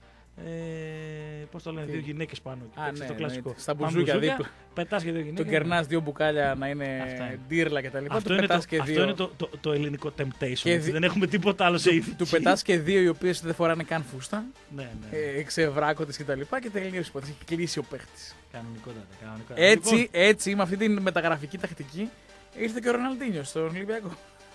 Speaker 1: Ε, πώς το λένε, δύο γυναίκες πάνω.
Speaker 2: Α, ναι,
Speaker 1: το κλασικό.
Speaker 2: Ναι, στα μπουζούκια δίπλα.
Speaker 1: Πετάς και δύο γυναίκες.
Speaker 2: Τον κερνάς δύο μπουκάλια να είναι ντύρλα κτλ.
Speaker 1: Αυτό, είναι, το,
Speaker 2: και
Speaker 1: αυτό
Speaker 2: δύο...
Speaker 1: είναι το, το, το ελληνικό temptation.
Speaker 2: Και
Speaker 1: δι... Δεν έχουμε τίποτα άλλο σε είδη.
Speaker 2: Του πετάς και δύο οι οποίες δεν φοράνε καν φούστα.
Speaker 1: Ναι, ναι.
Speaker 2: Ε, ξεβράκωτες κτλ. Και, και τελείωσε η υπόθεση. Έχει κλείσει ο παίχτης.
Speaker 1: Κανονικότατα. κανονικότατα.
Speaker 2: Έτσι,
Speaker 1: λοιπόν...
Speaker 2: έτσι, με αυτή τη μεταγραφική τακτική ήρθε και ο Ροναλντίνιο στον Ολυμπιακό.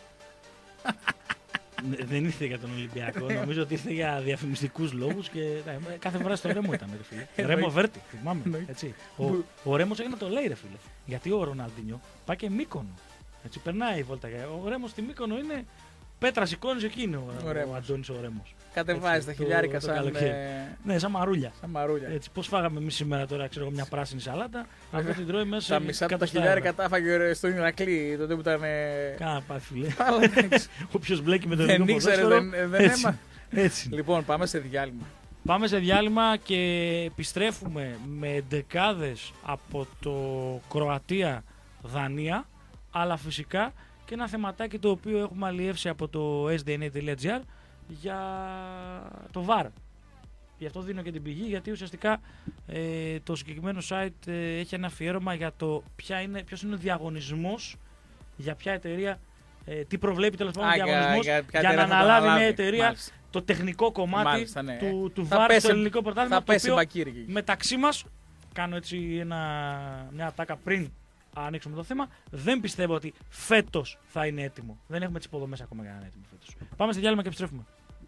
Speaker 1: Δεν ήρθε για τον Ολυμπιακό, νομίζω ότι ήρθε για διαφημιστικούς λόγους και ναι, κάθε φορά στο Ρέμο ήταν, ρε φίλε. Ρέμο Βέρτη, θυμάμαι. Έτσι. Ο, ο Ρέμος έγινε το λέει, ρε φίλε. Γιατί ο Ροναλντίνιο πάει και Μύκονο. Έτσι, περνάει η βόλτα. Ο Ρέμος στη Μύκονο είναι πέτρα σηκώνει εκείνο ο, ο, ο Αντώνης ο Ρέμος.
Speaker 2: Κατεβάζει τα χιλιάρικα το, σαν.
Speaker 1: Το ε... Ναι, σαν μαρούλια.
Speaker 2: Σαν μαρούλια.
Speaker 1: Έτσι, πώς φάγαμε εμείς σήμερα τώρα, ξέρω μια πράσινη σαλάτα. Αυτό την τρώει μέσα.
Speaker 2: Τα μισά τα χιλιάρικα τα έφαγε στον Ηρακλή τότε που ήταν.
Speaker 1: Κάνα πάει, φίλε. Όποιος μπλέκει με τον
Speaker 2: ελληνικό ποδόσφαιρο. Δεν ήξερε, δεν έμαθε.
Speaker 1: Έτσι.
Speaker 2: Λοιπόν, πάμε σε διάλειμμα.
Speaker 1: Πάμε σε διάλειμμα και επιστρέφουμε με δεκάδες από το Κροατία-Δανία, αλλά φυσικά και ένα θεματάκι το οποίο έχουμε αλλιεύσει από το ες ντι εν έι τελεία τζι άρ για το βαρ. Γι' αυτό δίνω και την πηγή, γιατί ουσιαστικά ε, το συγκεκριμένο site ε, έχει ένα αφιέρωμα για το ποια είναι, ποιος είναι ο διαγωνισμός, για ποια εταιρεία, ε, τι προβλέπει τέλος πάντων ο διαγωνισμός, για, για, για να αναλάβει μια εταιρεία μάλιστα. Το τεχνικό κομμάτι μάλιστα, ναι. του, του βαρ στο ελληνικό πρωτάθλημα.
Speaker 2: Θα πέσει μπακύρι.
Speaker 1: Μεταξύ μας, κάνω έτσι ένα, μια ατάκα πριν ανοίξουμε το θέμα, δεν πιστεύω ότι φέτος θα είναι έτοιμο. Δεν έχουμε τις υποδομές ακόμα για να είναι έτοιμο φέτος. Πάμε στη διάλειμμα και επιστρέφουμε.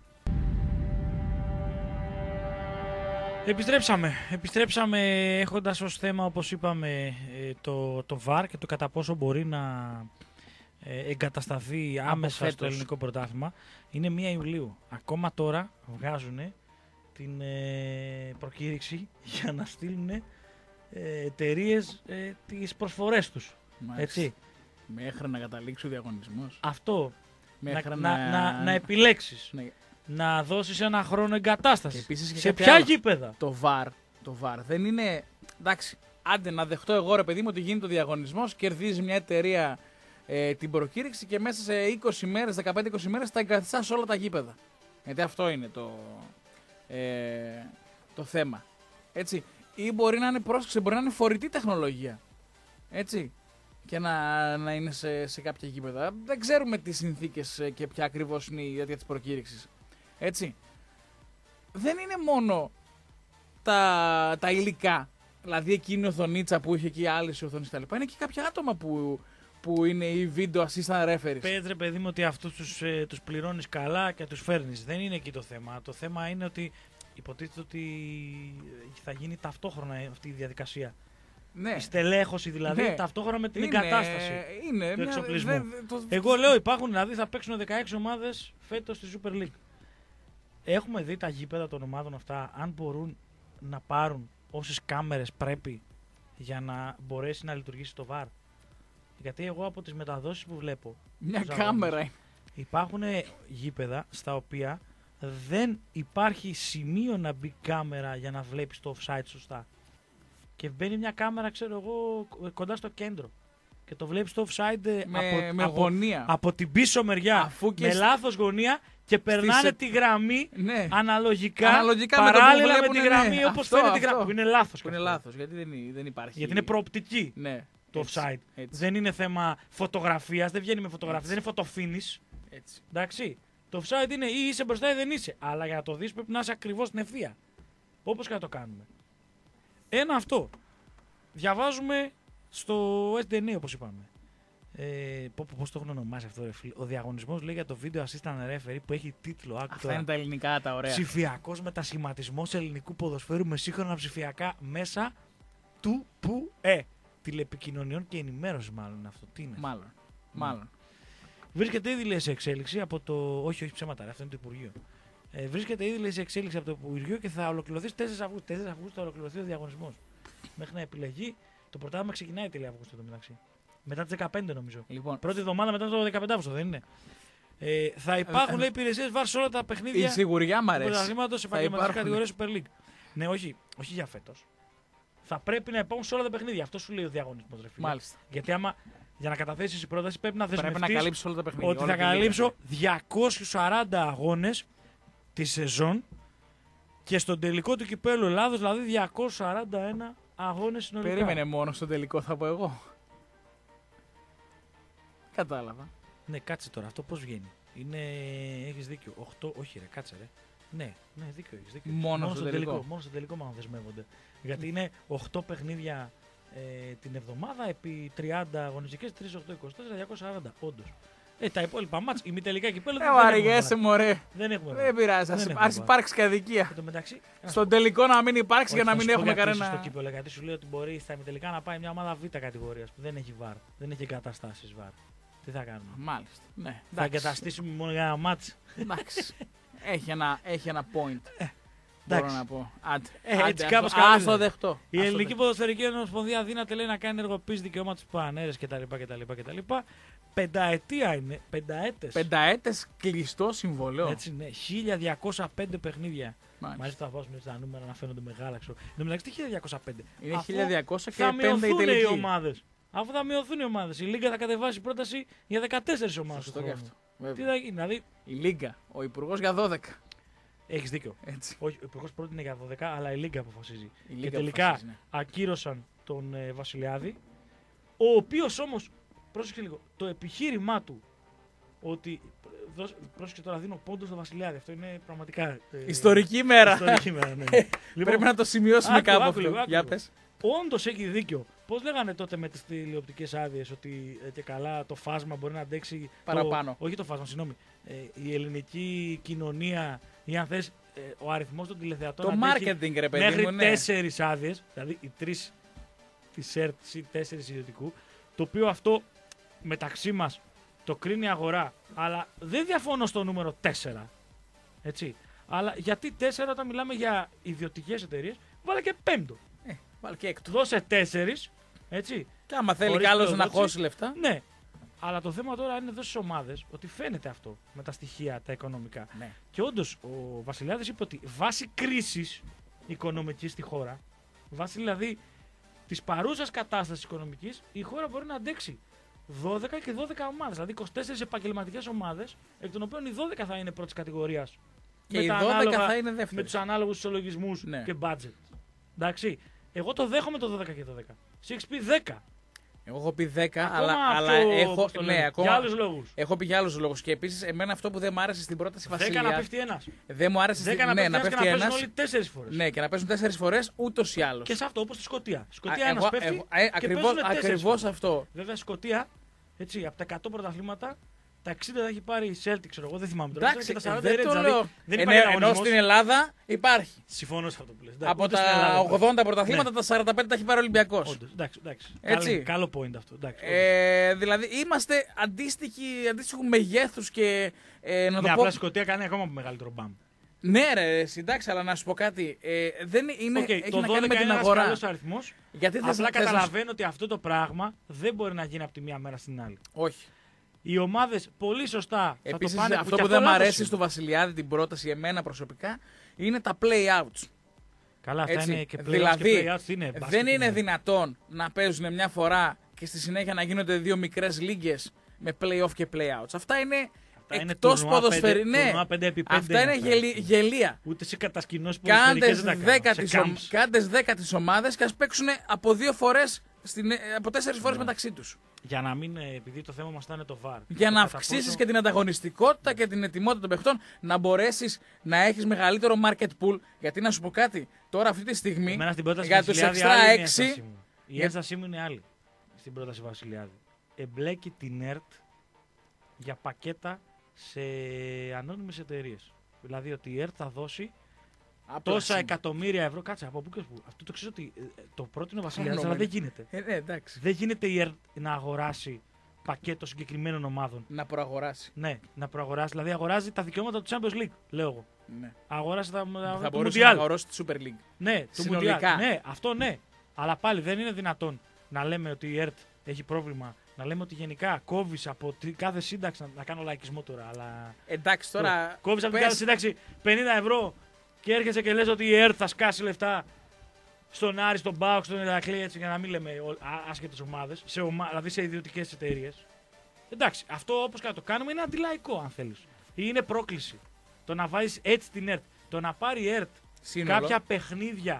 Speaker 1: Επιστρέψαμε. Επιστρέψαμε έχοντας ως θέμα, όπως είπαμε, το, το βαρ και το κατά πόσο μπορεί να εγκατασταθεί άμεσα στο ελληνικό πρωτάθλημα. Είναι πρώτη Ιουλίου. Ακόμα τώρα βγάζουν την ε, προκήρυξη για να στείλουν εταιρείες ε, τις προσφορές τους. Έτσι.
Speaker 2: Μέχρι να καταλήξει ο διαγωνισμός.
Speaker 1: Αυτό.
Speaker 2: Μέχρι
Speaker 1: να,
Speaker 2: να...
Speaker 1: να, να, να επιλέξεις.
Speaker 2: Ναι.
Speaker 1: Να δώσεις ένα χρόνο εγκατάστασης.
Speaker 2: Και και
Speaker 1: σε ποια
Speaker 2: άλλο.
Speaker 1: γήπεδα.
Speaker 2: Το βαρ, το βαρ δεν είναι. Εντάξει, άντε να δεχτώ εγώ ρε παιδί μου ότι γίνεται ο διαγωνισμός, κερδίζει μια εταιρεία ε, την προκήρυξη και μέσα σε είκοσι μέρες, δεκαπέντε είκοσι μέρες τα εγκαθιστά σε όλα τα γήπεδα. Γιατί αυτό είναι το, ε, το θέμα. Έτσι. Ή μπορεί να είναι πρόσκληση, μπορεί να είναι φορητή τεχνολογία. Έτσι. Και να, να είναι σε, σε κάποια γήπεδα. Δεν ξέρουμε τι συνθήκες και ποια ακριβώς είναι η διάρκεια της προκήρυξης. Έτσι. Δεν είναι μόνο τα, τα υλικά. Δηλαδή εκείνη η οθονίτσα που είχε εκεί οι άλλες οθονίες κτλ. Είναι και κάποια άτομα που, που είναι οι video assistant referees.
Speaker 1: Πες ρε παιδί μου ότι αυτούς τους, ε, τους πληρώνεις καλά και τους φέρνεις. Δεν είναι εκεί το θέμα. Το θέμα είναι ότι υποτίθεται ότι θα γίνει ταυτόχρονα αυτή η διαδικασία.
Speaker 2: Ναι.
Speaker 1: Η στελέχωση δηλαδή, ναι. ταυτόχρονα με την είναι, εγκατάσταση
Speaker 2: είναι,
Speaker 1: του
Speaker 2: μια,
Speaker 1: εξοπλισμού.
Speaker 2: δε, δε, το...
Speaker 1: Εγώ λέω υπάρχουν, δηλαδή θα παίξουν δεκαέξι ομάδες φέτος στη Super League. Έχουμε δει τα γήπεδα των ομάδων αυτά, αν μπορούν να πάρουν όσες κάμερες πρέπει για να μπορέσει να λειτουργήσει το βαρ. Γιατί εγώ από τις μεταδόσεις που βλέπω...
Speaker 2: Μια κάμερα είναι.
Speaker 1: Υπάρχουν γήπεδα στα οποία δεν υπάρχει σημείο να μπει κάμερα για να βλέπεις το offside σωστά. Και μπαίνει μια κάμερα, ξέρω εγώ, κοντά στο κέντρο. Και το βλέπεις το offside
Speaker 2: με,
Speaker 1: από,
Speaker 2: με
Speaker 1: από,
Speaker 2: γωνία.
Speaker 1: από την πίσω μεριά, με
Speaker 2: σ...
Speaker 1: λάθος γωνία και περνάνε
Speaker 2: Στις...
Speaker 1: τη γραμμή
Speaker 2: ναι.
Speaker 1: αναλογικά,
Speaker 2: αναλογικά
Speaker 1: παράλληλα με,
Speaker 2: με
Speaker 1: τη
Speaker 2: ναι,
Speaker 1: γραμμή
Speaker 2: ναι.
Speaker 1: όπως
Speaker 2: αυτό,
Speaker 1: φαίνεται
Speaker 2: αυτό.
Speaker 1: τη γραμμή. Που είναι λάθος.
Speaker 2: Που είναι λάθος, γιατί δεν, δεν υπάρχει.
Speaker 1: Γιατί είναι προοπτική
Speaker 2: ναι.
Speaker 1: το
Speaker 2: έτσι,
Speaker 1: offside.
Speaker 2: έτσι.
Speaker 1: Δεν είναι θέμα φωτογραφίας, δεν βγαίνει με φωτογραφία, δεν είναι φωτοφίνης. Εντάξει. Το offside είναι ή είσαι μπροστά ή δεν είσαι. Αλλά για να το δεις πρέπει να είσαι ακριβώς στην ευθεία. Όπως και να το κάνουμε. Ένα αυτό. Διαβάζουμε στο ες ντι εν έι όπως είπαμε. Ε, Πώς το έχουν ονομάσει αυτό, ρε φίλε. Ο διαγωνισμός λέει για το Video Assistant Referee που έχει τίτλο. Άκου
Speaker 2: Αυτά είναι τα ελληνικά τα ωραία.
Speaker 1: Ψηφιακός μετασχηματισμός ελληνικού ποδοσφαίρου με σύγχρονα ψηφιακά μέσα του που ε. Τηλεπικοινωνιών και ενημέρωση, μάλλον αυτό. Τι είναι.
Speaker 2: Μάλλον. Mm. Μάλλον.
Speaker 1: Βρίσκεται ήδη λέει σε εξέλιξη από το. Όχι, όχι ψέματα, ρε, αυτό είναι το Υπουργείο. Ε, βρίσκεται ήδη λέει σε εξέλιξη από το Υπουργείο και θα ολοκληρωθεί στις τέσσερις Αυγούστου. τέσσερις Αυγούστου θα ολοκληρωθεί ο διαγωνισμός. Μέχρι να επιλεγεί. Το πρωτάθλημα ξεκινάει τέλη Αυγούστου εδώ μεταξύ. Μετά τις δεκαπέντε νομίζω.
Speaker 2: Λοιπόν,
Speaker 1: πρώτη εβδομάδα μετά το δεκαπέντε Αυγούστου, δεν είναι. Ε, θα υπάρχουν λέει υπηρεσίες βάρ σε όλα τα παιχνίδια.
Speaker 2: Η σιγουριά μ' αρέσει.
Speaker 1: Του πρωταθλήματος σε επαγγελματική κατηγορία Super League. Ναι, όχι, όχι για φέτος. Θα πρέπει να υπάρχουν σε όλα τα παιχνίδια. Αυτό σου λέει ο διαγωνισμός, ρε φίλε.
Speaker 2: Μάλιστα.
Speaker 1: Γιατί άμα για να καταθέσεις η πρόταση πρέπει να δεσμευτείς
Speaker 2: πρέπει να καλύψεις όλα τα παιχνίδια.
Speaker 1: Ότι θα καλύψω διακόσιους σαράντα αγώνες τη σεζόν και στον τελικό του κυπέλλου Ελλάδος, δηλαδή διακόσιους σαράντα ένα αγώνες συνολικά.
Speaker 2: Περίμενε μόνο στον τελικό, θα πω εγώ. Κατάλαβα.
Speaker 1: Ναι, κάτσε τώρα, αυτό πώς βγαίνει. Είναι... Έχεις δίκιο. οκτώ, όχι ρε, κάτσε ρε. Ναι, ναι, δίκιο έχεις δίκιο.
Speaker 2: Μόνο, μόνο
Speaker 1: στο
Speaker 2: τελικό.
Speaker 1: τελικό. Μόνο στο τελικό μάλλον δεσμεύονται. Γιατί είναι οκτώ παιχνίδια ε, την εβδομάδα επί τριάντα αγωνιστικές, τρεις, οκτώ, είκοσι τέσσερα, διακόσια σαράντα όντως. Ε, τα υπόλοιπα μάτς, ημιτελικά κυπέλλου
Speaker 2: δεν βαριέσαι μωρέ.
Speaker 1: Δεν έχουμε.
Speaker 2: Δεν πειράζει, ας υπάρξει και αδικία.
Speaker 1: Μεταξύ,
Speaker 2: στον τελικό να μην υπάρξει για να μην έχουμε κανένα.
Speaker 1: Στο κύπελλο, γιατί σου λέει ότι μπορεί στα ημιτελικά να πάει μια ομάδα β' κατηγορίας που δεν έχει βαρ, δεν έχει εγκαταστάσεις βαρ. Τι θα κάνουμε.
Speaker 2: Μάλιστα. Ναι,
Speaker 1: θα εγκαταστήσουμε μόνο για ένα μάτς.
Speaker 2: Εντάξει. έχει, ένα, έχει ένα point.
Speaker 1: Ε,
Speaker 2: μπορώ να πω. Άντε.
Speaker 1: Ε,
Speaker 2: άντε,
Speaker 1: έτσι κάπως
Speaker 2: ας το δεχτώ.
Speaker 1: Η Ελληνική Ποδοσφαιρική Ομοσπονδία δύναται λέει να κάνει ενεργοποίηση δικαιώματος που ανέρες κτλ. κτλ. Πενταετία είναι. Πενταέτες.
Speaker 2: Πενταέτες κλειστό συμβολέο.
Speaker 1: Έτσι ναι. χίλια διακόσια πέντε παιχνίδια.
Speaker 2: Μάλιστα.
Speaker 1: Μάλιστα θα βάζουμε τα νούμερα να φαίνονται μεγάλα. Εν τω μεταξύ τι χίλια διακόσια πέντε.
Speaker 2: Είναι χίλια διακόσια και
Speaker 1: θα
Speaker 2: πέντε η τελική.
Speaker 1: οι ομάδες. Αφού θα μειωθούν οι ομάδες. Η Λίγκα θα κατεβάσει πρόταση για δεκατέσσερις ομάδες.
Speaker 2: Σωστό και αυτό.
Speaker 1: Τι θα γίνει, δηλαδή.
Speaker 2: Η Λίγκα. Ο Υπουργός για δώδεκα.
Speaker 1: Έχεις δίκιο.
Speaker 2: Έτσι.
Speaker 1: Όχι, ο Υπουργός πρότεινε για δώδεκα, αλλά η Λίγκα αποφασίζει.
Speaker 2: Η Λίγκα
Speaker 1: και τελικά
Speaker 2: αποφασίζει, ναι.
Speaker 1: ακύρωσαν τον ε, Βασιλιάδη, ο οποίος όμως, πρόσεξε λίγο, το επιχείρημά του ότι. Πρόσεξε τώρα, δίνω πόντο στο Βασιλιάδη. Αυτό είναι πραγματικά. Ε,
Speaker 2: ιστορική μέρα.
Speaker 1: Ιστορική μέρα, ναι.
Speaker 2: Λοιπόν, πρέπει να το σημειώσουμε κάπου. Για πες.
Speaker 1: Όντως έχει δίκιο. Πώς λέγανε τότε με τις τηλεοπτικές άδειες ότι ε, και καλά το φάσμα μπορεί να αντέξει.
Speaker 2: Παραπάνω.
Speaker 1: Το, όχι το φάσμα, συγγνώμη. Ε, η ελληνική κοινωνία, ή αν θες, ε, ο αριθμός των τηλεθεατών.
Speaker 2: Το marketing, ρε παιδί
Speaker 1: μέχρι
Speaker 2: μου, ναι.
Speaker 1: τέσσερις άδειες, δηλαδή οι τρεις της ΕΡΤ ή τέσσερις ιδιωτικού. Το οποίο αυτό μεταξύ μας το κρίνει η αγορά. Αλλά δεν διαφωνώ στο νούμερο τέσσερα. Έτσι. Αλλά γιατί τέσσερα όταν μιλάμε για ιδιωτικές εταιρείες, βάλε και πέμπτο.
Speaker 2: Ε, βάλε και έκτο.
Speaker 1: Δώσε τέσσερις Έτσι.
Speaker 2: Και άμα θέλει κι άλλος να χώσει λεφτά.
Speaker 1: Ναι. Αλλά το θέμα τώρα είναι εδώ στις ομάδες ότι φαίνεται αυτό με τα στοιχεία τα οικονομικά.
Speaker 2: Ναι.
Speaker 1: Και όντως ο Βασιλιάδης είπε ότι βάσει κρίσης οικονομικής στη χώρα, βάσει δηλαδή της παρούσας κατάστασης οικονομικής, η χώρα μπορεί να αντέξει δώδεκα και δώδεκα ομάδες. Δηλαδή είκοσι τέσσερις επαγγελματικές ομάδες, εκ των οποίων οι δώδεκα θα είναι πρώτης κατηγορίας.
Speaker 2: Και οι δώδεκα θα είναι δεύτερες.
Speaker 1: Με τους ανάλογους ισολογισμούς
Speaker 2: ναι.
Speaker 1: και budget. Εντάξει. Εγώ το δέχομαι το δώδεκα και δώδεκα. Εσύ έχεις πει δέκα.
Speaker 2: Εγώ έχω πει δέκα,
Speaker 1: ακόμα
Speaker 2: αλλά, αλλά
Speaker 1: πιο,
Speaker 2: έχω, ναι, ακόμα,
Speaker 1: για άλλους λόγους.
Speaker 2: Έχω πει για άλλους λόγους. Και επίσης, εμένα αυτό που δεν μου άρεσε στην πρόταση Βασιλιά.
Speaker 1: δέκα να πέφτει ένας.
Speaker 2: Δεν μου άρεσε
Speaker 1: δέκα
Speaker 2: στην...
Speaker 1: να
Speaker 2: ναι, να
Speaker 1: πέφτει
Speaker 2: πέφτει
Speaker 1: ένας.
Speaker 2: ένας.
Speaker 1: Και να παίζουν όλοι τέσσερις φορές.
Speaker 2: Ναι, και να παίζουν τέσσερις φορές ούτως ή άλλως.
Speaker 1: Και σε αυτό, όπως στη Σκωτία. Στη Σκωτία
Speaker 2: Α,
Speaker 1: ένας
Speaker 2: εγώ,
Speaker 1: πέφτει.
Speaker 2: Εγώ, ε, ακριβώς, ακριβώς αυτό.
Speaker 1: Βέβαια, στη Σκωτία, έτσι, από τα εκατό πρωταθλήματα, τα εξήντα τα έχει πάρει η Celtic, ξέρω εγώ, δεν θυμάμαι τώρα.
Speaker 2: Εντάξει,
Speaker 1: και τα σαράντα
Speaker 2: δεν
Speaker 1: η
Speaker 2: το
Speaker 1: Reds,
Speaker 2: λέω.
Speaker 1: δηλαδή, δεν
Speaker 2: Ενώ,
Speaker 1: υπάρχει
Speaker 2: ενώ στην Ελλάδα υπάρχει.
Speaker 1: Συμφωνώ σε αυτό που λες.
Speaker 2: Από τα ογδόντα πρωταθλήματα, ναι. τα σαράντα πέντε τα έχει πάρει ο Ολυμπιακός.
Speaker 1: Όντως, εντάξει, εντάξει.
Speaker 2: Έτσι.
Speaker 1: Καλό, καλό point αυτό. Εντάξει,
Speaker 2: ε, δηλαδή είμαστε αντίστοιχοι, αντίστοιχου μεγέθους και. Ε, να
Speaker 1: ναι,
Speaker 2: το
Speaker 1: απλά
Speaker 2: πω...
Speaker 1: η Σκωτία κάνει ακόμα μεγαλύτερο μπαμ.
Speaker 2: Ναι, ρε, εντάξει, αλλά να σου πω κάτι. Ε, δεν είναι,
Speaker 1: okay,
Speaker 2: έχει
Speaker 1: το
Speaker 2: να κάνει με την
Speaker 1: είναι
Speaker 2: αγορά.
Speaker 1: Ένας αριθμός,
Speaker 2: Γιατί θες,
Speaker 1: απλά
Speaker 2: θες,
Speaker 1: καταλαβαίνω
Speaker 2: θες...
Speaker 1: ότι αυτό το πράγμα δεν μπορεί να γίνει από τη μία μέρα στην άλλη.
Speaker 2: Όχι.
Speaker 1: Οι ομάδες πολύ σωστά.
Speaker 2: Επίσης,
Speaker 1: θα το πάνε,
Speaker 2: αυτό
Speaker 1: που
Speaker 2: που δεν μου αρέσει
Speaker 1: είναι.
Speaker 2: στο Βασιλιάδη την πρόταση εμένα προσωπικά είναι τα play-outs.
Speaker 1: Καλά, αυτά
Speaker 2: Έτσι.
Speaker 1: είναι και play-outs
Speaker 2: δηλαδή,
Speaker 1: και play-outs είναι μπάσκετ,
Speaker 2: δεν είναι
Speaker 1: είναι.
Speaker 2: δυνατόν να παίζουν μια φορά και στη συνέχεια να γίνονται δύο μικρές λίγκες με play-off και play-outs. Αυτά είναι εκτός ποδοσφαιρικού. Ναι, αυτά είναι γελι... γελία.
Speaker 1: Ούτε σε κατασκηνώσεις
Speaker 2: ποδοσφαιρικές δεν τα κάνουν. Κάντε δέκα τις ομάδες και ας παίξουν από δύο φορές, στην... από τέσσερις φορές yeah. μεταξύ τους.
Speaker 1: Για να μην, επειδή το θέμα μας θα είναι το βαρ.
Speaker 2: Για να αυξήσεις πόσο... και την ανταγωνιστικότητα και την ετοιμότητα των παιχτών, να μπορέσεις να έχεις μεγαλύτερο market pool. Γιατί να σου πω κάτι, τώρα αυτή τη στιγμή για τους εξτρά έξι.
Speaker 1: Η ένστασή μου είναι άλλη στην πρόταση Βασιλιάδη. Εμπλέκει την ΕΡΤ για πακέτα σε ανώνυμες εταιρείες. Δηλαδή ότι η ΕΡΤ θα δώσει Απλά τόσα σύν. εκατομμύρια ευρώ. Κάτσε από πού και πού. Αυτό το ξέρω ότι το πρότεινε ο Βασιλιάδης, αλλά δεν γίνεται.
Speaker 2: Ε, ναι, εντάξει.
Speaker 1: Δεν γίνεται η ΕΡΤ να αγοράσει πακέτο συγκεκριμένων ομάδων.
Speaker 2: Να προαγοράσει.
Speaker 1: Ναι, να προαγοράσει. Δηλαδή αγοράζει τα δικαιώματα του Champions League, λέω εγώ.
Speaker 2: Ναι.
Speaker 1: Αγοράζει τα.
Speaker 2: Θα μπορούσε να αγοράσει τη Super League.
Speaker 1: Ναι,
Speaker 2: συνολικά.
Speaker 1: Του ναι, αυτό ναι. Αλλά πάλι δεν είναι δυνατόν να λέμε ότι η ΕΡΤ έχει πρόβλημα. Να λέμε ότι γενικά κόβεις από τη, κάθε σύνταξη. Να, να κάνω λαϊκισμό τώρα, αλλά.
Speaker 2: Εντάξει τώρα.
Speaker 1: Κόβεις από την κάθε σύνταξη πενήντα ευρώ και έρχεσαι και λες ότι η ΕΡΤ θα σκάσει λεφτά στον Άρη, στον ΠΑΟΚ, στον Ηρακλή, έτσι για να μην λέμε άσχετες ομάδες, σε ομα, δηλαδή σε ιδιωτικές εταιρείες. Εντάξει, αυτό όπως και να το κάνουμε είναι αντιλαϊκό αν θέλεις. Ή είναι πρόκληση. Το να βάζεις έτσι την ΕΡΤ. Το να πάρει η ΕΡΤ Σύνολο. κάποια παιχνίδια.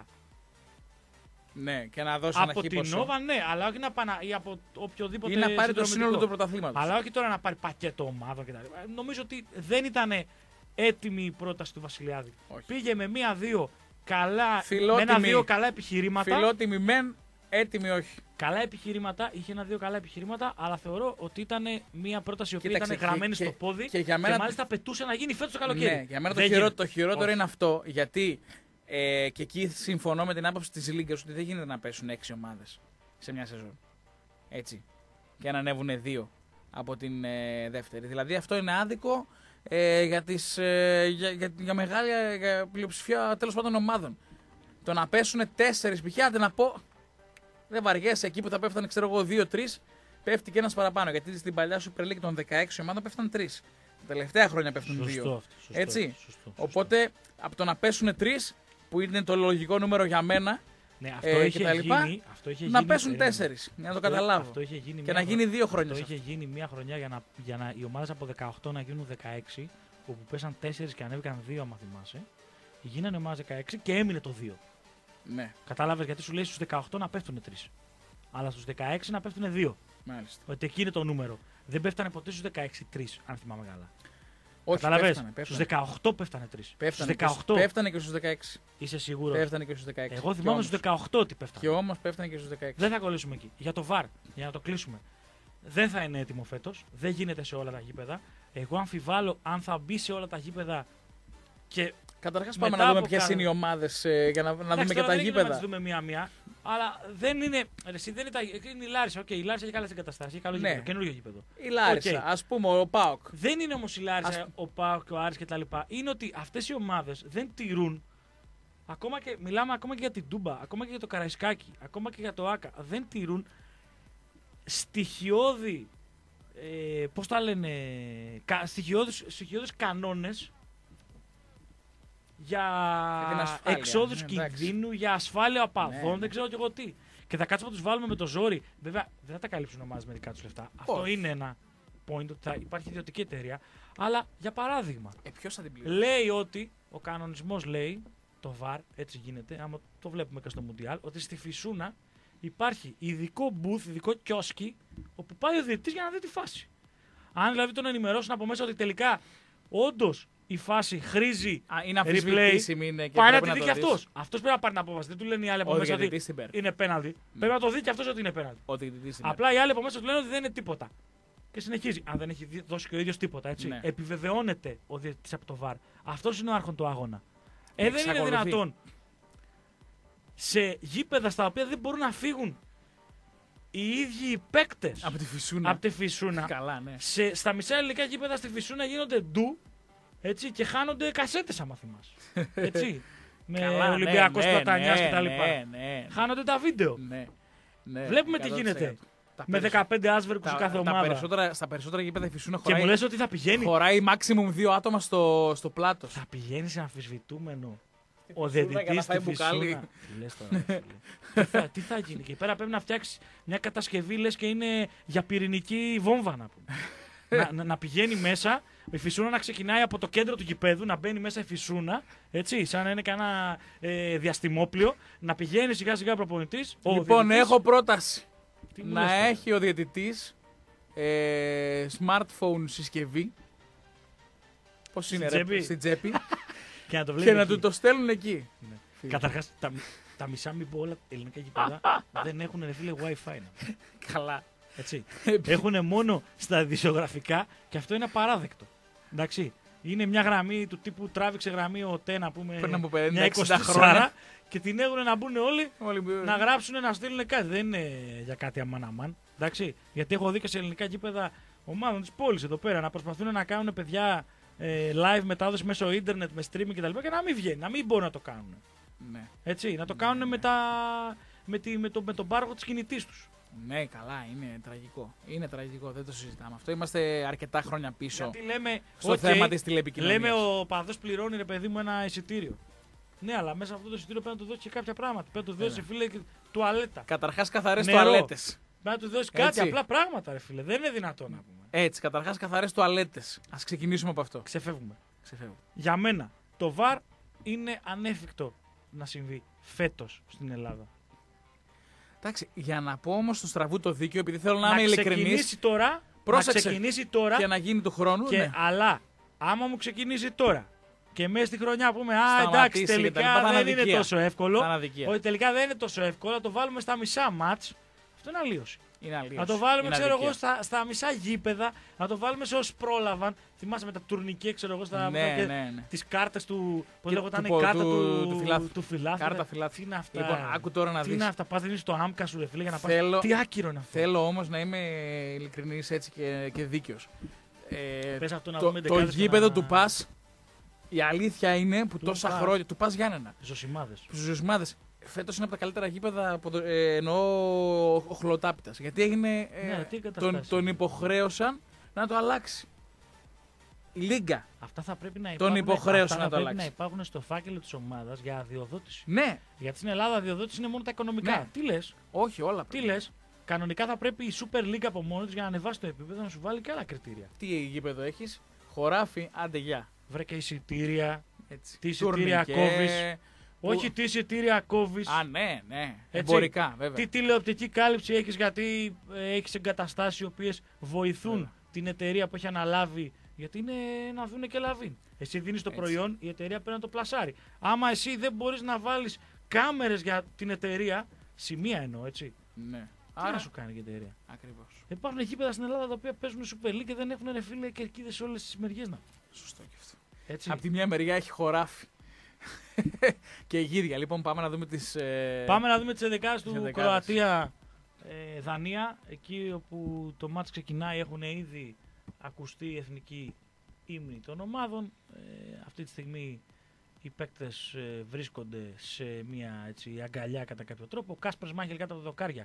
Speaker 2: Ναι, και να δώσει
Speaker 1: από
Speaker 2: ένα
Speaker 1: την Νόβα, ναι, αλλά όχι να πάει ή από οποιοδήποτε.
Speaker 2: Ή να πάρει το σύνολο του πρωταθλήματος.
Speaker 1: Αλλά όχι τώρα να πάρει πακέτο ομάδων κτλ. Νομίζω ότι δεν ήταν έτοιμη η πρόταση του Βασιλιάδη.
Speaker 2: Όχι.
Speaker 1: Πήγε με μία-δύο καλά,
Speaker 2: Φιλότιμη,
Speaker 1: με ένα-δύο καλά επιχειρήματα.
Speaker 2: Φιλότιμη μεν, έτοιμη όχι.
Speaker 1: Καλά επιχειρήματα, είχε ένα-δύο καλά επιχειρήματα, αλλά θεωρώ ότι ήταν μια πρόταση η οποία
Speaker 2: Κοίταξε,
Speaker 1: ήταν γραμμένη
Speaker 2: και,
Speaker 1: στο πόδι
Speaker 2: και, και, μένα...
Speaker 1: και μάλιστα πετούσε να γίνει φέτος το καλοκαίρι.
Speaker 2: Ναι, για μένα το, χειρό, το χειρότερο είναι αυτό, γιατί ε, και εκεί συμφωνώ με την άποψη της Λίγκας ότι δεν γίνεται να πέσουν έξι ομάδες σε μια σεζόν. Έτσι. Και να ανέβουν δύο από την ε, δεύτερη. Δηλαδή αυτό είναι άδικο ε, για, τις, ε, για, για, για μεγάλη για πλειοψηφία τέλος πάντων ομάδων. Το να πέσουν τέσσερις π.χ. άντε να πω. Δεν βαριέσαι εκεί που θα πέφτανε, ξέρω εγώ, δύο τρία, πέφτει και ένας παραπάνω. Γιατί στην παλιά Super League των δεκαέξι ομάδων πέφτανε τρία. Τα τελευταία χρόνια πέφτουν δύο.
Speaker 1: Σωστό, σωστό,
Speaker 2: Έτσι.
Speaker 1: Σωστό, σωστό.
Speaker 2: Οπότε από το να πέσουν τρία, που είναι το λογικό νούμερο για μένα.
Speaker 1: Ναι, αυτό
Speaker 2: ε,
Speaker 1: είχε
Speaker 2: λοιπά,
Speaker 1: γίνει, αυτό είχε
Speaker 2: να
Speaker 1: γίνει,
Speaker 2: πέσουν
Speaker 1: ε,
Speaker 2: τέσσερις. Για να το καταλάβω.
Speaker 1: Αυτό είχε γίνει
Speaker 2: και να γίνει δύο χρόνια.
Speaker 1: Αυτό είχε γίνει μια χρονιά για να, για να οι ομάδες από δεκαοκτώ να γίνουν δεκαέξι, όπου πέσαν τέσσερις και ανέβηκαν δύο, άμα θυμάσαι. Γίνανε ομάδες δεκαέξι και έμεινε το δύο.
Speaker 2: Ναι.
Speaker 1: Κατάλαβες γιατί σου λέει στους δεκαοκτώ να πέφτουν τρία. Αλλά στους δεκαέξι να πέφτουν δύο.
Speaker 2: Μάλιστα.
Speaker 1: Ότι εκεί είναι το νούμερο. Δεν πέφτανε ποτέ στους δεκαέξι τρία, αν θυμάμαι καλά.
Speaker 2: Όχι,
Speaker 1: Κατάλαβες.
Speaker 2: πέφτανε, πέφτανε.
Speaker 1: Στους δεκαοκτώ πέφτανε τρία.
Speaker 2: Πέφτανε,
Speaker 1: στους δεκαοκτώ.
Speaker 2: Και, πέφτανε και στους δεκαέξι.
Speaker 1: Είσαι σίγουρος?
Speaker 2: Πέφτανε και στους δεκαέξι.
Speaker 1: Εγώ θυμάμαι στους δεκαοκτώ ότι πέφτανε.
Speaker 2: Και όμως πέφτανε και στους δεκαέξι.
Speaker 1: Δεν θα κολλήσουμε εκεί. Για το βαρ, για να το κλείσουμε. Δεν θα είναι έτοιμο φέτος. Δεν γίνεται σε όλα τα γήπεδα. Εγώ αμφιβάλλω αν θα μπει σε όλα τα γήπεδα. Και
Speaker 2: καταρχάς πάμε να δούμε ποιες κα... είναι οι ομάδες ε, για να, να δούμε και τα γήπεδα.
Speaker 1: Να τις δούμε μία-μία. Αλλά δεν είναι. Εσύ, δεν είναι, τα, είναι η Λάρισα. Okay, η Λάρισα έχει καλές εγκαταστάσεις. Έχει καλό ναι. γήπεδο. Καινούργιο γήπεδο.
Speaker 2: Η Λάρισα. Okay. Ας πούμε ο ΠΑΟΚ.
Speaker 1: Δεν είναι όμως η Λάρισα,
Speaker 2: ας...
Speaker 1: ο ΠΑΟΚ και ο Άρης κτλ. Είναι ότι αυτές οι ομάδες δεν τηρούν ακόμα και, μιλάμε ακόμα και για την Τούμπα, ακόμα και για το Καραϊσκάκι, ακόμα και για το Άκα. Δεν τηρούν στοιχειώδη, ε, πώς τα λένε, κα, στοιχειώδης, στοιχειώδης κανόνες για, για εξόδους ναι, κινδύνου, για ασφάλεια οπαδών, ναι, δεν ξέρω κι εγώ τι. Και θα κάτσουμε να τους βάλουμε με το ζόρι. Βέβαια, δεν θα τα καλύψουν ομάδες με δικά τους λεφτά. Oh. Αυτό είναι ένα point, ότι θα υπάρχει ιδιωτική εταιρεία. Αλλά, για παράδειγμα,
Speaker 2: ε, ποιος θα την πληρώσει?
Speaker 1: Λέει ότι, ο κανονισμός λέει, το βαρ, έτσι γίνεται, άμα το βλέπουμε και στο Μουντιάλ, ότι στη Φυσούνα υπάρχει ειδικό booth, ειδικό κιόσκι, όπου πάει ο διαιτητής για να δει τη φάση. Αν δηλαδή τον ενημερώσουν από μέσα ότι τελικά όντως η φάση χρήζει
Speaker 2: Α, είναι αμφισβητήσιμη, είναι και
Speaker 1: πάει να τη δει και αυτός. Αυτός πρέπει να πάρει την απόφαση. Δεν του λένε οι άλλοι από
Speaker 2: ο
Speaker 1: μέσα ότι είναι πέναλτι. Mm. Πρέπει να το δει και αυτός ότι είναι πέναλτι. Απλά οι άλλοι από μέσα του λένε ότι δεν είναι τίποτα. Και συνεχίζει. Αν δεν έχει δώσει και ο ίδιος τίποτα, έτσι. Ναι. Επιβεβαιώνεται ο διαιτητής από το βαρ. Αυτός είναι ο άρχον του αγώνα. Ε, δεν είναι δυνατόν σε γήπεδα στα οποία δεν μπορούν να φύγουν οι ίδιοι οι παίκτες
Speaker 2: από τη Φυσούνα,
Speaker 1: από τη Φυσούνα.
Speaker 2: Καλά, ναι.
Speaker 1: σε, στα μισά ελληνικά γήπεδα στη Φυσούνα γίνονται ντου, έτσι, και χάνονται κασέτες, άμα θυμάσαι. Έτσι. Με Ολυμπιακός
Speaker 2: ναι,
Speaker 1: Πλατανιάς
Speaker 2: ναι,
Speaker 1: κτλ.
Speaker 2: Ναι, ναι, ναι.
Speaker 1: Χάνονται τα βίντεο.
Speaker 2: Ναι, ναι,
Speaker 1: βλέπουμε τι γίνεται. Με δεκαπέντε άσβερκους σε κάθε ομάδα.
Speaker 2: Τα περισσότερα, στα περισσότερα γήπεδα η Φυσούνα χωράει.
Speaker 1: Και μου λες ότι θα πηγαίνει.
Speaker 2: Χωράει maximum δύο άτομα στο, στο πλάτος.
Speaker 1: Θα πηγαίνει σε αμφισβητούμενο. Ο διαιτητής στη Φυσούνα. Λες τώρα, τι, θα, τι θα γίνει. Και πέρα πρέπει να φτιάξει μια κατασκευή, λες, και είναι για πυρηνική βόμβα, να πούμε. να, να, να πηγαίνει μέσα, η Φυσούνα να ξεκινάει από το κέντρο του γηπέδου, να μπαίνει μέσα η Φυσούνα, έτσι, σαν να είναι κανένα ε, διαστημόπλιο, να πηγαίνει σιγά σιγά προπονητής.
Speaker 2: Λοιπόν,
Speaker 1: διαιτητής,
Speaker 2: έχω πρόταση. Να
Speaker 1: λες,
Speaker 2: έχει ο διαιτητής ε, smartphone συσκευή. Πώς είναι, ρε, στην τσέπη.
Speaker 1: Και να, το
Speaker 2: και να του το στέλνουν εκεί.
Speaker 1: Ναι. Καταρχάς, τα, τα μισά μη πω όλα ελληνικά γήπεδα δεν έχουν, ρε φίλε, Wi-Fi.
Speaker 2: Καλά.
Speaker 1: Έτσι. Έχουν μόνο στα ειδησιογραφικά και αυτό είναι απαράδεκτο. Εντάξει. Είναι μια γραμμή του τύπου τράβηξε γραμμή ο ΤΕ, να πούμε, μια είκοσι χρόνια και την έχουν να μπουν όλοι, όλοι να γράψουν, να στείλουν κάτι. Δεν είναι για κάτι αμάν αμάν. Εντάξει. Γιατί έχω δει και σε ελληνικά γήπεδα ομάδων της πόλης εδώ πέρα να προσπαθούν να κάνουν, παιδιά, ε, live μετάδοση μέσω ίντερνετ με streaming κτλ. Και, και να μην βγαίνει, να μην μπορούν να το κάνουν.
Speaker 2: Ναι.
Speaker 1: Έτσι, να το
Speaker 2: ναι,
Speaker 1: κάνουν
Speaker 2: ναι.
Speaker 1: Με, τα, με, τη, με, το, με τον πάροχο της κινητής τους.
Speaker 2: Ναι, καλά, είναι τραγικό. Είναι τραγικό, δεν το συζητάμε. Αυτό είμαστε αρκετά χρόνια πίσω.
Speaker 1: Γιατί λέμε,
Speaker 2: στο
Speaker 1: okay,
Speaker 2: θέμα της τηλεπικοινωνίας.
Speaker 1: Λέμε ο παδός πληρώνει, ρε παιδί μου, ένα εισιτήριο. Ναι, αλλά μέσα από αυτό το εισιτήριο πρέπει να του δώσει και κάποια πράγματα. Πρέπει να του δώσει, φίλε, τουαλέτα.
Speaker 2: Καταρχάς, καθαρές τουαλέτες.
Speaker 1: Πρέπει να του δώσει κάτι, απλά πράγματα, ρε φίλε. Δεν είναι δυνατόν να πούμε.
Speaker 2: Έτσι, καταρχάς, καθαρές τουαλέτες. Ας ξεκινήσουμε από αυτό.
Speaker 1: Ξεφεύγουμε.
Speaker 2: Ξεφεύγουμε.
Speaker 1: Για μένα, το βαρ είναι ανέφικτο να συμβεί φέτος στην Ελλάδα.
Speaker 2: Εντάξει, για να πω όμως του στραβού το δίκαιο, επειδή θέλω να, να είμαι ειλικρινής.
Speaker 1: Τώρα, να ξεκινήσει τώρα.
Speaker 2: Και να γίνει του χρόνου.
Speaker 1: Και,
Speaker 2: ναι.
Speaker 1: Αλλά, άμα μου ξεκινήσει τώρα και μέσα στη χρονιά πούμε, α, εντάξει, τελικά δεν είναι τόσο εύκολο. Όχι, τελικά δεν είναι τόσο εύκολο. Να το βάλουμε στα μισά μάτς. Αυτό είναι αλλίωση.
Speaker 2: Είναι αλλίωση.
Speaker 1: Να το βάλουμε, ξέρω εγώ, στα, στα μισά γήπεδα. Να το βάλουμε σε όσοι πρόλαβαν. Θυμάσαι με τα τουρνικέ, ξέρω εγώ, στα
Speaker 2: ναι, ναι, ναι.
Speaker 1: τις κάρτες του. Πώς λέγονταν, η
Speaker 2: του,
Speaker 1: κάρτα
Speaker 2: του,
Speaker 1: του,
Speaker 2: του, φιλάθλου.
Speaker 1: του φιλάθλου.
Speaker 2: Κάρτα φιλάθλου.
Speaker 1: Τι είναι αυτά.
Speaker 2: Λοιπόν, άκου τώρα να
Speaker 1: τι
Speaker 2: δεις.
Speaker 1: είναι αυτά. Πάθαινε στο άμκα σου, ρε φίλε, για να
Speaker 2: θέλω,
Speaker 1: πας. Τι άκυρο είναι αυτό.
Speaker 2: Θέλω όμως να είμαι ειλικρινής έτσι και, και δίκαιος.
Speaker 1: Ε, Πες αυτό να
Speaker 2: το,
Speaker 1: δούμε
Speaker 2: το γήπεδο
Speaker 1: να...
Speaker 2: του ΠΑΣ, η αλήθεια είναι που
Speaker 1: του
Speaker 2: τόσα
Speaker 1: πας.
Speaker 2: χρόνια. Του ΠΑΣ Γιάννενα.
Speaker 1: Ζωσιμάδες.
Speaker 2: Ζωσιμάδες. Φέτος είναι από τα καλύτερα γήπεδα, ε, εννοώ ο Χλωτάπητας. Γιατί έγινε, ε,
Speaker 1: ναι,
Speaker 2: τον, τον υποχρέωσαν να το αλλάξει. Η Λίγκα.
Speaker 1: Αυτά θα πρέπει να
Speaker 2: τον υποχρέωσαν να το αλλάξει.
Speaker 1: Πρέπει να υπάρχουν στο φάκελο της ομάδας για αδειοδότηση.
Speaker 2: Ναι.
Speaker 1: Γιατί στην Ελλάδα αδειοδότηση είναι μόνο τα οικονομικά.
Speaker 2: Ναι.
Speaker 1: Τι λες.
Speaker 2: Όχι, όλα.
Speaker 1: Τι λες. Κανονικά θα πρέπει η Super League από μόνη της για να ανεβάσει το επίπεδο να σου βάλει και άλλα κριτήρια.
Speaker 2: Τι γήπεδο έχεις, χωράφι, άντε γεια.
Speaker 1: Βρε και εισιτήρια.
Speaker 2: Έτσι.
Speaker 1: Τι εισιτήρια κόβεις.
Speaker 2: Που...
Speaker 1: Όχι τι εισιτήρια κόβεις.
Speaker 2: Α, ναι, ναι. Εμπορικά, βέβαια.
Speaker 1: Τι τηλεοπτική κάλυψη έχεις, γιατί ε, έχεις εγκαταστάσεις οι οποίες βοηθούν βέβαια. Την εταιρεία που έχει αναλάβει. Γιατί είναι να δουν και λαβή. Εσύ δίνεις το έτσι. Προϊόν, η εταιρεία πρέπει να το πλασάρει. Άμα εσύ δεν μπορείς να βάλεις κάμερες για την εταιρεία, σημεία εννοώ, έτσι.
Speaker 2: Ναι.
Speaker 1: Τι
Speaker 2: άρα
Speaker 1: να σου κάνει η εταιρεία.
Speaker 2: Ακριβώς.
Speaker 1: Υπάρχουν γήπεδα στην Ελλάδα τα οποία παίζουν Super League και δεν έχουν, ρε φίλε, κερκίδες σε όλες τις μεριές να.
Speaker 2: Σωστό και αυτό.
Speaker 1: Έτσι.
Speaker 2: Απ' τη μια μεριά έχει χωράφι. Και γύρια. Λοιπόν, πάμε να δούμε τις. Ε...
Speaker 1: Πάμε να δούμε τις ενδεκάδες του Κροατία ε, Δανία. Εκεί όπου το μάτς ξεκινάει έχουν ήδη ακουστεί οι εθνικοί ύμνοι των ομάδων. Ε, αυτή τη στιγμή Οι παίκτες ε, βρίσκονται σε μια έτσι, αγκαλιά κατά κάποιο τρόπο. Ο Κάσπερ Σμάχελ κάτω από τα δοκάρια.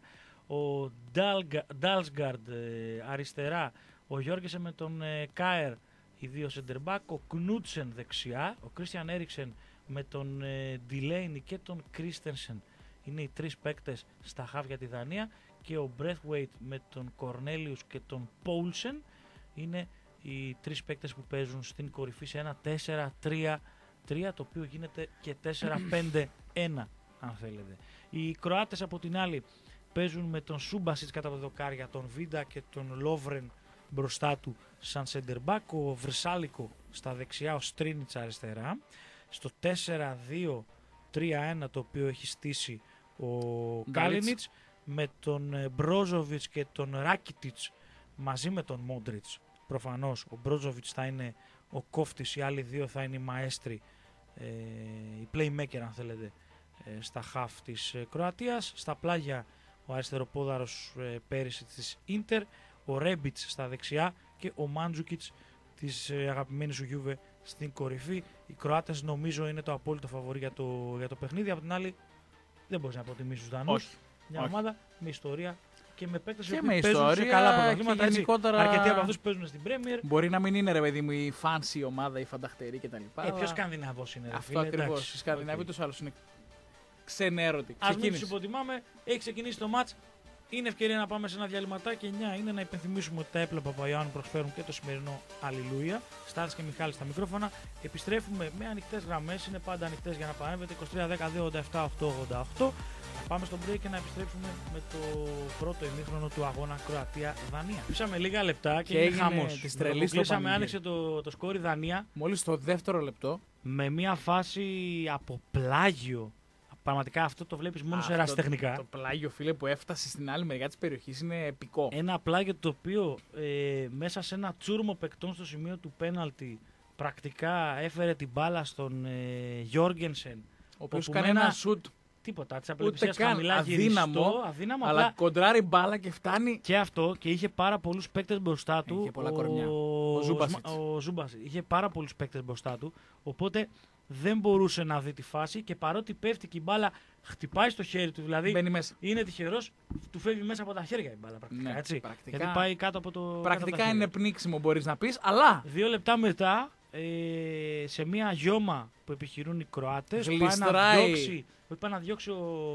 Speaker 1: Ο Ντάλσγκαρντ ε, αριστερά. Ο Γιώργεσεν με τον ε, Κάερ, οι δύο σεντερμπάκ. Ο Κνούτσεν δεξιά. Ο Κρίστιαν Έριξεν με τον ε, Ντιλέινι και τον Κρίστενσεν. Είναι οι τρεις παίκτες στα χαφ για τη Δανία. Και ο Μπρέθουέιτ με τον Κορνέλιους και τον Πόλσεν είναι οι τρεις παίκτες που παίζουν στην κορυφή σε ένα τέσσερα τρία τρία, το οποίο γίνεται και τέσσερα πέντε ένα αν θέλετε. Οι Κροάτες από την άλλη παίζουν με τον Σούμπασιτς κατά τα δοκάρια, τον Βίντα και τον Λόβρεν μπροστά του σαν σεντερμπάκ, ο Βρυσάλικο στα δεξιά, ο Στρίνιτς αριστερά. Στο τέσσερα δύο τρία ένα το οποίο έχει στήσει ο Κάλινιτς με τον Μπρόζοβιτς και τον Ράκιτιτς μαζί με τον Μόντριτς. Προφανώς ο Μπρόζοβιτς θα είναι ο κόφτης, οι άλλοι δύο θα είναι οι μαέστροι, ε, οι playmaker αν θέλετε, ε, στα χαφ της ε, Κροατίας. Στα πλάγια ο αριστεροπόδαρος ε, πέρυσι της Ίντερ, ο Ρέμπιτς στα δεξιά και ο Μάντζουκιτς της ε, αγαπημένης σου Γιούβε στην κορυφή. Οι Κροάτες νομίζω είναι το απόλυτο φαβορί για το, για το παιχνίδι. Από την άλλη δεν μπορείς να αποτιμήσεις τους Δανούς. Μια Όχι. ομάδα με ιστορία και με παίκτες που παίζουν σε καλά πρωταθλήματα. Γενικότερα... Αρκετοί από αυτούς παίζουν στην Premier.
Speaker 2: Μπορεί να μην είναι ρε παιδί μου η fancy ομάδα, η φανταχτερή κτλ.
Speaker 1: Ε, πιο Σκανδιναβός είναι. Ρε,
Speaker 2: αυτό ακριβώς. Οι Σκανδιναβοί τους άλλους είναι ξενέρωτοι.
Speaker 1: Ας μην τους υποτιμάμε. Έχει ξεκινήσει το μάτς. Είναι ευκαιρία να πάμε σε ένα διαλυματάκι. εννιά είναι να υπενθυμίσουμε ότι τα έπλα Παπαϊάννου προσφέρουν και το σημερινό Αλληλούια. Στάθης και Μιχάλης στα μικρόφωνα. Επιστρέφουμε με ανοιχτές γραμμές. Είναι πάντα ανοιχτές για να παρέμβετε. είκοσι τρία δέκα δύο ογδόντα επτά οκτώ ογδόντα οκτώ. Πάμε στο break και να επιστρέψουμε με το πρώτο ημίχρονο του αγώνα Κροατία-Δανία. Πήσαμε λίγα λεπτά και, και έγινε χαμός.
Speaker 2: Τη τρελή
Speaker 1: κλείσαμε, άνοιξε το, το σκόρι Δανία.
Speaker 2: Μόλις το δεύτερο λεπτό.
Speaker 1: Με μια φάση από πλάγιο. Πραγματικά αυτό το βλέπεις μόνο σε ερασιτεχνικά.
Speaker 2: Το πλάγιο, φίλε, που έφτασε στην άλλη μεριά της περιοχής είναι επικό.
Speaker 1: Ένα πλάγιο το οποίο ε, μέσα σε ένα τσούρμο παικτών στο σημείο του πέναλτι πρακτικά έφερε την μπάλα στον ε, Γιόργενσεν.
Speaker 2: Ο οποίος κάνει ένα σουτ.
Speaker 1: Τίποτα, της απελευθερίας χαμηλά γυριστό, αδύναμο,
Speaker 2: αλλά απλά κοντράρει μπάλα και φτάνει.
Speaker 1: Και αυτό, και είχε πάρα πολλούς παίκτες μπροστά του.
Speaker 2: Είχε πολλά ο... κορμιά.
Speaker 1: Ο, ο Ζούμπασιτς είχε πάρα πολλούς παίκτες μπροστά του, οπότε δεν μπορούσε να δει τη φάση και παρότι πέφτει και η μπάλα χτυπάει στο χέρι του, δηλαδή
Speaker 2: μέσα.
Speaker 1: Είναι τυχερός, του φεύγει μέσα από τα χέρια η μπάλα πρακτικά,
Speaker 2: ναι,
Speaker 1: έτσι.
Speaker 2: Πρακτικά,
Speaker 1: γιατί πάει κάτω από το.
Speaker 2: Πρακτικά είναι πνίξιμο, μπορείς να πεις, αλλά.
Speaker 1: Δύο λεπτά μετά, ε, σε μια γιώμα που επιχειρούν οι Κροάτες, πάει να διώξει. Πάει να διώξει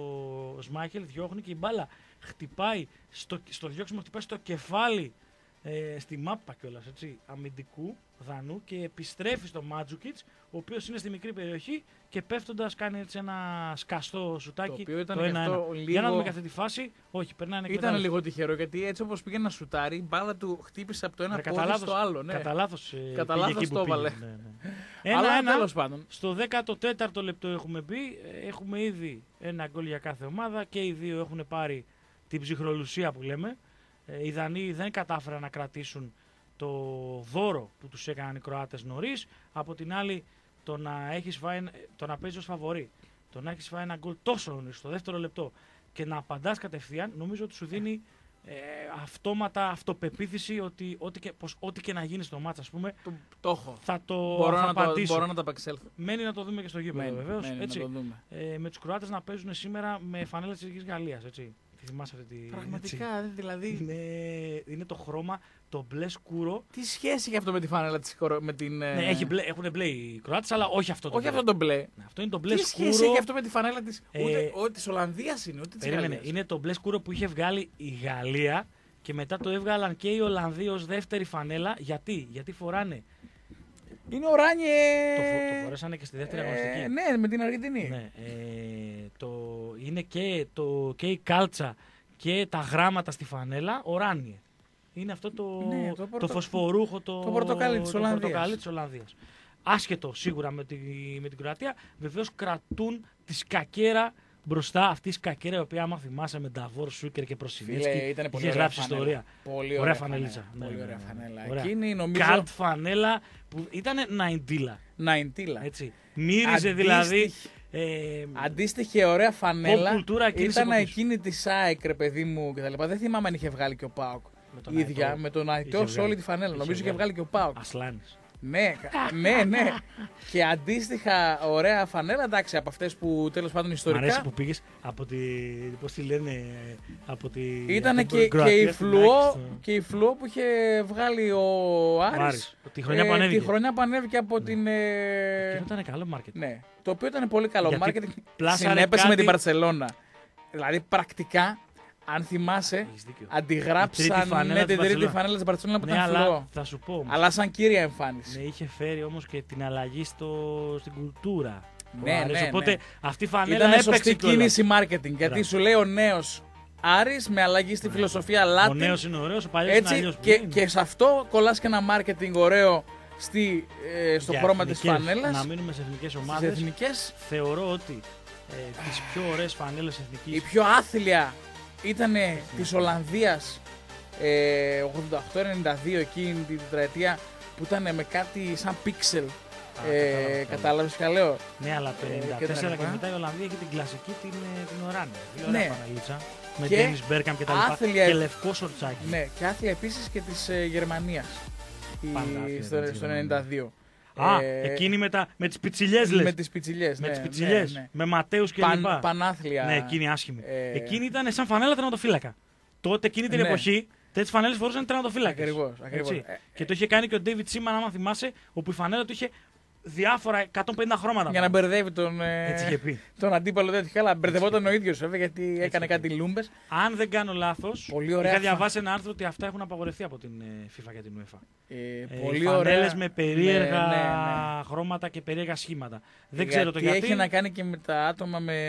Speaker 1: ο Σμάχελ, διώχνει και η μπάλα χτυπάει στο, στο διώξιμο, χτυπάει στο κεφάλι ε, στη μάπα κιόλας, έτσι, αμυντικού Δανού και επιστρέφει στο Μάντζουκιτς, ο οποίος είναι στη μικρή περιοχή και πέφτοντας κάνει έτσι ένα σκαστό σουτάκι.
Speaker 2: Το οποίο ήταν
Speaker 1: το ένα, ένα.
Speaker 2: Λίγο...
Speaker 1: Για να δούμε και αυτή τη φάση. Όχι, περνάνε και
Speaker 2: ήταν λίγο τυχερό γιατί έτσι όπως πήγε να σουτάρει, η μπάλα του χτύπησε από το ένα πόδι
Speaker 1: λάθος,
Speaker 2: στο άλλο. Ναι.
Speaker 1: Κατά λάθος ε,
Speaker 2: κατά λάθος το έβαλε.
Speaker 1: Ναι, ναι. Ένα,
Speaker 2: αλλά
Speaker 1: ένα,
Speaker 2: τέλος πάντων.
Speaker 1: Στο δέκατο τέταρτο λεπτό έχουμε μπει. Έχουμε ήδη ένα γκολ για κάθε ομάδα και οι δύο έχουν πάρει την ψυχρολουσία που λέμε. Οι Δανείοι δεν κατάφεραν να κρατήσουν το δώρο που τους έκαναν οι Κροάτες νωρίς. Από την άλλη, το να, έχεις φάει, το να παίζεις ως φαβορί, το να έχεις φάει ένα γκολ τόσο νωρίς, στο δεύτερο λεπτό και να απαντάς κατευθείαν, νομίζω ότι σου δίνει ε, αυτόματα αυτοπεποίθηση ότι ό,τι και, πως, ό,τι και να γίνει στο μάτς, ας πούμε,
Speaker 2: το, το έχω.
Speaker 1: θα το
Speaker 2: μπορώ,
Speaker 1: θα
Speaker 2: να
Speaker 1: το,
Speaker 2: μπορώ να το απεξέλθω.
Speaker 1: Μένει να το δούμε και στο γήπεδο βεβαίως.
Speaker 2: Μένει
Speaker 1: έτσι.
Speaker 2: Να το δούμε.
Speaker 1: Ε, με τους Κροάτες να παίζουν σήμερα με φανέλα της Εθνικής Γαλλίας, έτσι. Θυμάσαι αυτή τη...
Speaker 2: Πραγματικά, έτσι. Δηλαδή.
Speaker 1: Είναι, είναι το χρώμα, το μπλε σκούρο.
Speaker 2: Τι σχέση έχει αυτό με τη φανέλα της με την.
Speaker 1: Ναι, έχει μπλε, έχουν μπλε οι Κροάτες, αλλά όχι αυτό το
Speaker 2: όχι
Speaker 1: μπλε.
Speaker 2: αυτό το μπλε.
Speaker 1: Ναι, αυτό είναι το μπλε
Speaker 2: Τι
Speaker 1: σκούρο. Τι
Speaker 2: σχέση έχει αυτό με τη φανέλα της.
Speaker 1: Ε,
Speaker 2: ούτε, ούτε της Ολλανδίας είναι, ούτε της
Speaker 1: περίμενε,
Speaker 2: Γαλλίας.
Speaker 1: είναι το μπλε σκούρο που είχε βγάλει η Γαλλία και μετά το έβγαλαν και οι Ολλανδοί ως δεύτερη φανέλα. Γιατί, Γιατί φοράνε.
Speaker 2: Είναι οράνιε.
Speaker 1: Το, φο, το φορέσανε και στη δεύτερη ε, αγωνιστική.
Speaker 2: Ναι, με την Αργεντινή.
Speaker 1: Ναι, ε, το, είναι και, το, και η κάλτσα και τα γράμματα στη φανέλα οράνιε. Είναι αυτό το,
Speaker 2: ναι, το, πορτο...
Speaker 1: το φωσφορούχο, το,
Speaker 2: το πορτοκάλι της Ολλανδίας.
Speaker 1: της Ολλανδίας. Άσχετο σίγουρα με, τη, με την Κροατία, βεβαίως κρατούν τη σκακέρα μπροστά. Αυτή η σκακέρα η οποία, άμα θυμάσαι, με Νταβόρ, Σούκερ και Προσινέτσκι, είχε γράψει ιστορία.
Speaker 2: Πολύ ωραία φανέλα. Πολύ ωραία φανέλα. Εκείνη νομίζω.
Speaker 1: Καλτ φανέλα που ήταν ναϊντίλα.
Speaker 2: Ναϊντίλα.
Speaker 1: Έτσι. Μύριζε δηλαδή.
Speaker 2: Ε, Αντίστοιχη ωραία φανέλα ήταν
Speaker 1: εποχής.
Speaker 2: Εκείνη τη ΣΑΕΚ, ρε παιδί μου κτλ. Δεν θυμάμαι αν είχε βγάλει και ο ΠΑΟΚ. Η ίδια με τον Αϊτό σε όλη τη φανέλα. Νομίζω είχε βγάλει και ο ΠΑΟΚ.
Speaker 1: Ασλάνης.
Speaker 2: Ναι, ναι, ναι. Και αντίστοιχα ωραία φανέλα, εντάξει, από αυτές που τέλος πάντων ιστορικά.
Speaker 1: Μ' αρέσει που πήγες από τη. Πώς τη λένε, από τη.
Speaker 2: Ήταν και, και, η φλουό, και η φλουό που είχε βγάλει ο Άρης.
Speaker 1: Άρης τη χρονιά που ανέβηκε.
Speaker 2: Τη χρονιά που ανέβηκε από ναι. την. Ε...
Speaker 1: Αυτό ήταν καλό μάρκετινγκ.
Speaker 2: Ναι. Το οποίο ήταν πολύ καλό μάρκετινγκ. Συνέπεσε
Speaker 1: κάτι...
Speaker 2: με την Μπαρσελόνα. Δηλαδή πρακτικά. Αν θυμάσαι, αντιγράψανε την τρίτη φανέλα της Μπαρτσελόνα που
Speaker 1: ναι,
Speaker 2: ήταν φλουό.
Speaker 1: Θα σου πω όμως.
Speaker 2: Αλλά σαν κύρια εμφάνιση.
Speaker 1: Ναι, είχε φέρει όμως και την αλλαγή στο, στην κουλτούρα.
Speaker 2: Ναι, ναι,
Speaker 1: οπότε
Speaker 2: ναι.
Speaker 1: αυτή η φανέλα ήταν
Speaker 2: σωστή κίνηση marketing. Γιατί σου λέει ο νέος Άρης με αλλαγή στη φιλοσοφία Latin.
Speaker 1: Ο νέος είναι ωραίος, ο παλιός είναι αλλιώς.
Speaker 2: Και, και σε αυτό κολλάς και ένα marketing ωραίο στη, ε, στο χρώμα της φανέλας.
Speaker 1: Να μείνουμε σε εθνικές ομάδες.
Speaker 2: Εθνικές.
Speaker 1: Θεωρώ ότι ε, τις πιο ωραίες φανέλες εθνικής.
Speaker 2: Η πιο άθλια ήταν της Ολλανδίας ε, ογδόντα οκτώ ενενήντα δύο εκείνη την τετραετία που ήταν με κάτι σαν πίξελ. Ε, Κατάλαβες ποια λέω.
Speaker 1: Ναι, αλλά το ενενήντα τέσσερα και, και μετά η Ολλανδία έχει την κλασική την, την οράνια.
Speaker 2: Ναι.
Speaker 1: Ωραία φανελίτσα. Με Ντένις Μπέρκαμ και τα λοιπά.
Speaker 2: Άθλια,
Speaker 1: και λευκό σορτσάκι.
Speaker 2: Ναι, και άθλια επίσης και της ε, Γερμανίας. Η, στο, στο ενενήντα δύο.
Speaker 1: Α,
Speaker 2: ε,
Speaker 1: εκείνη με, τα, με τις πιτσιλιές λες.
Speaker 2: Με τις πιτσιλιές,
Speaker 1: με
Speaker 2: ναι.
Speaker 1: τις πιτσιλιές,
Speaker 2: ναι, ναι.
Speaker 1: με Ματέους και
Speaker 2: Παν,
Speaker 1: λοιπά.
Speaker 2: Πανάθλια.
Speaker 1: Ναι, εκείνη άσχημη.
Speaker 2: Ε...
Speaker 1: Εκείνη ήταν σαν φανέλα τερματοφύλακα. Τότε εκείνη την
Speaker 2: ναι.
Speaker 1: εποχή τέτοιες φανέλες φορούσαν τερματοφύλακες.
Speaker 2: Ακριβώς, ακριβώς. Ε,
Speaker 1: και το είχε κάνει και ο Ντέιβιτ Σίμαν, άμα θυμάσαι, όπου η φανέλα του είχε διάφορα εκατόν πενήντα χρώματα.
Speaker 2: Για να μπερδεύει τον, ε, τον αντίπαλο τέτοιο. Καλά, μπερδευόταν ο ίδιος βέβαια γιατί έτσι έκανε κάτι λούμπες.
Speaker 1: Αν δεν κάνω λάθος, είχα διαβάσει ένα άρθρο ότι αυτά έχουν απαγορευτεί από την FIFA και την UEFA.
Speaker 2: Ε,
Speaker 1: ε,
Speaker 2: πολύ
Speaker 1: φανέλες
Speaker 2: ωραία.
Speaker 1: με περίεργα
Speaker 2: ναι, ναι, ναι.
Speaker 1: χρώματα και περίεργα σχήματα. Δεν
Speaker 2: γιατί
Speaker 1: ξέρω το γιατί.
Speaker 2: Έχει να κάνει και με τα άτομα με.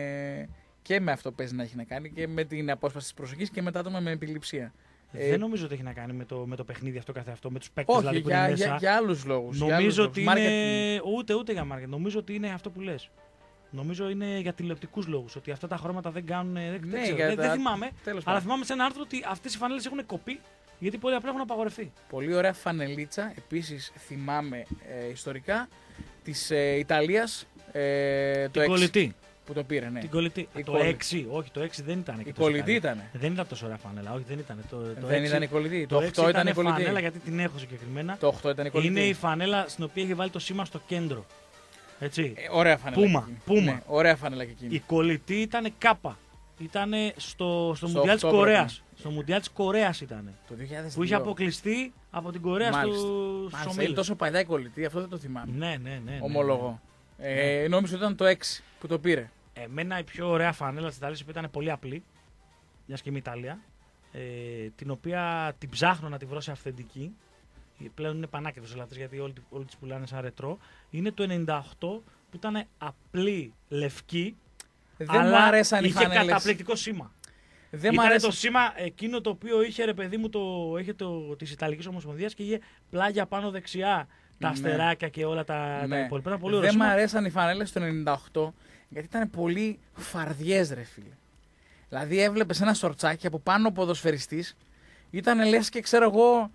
Speaker 2: Και με αυτό παίζει να έχει να κάνει και με την απόσπαση της προσοχής και με τα άτομα με επιληψία.
Speaker 1: Δεν νομίζω ότι έχει να κάνει με το, με το παιχνίδι αυτό καθε αυτό, με τους παίκτες
Speaker 2: όχι,
Speaker 1: δηλαδή που
Speaker 2: για,
Speaker 1: είναι μέσα.
Speaker 2: Για, για άλλους λόγους.
Speaker 1: Νομίζω
Speaker 2: για άλλους
Speaker 1: ότι
Speaker 2: λόγους.
Speaker 1: είναι. Ούτε, ούτε για μάρκετ. Νομίζω ότι είναι αυτό που λες. Νομίζω είναι για τηλεοπτικούς λόγους. Ότι αυτά τα χρώματα δεν κάνουν. Δεν,
Speaker 2: ναι,
Speaker 1: δεν, ξέρω,
Speaker 2: δεν,
Speaker 1: τα... δεν θυμάμαι.
Speaker 2: Τέλος
Speaker 1: αλλά
Speaker 2: πάνω.
Speaker 1: θυμάμαι σε ένα άρθρο ότι αυτές οι φανέλες έχουν κοπεί γιατί πολύ απλά έχουν απαγορευτεί.
Speaker 2: Πολύ ωραία φανελίτσα. Επίσης θυμάμαι ε, ιστορικά της ε, Ιταλίας. Ε, το
Speaker 1: κολλητή.
Speaker 2: Που το πήρε, ναι.
Speaker 1: Την κολλητή.
Speaker 2: Η
Speaker 1: το
Speaker 2: κολλη...
Speaker 1: έξι, όχι, το έξι δεν ήταν.
Speaker 2: Η κολλητή ήταν.
Speaker 1: Δεν ήταν τόσο ωραία φανέλα, όχι, δεν ήταν. Το, το
Speaker 2: δεν
Speaker 1: έξι,
Speaker 2: ήταν η κολλητή. Το,
Speaker 1: το
Speaker 2: οκτώ ήταν η κολλητή.
Speaker 1: φανέλα γιατί την έχω συγκεκριμένα.
Speaker 2: Το οκτώ ήταν η κολλητή.
Speaker 1: Είναι η φανέλα στην οποία έχει βάλει το σήμα στο κέντρο. Έτσι.
Speaker 2: Ε, ωραία φανέλα.
Speaker 1: Πούμα. Πούμα. Ναι,
Speaker 2: ωραία φανέλα και εκείνη.
Speaker 1: Η κολλητή ήταν κάπα. Ήταν στο, στο, στο Μουντιάλ της Κορέας. Στο Μουντιάλ της Κορέας ήταν.
Speaker 2: Το δύο χιλιάδες δύο.
Speaker 1: Που είχε αποκλειστεί από την Κορέα στο
Speaker 2: ομίλους. Είναι τόσο παλιά η κολλητή, αυτό δεν το θυμάμαι.
Speaker 1: Ναι, ναι, ναι.
Speaker 2: Ομολογώ.
Speaker 1: Ναι.
Speaker 2: Ε, νόμιζα ότι ήταν το έξι που το πήρε.
Speaker 1: Εμένα η πιο ωραία φανέλα της Ιταλίας ήταν πολύ απλή, μια και είμαι Ιταλία, ε, την οποία την ψάχνω να τη βρω σε αυθεντική. Πλέον είναι πανάκριβος ο λαθρής γιατί όλοι, όλοι τις πουλάνε σαν ρετρό. Είναι το ενενήντα οκτώ που ήταν απλή, λευκή,
Speaker 2: δεν
Speaker 1: αλλά
Speaker 2: μου άρεσαν
Speaker 1: είχε
Speaker 2: οι φανέλες.
Speaker 1: καταπληκτικό σήμα.
Speaker 2: Δεν
Speaker 1: ήταν
Speaker 2: άρεσε...
Speaker 1: το σήμα εκείνο το οποίο είχε ρε παιδί μου το, είχε το, της Ιταλικής Ομοσπονδίας και είχε πλάγια πάνω δεξιά τα
Speaker 2: ναι.
Speaker 1: αστεράκια και όλα τα,
Speaker 2: ναι.
Speaker 1: τα υπόλοιπα. Πολύ
Speaker 2: δεν μου αρέσαν οι φανέλες του ενενήντα οκτώ γιατί ήταν πολύ φαρδιές ρε φίλε. Δηλαδή έβλεπες ένα σορτσάκι από πάνω ο ποδοσφαιριστής, ήταν λες και ξέρω εγώ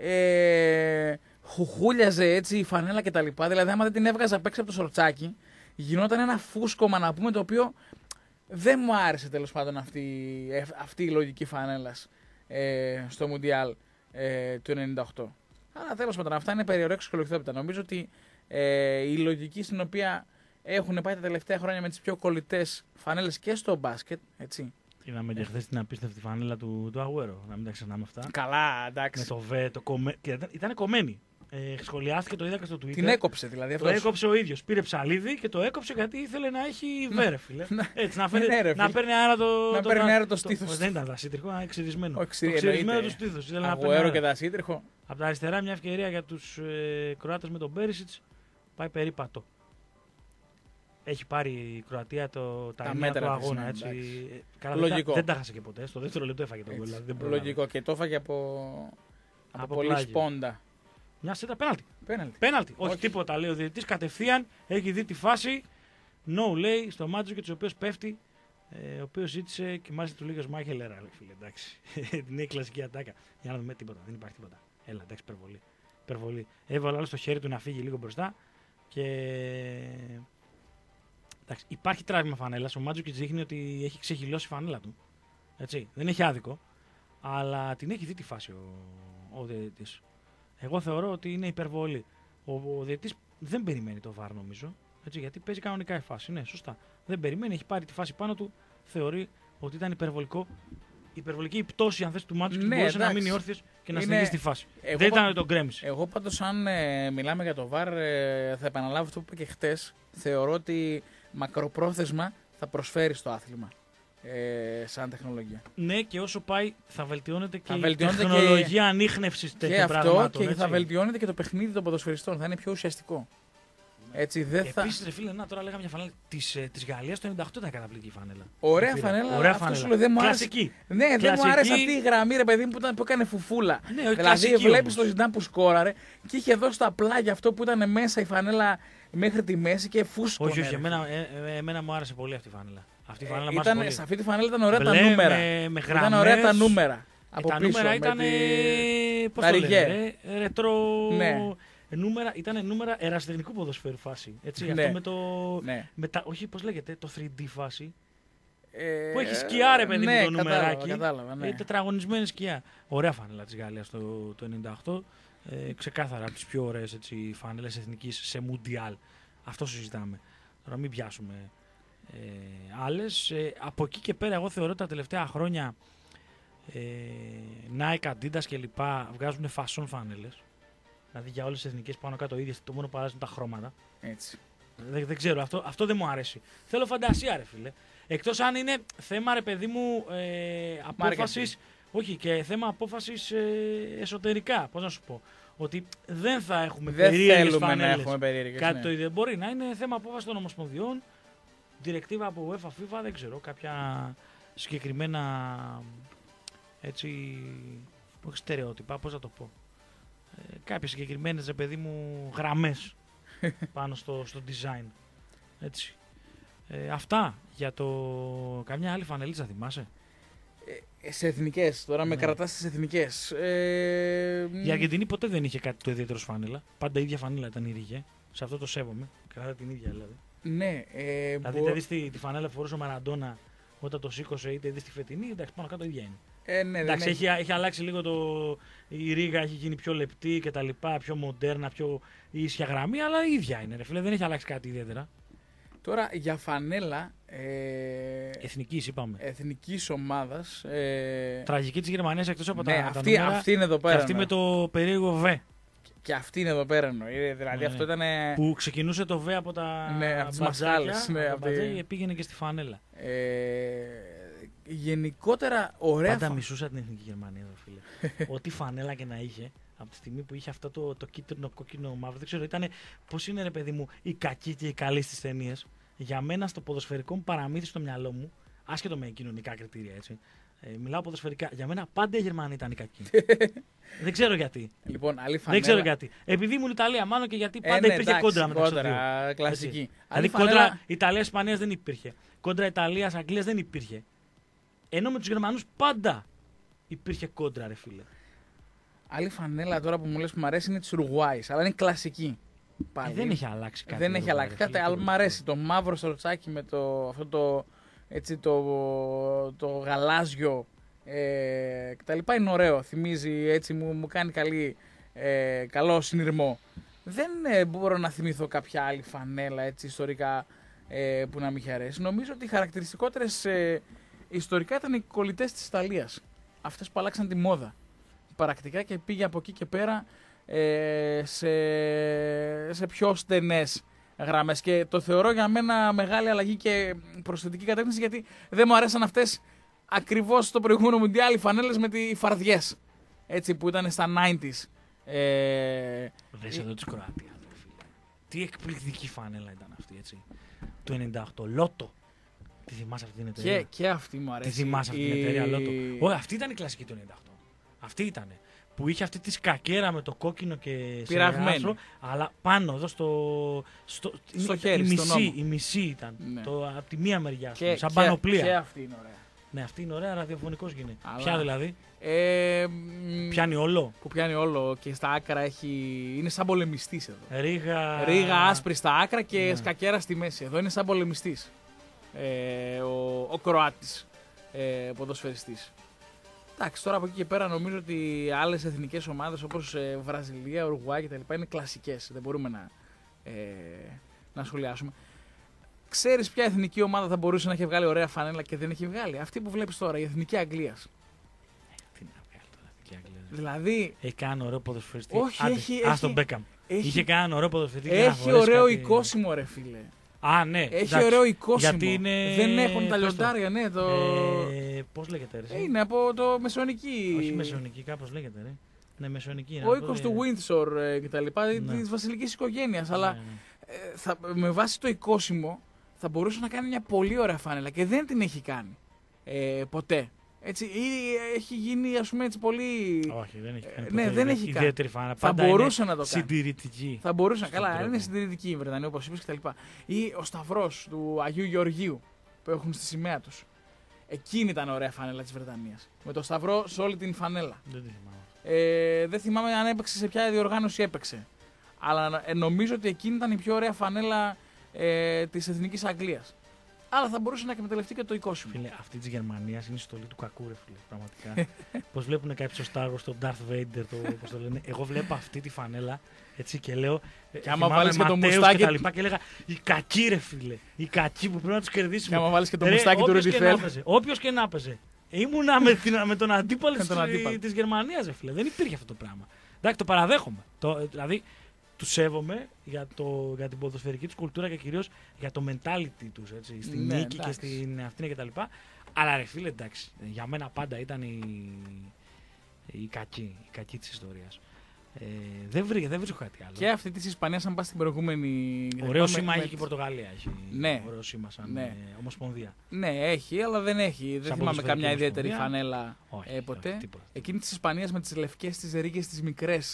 Speaker 2: ε, χουχούλιαζε έτσι η φανέλα κτλ. Δηλαδή άμα δεν την έβγαζα απ' έξω από το σορτσάκι γινόταν ένα φούσκωμα να πούμε το οποίο δεν μου άρεσε τέλος πάντων αυτή, αυτή η λογική φανέλας ε, στο Μουντιάλ ε, του ενενήντα οκτώ. Αλλά τέλος πάντων αυτά είναι περιορέξεις κολοκτόπιτα. Νομίζω ότι ε, η λογική στην οποία έχουν πάει τα τελευταία χρόνια με τις πιο κολλητές φανέλες και στο μπάσκετ, έτσι.
Speaker 1: Είδαμε και χθες την απίστευτη φανέλα του, του Αγουέρο, να μην τα ξεχνάμε αυτά.
Speaker 2: Καλά, εντάξει.
Speaker 1: Με το βε, το κομме... και ήταν, ήταν κομμένη. Ε, σχολιάστηκε, το είδα και στο Twitter.
Speaker 2: Την έκοψε δηλαδή αυτός.
Speaker 1: Το έκοψε ο ίδιος. Πήρε ψαλίδι και το έκοψε γιατί ήθελε να έχει βέρε, φίλε. Έτσι, να, φέρει,
Speaker 2: ναι, ρε,
Speaker 1: να παίρνει αέρα το.
Speaker 2: Να
Speaker 1: το,
Speaker 2: παίρνει αέρα το
Speaker 1: το,
Speaker 2: στήθος.
Speaker 1: το, δεν ήταν δασίτριχο, ήταν εξυρισμένο.
Speaker 2: Το
Speaker 1: εξυρισμένο του στήθος.
Speaker 2: Αγουέρο και δασίτριχο.
Speaker 1: Από τα αριστερά μια ευκαιρία για τους ε, Κροάτες με τον Πέρισιτς. Πάει περίπατο. Έχει πάρει η Κροατία το, τα, τα μέτρα του αγώνα. Έτσι. Καλά,
Speaker 2: λογικό.
Speaker 1: Δεν τα χάσε και ποτέ. Στο δεύτερο λεπτό έφαγε τον γκολ.
Speaker 2: Λογικό και το έφαγε από, από, από πολύ σπόντα.
Speaker 1: Μια σέτα πέναλτι.
Speaker 2: Πέναλτι.
Speaker 1: Πέναλτι. Όχι, Όχι τίποτα. Λέει ο διαιτητής κατευθείαν έχει δει τη φάση. No, λέει στο Μάτζο και του οποίου πέφτει. Ε, ο οποίο ζήτησε και μάλιστα του λίγος Μάιχελ Λέρα. Φίλε, εντάξει. Την είναι κλασική ατάκα. Για να δούμε τίποτα. Δεν υπάρχει τίποτα. Έλα, εντάξει, υπερβολή. υπερβολή. Έβαλε άλλο στο χέρι του να φύγει λίγο μπροστά. Και. Εντάξει, υπάρχει τράβημα φανέλα. Ο Μάτζο δείχνει ότι έχει ξεχυλώσει η φανέλα του. Έτσι. Δεν έχει άδικο. Αλλά την έχει δει τη φάση ο, ο διαιτητής. Εγώ θεωρώ ότι είναι υπερβολή. Ο, ο διαιτητής δεν περιμένει το βαρ νομίζω. Έτσι, γιατί παίζει κανονικά η φάση. Ναι, σωστά. Δεν περιμένει, έχει πάρει τη φάση πάνω του. Θεωρεί ότι ήταν υπερβολικό. Υπερβολική η πτώση αν θες του μάτσου και
Speaker 2: ναι,
Speaker 1: μπορούσε
Speaker 2: εντάξει.
Speaker 1: να μείνει όρθιος και να
Speaker 2: Είναι...
Speaker 1: συνεχίσει τη φάση.
Speaker 2: Εγώ
Speaker 1: δεν
Speaker 2: πα...
Speaker 1: ήταν ότι τον γκρέμισε.
Speaker 2: Εγώ πάντως αν ε, μιλάμε για το βαρ, ε, θα επαναλάβω αυτό που είπα και χτες. Θεωρώ ότι μακροπρόθεσμα θα προσφέρει στο άθλημα. Ε, σαν τεχνολογία.
Speaker 1: Ναι, και όσο πάει θα βελτιώνεται και
Speaker 2: θα
Speaker 1: η
Speaker 2: βελτιώνεται
Speaker 1: τεχνολογία και... ανίχνευσης τέτοιων πραγμάτων.
Speaker 2: Και αυτό και
Speaker 1: έτσι.
Speaker 2: θα βελτιώνεται και το παιχνίδι των ποδοσφαιριστών. Θα είναι πιο ουσιαστικό. Έτσι, δεν θα...
Speaker 1: Επίσης, ρε φίλε, να, τώρα λέγαμε μια φανέλα της, ε, της Γαλλίας το ενενήντα οκτώ ήταν καταπληκτική φανέλα.
Speaker 2: Ωραία φανέλα,
Speaker 1: Ωραία
Speaker 2: αυτό
Speaker 1: φανέλα.
Speaker 2: σου λέω, δεν μου άρεσε.
Speaker 1: Κλασική.
Speaker 2: Ναι, δεν
Speaker 1: Κλασική.
Speaker 2: μου άρεσε αυτή η γραμμή, ρε παιδί μου, που, ήταν, που έκανε φουφούλα.
Speaker 1: Ναι,
Speaker 2: δηλαδή, βλέπεις τον Ζιντάν που σκόραρε και είχε δώσει τα πλάγια αυτό που ήταν μέσα η φανέλα μέχρι τη μέση και φούσκωνε.
Speaker 1: Όχι, όχι, εμένα, ε, ε, εμένα μου άρεσε πολύ αυτή η φανέλα. Αυτή η φανέλα
Speaker 2: ε,
Speaker 1: μου
Speaker 2: ήταν,
Speaker 1: πολύ.
Speaker 2: Σε αυτή τη φανέλα ήταν ωραία
Speaker 1: Μπλε,
Speaker 2: τα νούμερα.
Speaker 1: Με, με
Speaker 2: ήταν ωραία τα νούμερα.
Speaker 1: Ε, τα νούμερα ήταν.
Speaker 2: τη...
Speaker 1: Πώς το λένε, ρε, ρετρο.
Speaker 2: Ναι.
Speaker 1: Νούμερα, ήταν νούμερα ερασιτεχνικού ποδοσφαίρου φάση. Έτσι,
Speaker 2: ναι.
Speaker 1: αυτό με το.
Speaker 2: Ναι.
Speaker 1: Με τα, όχι, πώς λέγεται, το θρι ντι φάση.
Speaker 2: Ε,
Speaker 1: που έχει σκιά, ρε παιδί μου,
Speaker 2: ναι,
Speaker 1: το νουμεράκι.
Speaker 2: Κατάλαβα, ναι.
Speaker 1: ε, τετραγωνισμένη σκιά. Ωραία φανέλα της Γαλλίας το, το ενενήντα οκτώ. Ε, ξεκάθαρα από τις πιο ωραίες φανέλες εθνικής σε Μουντιάλ. Αυτό συζητάμε. Τώρα μην πιάσουμε ε, άλλες. Ε, από εκεί και πέρα, εγώ θεωρώ τα τελευταία χρόνια ε, Nike, Adidas κλπ. Βγάζουν φασόν φανέλες. Δηλαδή για όλες τις εθνικές πάνω κάτω ίδιες, το μόνο που αλλάζουν τα χρώματα.
Speaker 2: Έτσι.
Speaker 1: Δεν, δεν ξέρω, αυτό, αυτό δεν μου αρέσει. Θέλω φαντασία, ρε φίλε. Εκτός αν είναι θέμα, ρε παιδί μου, ε, απόφασης. Όχι, και θέμα απόφασης ε, εσωτερικά. Πώς να σου πω. Ότι δεν θα έχουμε
Speaker 2: δεν
Speaker 1: περίεργες
Speaker 2: θέλουμε
Speaker 1: φανέλες.
Speaker 2: να έχουμε περίεργες.
Speaker 1: Κάτι
Speaker 2: ναι.
Speaker 1: το ίδιο. Μπορεί να είναι θέμα απόφασης των ομοσπονδιών, διρεκτίβα από UEFA, FIFA, δεν ξέρω. Κάποια συγκεκριμένα έτσι. Όχι στερεότυπα, πώς να το πω. Ε, κάποιες συγκεκριμένες, ρε παιδί μου, γραμμές πάνω στο, στο design. Έτσι. Ε, αυτά για το... Καμιά άλλη φανελίτσα θυμάσαι?
Speaker 2: Ε, σε εθνικές, τώρα ναι. με κρατάς στις εθνικές. Ε,
Speaker 1: η Αργεντινή ποτέ δεν είχε κάτι το ιδιαίτερο φανέλα. Πάντα η ίδια φανέλα ήταν η ρίγε. Σε αυτό το σέβομαι. Κρατά την ίδια δηλαδή.
Speaker 2: Ναι. Ε,
Speaker 1: δηλαδή,
Speaker 2: μπο...
Speaker 1: είτε δεις τη, τη φανέλα που φορούσε ο Μαραντόνα όταν το σήκωσε, είτε δεις τη φετινή, εντάξει, πάνω κάτω ίδια είναι.
Speaker 2: Ε, ναι,
Speaker 1: εντάξει,
Speaker 2: ναι.
Speaker 1: έχει, έχει αλλάξει λίγο το. Η ρίγα έχει γίνει πιο λεπτή και τα λοιπά, πιο μοντέρνα, πιο ίσια γραμμή, αλλά η ίδια είναι. Ρε φίλε, δεν έχει αλλάξει κάτι ιδιαίτερα.
Speaker 2: Τώρα για φανέλα. Ε,
Speaker 1: εθνικής, είπαμε.
Speaker 2: Εθνικής ομάδας. Ε,
Speaker 1: Τραγική της Γερμανίας εκτός από
Speaker 2: ναι,
Speaker 1: τα,
Speaker 2: αυτή,
Speaker 1: τα νούμερα.
Speaker 2: Αυτή είναι εδώ πέρα.
Speaker 1: Και αυτή με το περίεργο Β.
Speaker 2: Και αυτή είναι εδώ πέρα εννοεί. Δηλαδή
Speaker 1: ναι,
Speaker 2: αυτό ήταν.
Speaker 1: Που ξεκινούσε το Β από τα
Speaker 2: ναι, από τις μασάλες. Ναι,
Speaker 1: από τα τη... πήγαινε και στη φανέλα.
Speaker 2: Ε, γενικότερα ωραία.
Speaker 1: Πάντα
Speaker 2: φα...
Speaker 1: μισούσα την εθνική Γερμανία, φίλε. Ό,τι φανέλα και να είχε. Από τη στιγμή που είχε αυτό το, το κίτρινο, κόκκινο, μαύρο, δεν ξέρω, ήταν πώς είναι, ρε παιδί μου, η κακή και η καλή στις ταινίες. Για μένα στο ποδοσφαιρικό μου παραμύθι στο μυαλό μου, άσχετο με κοινωνικά κριτήρια, έτσι. Ε, μιλάω ποδοσφαιρικά. Για μένα πάντα οι Γερμανοί ήταν οι κακοί. Δεν ξέρω γιατί.
Speaker 2: Λοιπόν, άλλη φανέλα...
Speaker 1: Δεν ξέρω γιατί. Επειδή ήμουν Ιταλία, μάλλον και γιατί πάντα
Speaker 2: ε, ναι,
Speaker 1: υπήρχε
Speaker 2: εντάξει,
Speaker 1: κόντρα μεταξύ των δύο.
Speaker 2: Κλασική.
Speaker 1: Δηλαδή φανέλα... κόντρα Ιταλίας-Ισπανίας δεν υπήρχε. Κόντρα Ιταλίας-Αγγλίας δεν υπήρχε. Ενώ με τους Γερμανούς πάντα υπήρχε κόντρα, ρε φίλε.
Speaker 2: Άλλη φανέλα τώρα που μου λες που μου αρέσει είναι της Ουρουγουάης, αλλά είναι κλασική.
Speaker 1: Ε, δεν έχει αλλάξει κάτι.
Speaker 2: Δεν έχει αλλάξει κάτι, αλλά μου αρέσει. Το μαύρο στροτσάκι με το, αυτό το, έτσι, το, το γαλάζιο ε, κτλ. Είναι ωραίο. Θυμίζει, έτσι, μου, μου κάνει καλή, ε, καλό συνειρμό. Δεν ε, μπορώ να θυμηθώ κάποια άλλη φανέλα έτσι, ιστορικά ε, που να μην είχε αρέσει. Νομίζω ότι οι χαρακτηριστικότερες ε, ιστορικά ήταν οι κολλητές της Ιταλίας. Αυτές που αλλάξαν τη μόδα. Πρακτικά και πήγε από εκεί και πέρα ε, σε, σε πιο στενές γραμμές. Και το θεωρώ για μένα μεγάλη αλλαγή και προσθετική κατεύθυνση, γιατί δεν μου αρέσαν αυτές ακριβώς στο προηγούμενο Μουντιάλ οι φανέλες με τις φαρδιές. Έτσι που ήταν στα ενενήντα. Ε,
Speaker 1: Δες εδώ της Κροατίας. Τι εκπληκτική φανέλα ήταν αυτή, έτσι. Το ενενήντα οκτώ. Λότο. Τη θυμάσαι αυτή την εταιρεία?
Speaker 2: Και, και αυτή μου αρέσει.
Speaker 1: Τη θυμάσαι αυτή την εταιρεία Λότο? Όχι, αυτή ήταν η κλασική του ενενήντα οκτώ. Αυτή ήτανε. Που είχε αυτή τη σκακέρα με το κόκκινο και
Speaker 2: πειραγμένη.
Speaker 1: Αλλά πάνω εδώ στο, στο,
Speaker 2: στο χέρι,
Speaker 1: η,
Speaker 2: στον
Speaker 1: μισή,
Speaker 2: νόμο.
Speaker 1: η μισή ήταν.
Speaker 2: Ναι.
Speaker 1: Το, από τη μία μεριά,
Speaker 2: και,
Speaker 1: σαν
Speaker 2: και,
Speaker 1: πανοπλία.
Speaker 2: Και αυτή είναι ωραία.
Speaker 1: Ναι, αυτή είναι ωραία, ραδιοφωνικός γίνεται.
Speaker 2: Αλλά...
Speaker 1: Ποια δηλαδή?
Speaker 2: Ε,
Speaker 1: πιάνει όλο.
Speaker 2: Που πιάνει όλο και στα άκρα έχει... είναι σαν πολεμιστής εδώ.
Speaker 1: Ρίγα...
Speaker 2: Ρίγα άσπρη στα άκρα και ναι. σκακέρα στη μέση. Εδώ είναι σαν πολεμιστής. Ε, ο, ο Κροάτης ε, ποδοσφαιριστής. Εντάξει, τώρα από εκεί και πέρα νομίζω ότι άλλες εθνικές ομάδες όπως ε, Βραζιλία, Ουρουγουάη κτλ. Είναι κλασικές. Δεν μπορούμε να, ε, να σχολιάσουμε. Ξέρεις ποια εθνική ομάδα θα μπορούσε να έχει βγάλει ωραία φανέλα και δεν έχει βγάλει? Αυτή που βλέπεις τώρα, η εθνική Αγγλίας.
Speaker 1: Τι να βγάλει τώρα η εθνική Αγγλίας?
Speaker 2: Δηλαδή.
Speaker 1: Έχει κάνει ωραίο ποδοσφαιριστή.
Speaker 2: Όχι,
Speaker 1: Άντε,
Speaker 2: έχει.
Speaker 1: Ας τον
Speaker 2: έχει,
Speaker 1: Μπέκαμ.
Speaker 2: έχει,
Speaker 1: Είχε κάνει ωραίο ποδοσφαιριστή.
Speaker 2: Έχει ωραίο
Speaker 1: κάτι...
Speaker 2: οικόσιμο, ρε φίλε.
Speaker 1: Α, ναι.
Speaker 2: Έχει
Speaker 1: εντάξει,
Speaker 2: ωραίο οικόσιμο.
Speaker 1: Γιατί είναι...
Speaker 2: Δεν έχουν τα λιοντάρια, ναι. Το...
Speaker 1: Ε, πώς λέγεται, ρε?
Speaker 2: Είναι από το Μεσαιωνική.
Speaker 1: Όχι Μεσαιωνική, κάπως λέγεται, ρε. Ναι, Μεσαιωνική είναι.
Speaker 2: Ο οίκος του Windsor ε, και τα λοιπά,
Speaker 1: ναι.
Speaker 2: της βασιλικής οικογένειας. Ναι, αλλά
Speaker 1: ναι, ναι.
Speaker 2: Ε, θα, με βάση το οικόσιμο θα μπορούσε να κάνει μια πολύ ωραία φάνελα και δεν την έχει κάνει ε, ποτέ. Έτσι, ή έχει γίνει, ας πούμε, έτσι πολύ.
Speaker 1: Όχι, δεν έχει κάνει.
Speaker 2: Ε, ναι, δεν έχει κάνει.
Speaker 1: Φάνα.
Speaker 2: Θα μπορούσε να το κάνει.
Speaker 1: Συντηρητική.
Speaker 2: Θα μπορούσε. Καλά, είναι συντηρητική η Βρετανία, όπως είπες κτλ. Ή ο σταυρός του Αγίου Γεωργίου που έχουν στη σημαία τους. Εκείνη ήταν ωραία φανέλα της Βρετανίας. Με το σταυρό σε όλη την φανέλα.
Speaker 1: Δεν τη θυμάμαι.
Speaker 2: Ε, δεν θυμάμαι αν έπαιξε, σε ποια διοργάνωση έπαιξε. Αλλά ε, νομίζω ότι εκείνη ήταν η πιο ωραία φανέλα ε, της Εθνικής Αγγλίας. Αλλά θα μπορούσε να εκμεταλλευτεί και το εικόσιμο.
Speaker 1: Φίλε, αυτή τη Γερμανία είναι η στολή του κακού, ρε φίλε. Πραγματικά. Πώς βλέπουν κάποιοι στο Star Wars, τον Darth Vader, το, πώς το λένε. Εγώ βλέπω αυτή τη φανέλα έτσι και λέω.
Speaker 2: Και άμα βάλεις και το μουστάκι.
Speaker 1: Και, τα λοιπά, και έλεγα οι κακοί, ρε φίλε. Οι κακοί που πρέπει να του κερδίσουμε.
Speaker 2: Και άμα βάλεις και το ρε, μουστάκι του Ρουντιφέλ.
Speaker 1: Όποιος και να έπαιζε. Ήμουνα με, την, με τον αντίπαλο τη Γερμανία, ρε φίλε. Δεν υπήρχε αυτό το πράγμα. Εντάξει, το παραδέχομαι. Το, δηλαδή, του σέβομαι για, το, για την ποδοσφαιρική του κουλτούρα και κυρίως για το mentality τους, έτσι, στη
Speaker 2: ναι,
Speaker 1: νίκη
Speaker 2: εντάξει.
Speaker 1: και στην αυτήν και τα λοιπά. Αλλά ρε φίλε, εντάξει, για μένα πάντα ήταν η, η κακή, η κακή της ιστορίας. Ε, δεν, βρή, δεν βρίσκω κάτι άλλο.
Speaker 2: Και αυτή της Ισπανίας, αν πας στην προηγούμενη.
Speaker 1: Ωραίο σήμα έχει και η Πορτογαλία. Έχει
Speaker 2: ναι.
Speaker 1: Ωραίο σήμα σαν
Speaker 2: ναι.
Speaker 1: ε, ομοσπονδία.
Speaker 2: Ναι, έχει, αλλά δεν έχει. Δεν θυμάμαι καμιά ιδιαίτερη φανέλα
Speaker 1: όχι,
Speaker 2: ε, ποτέ.
Speaker 1: όχι, τίποτα.
Speaker 2: Εκείνη της Ισπανίας με τις λευκές, τις ρίγες, τις μικρές.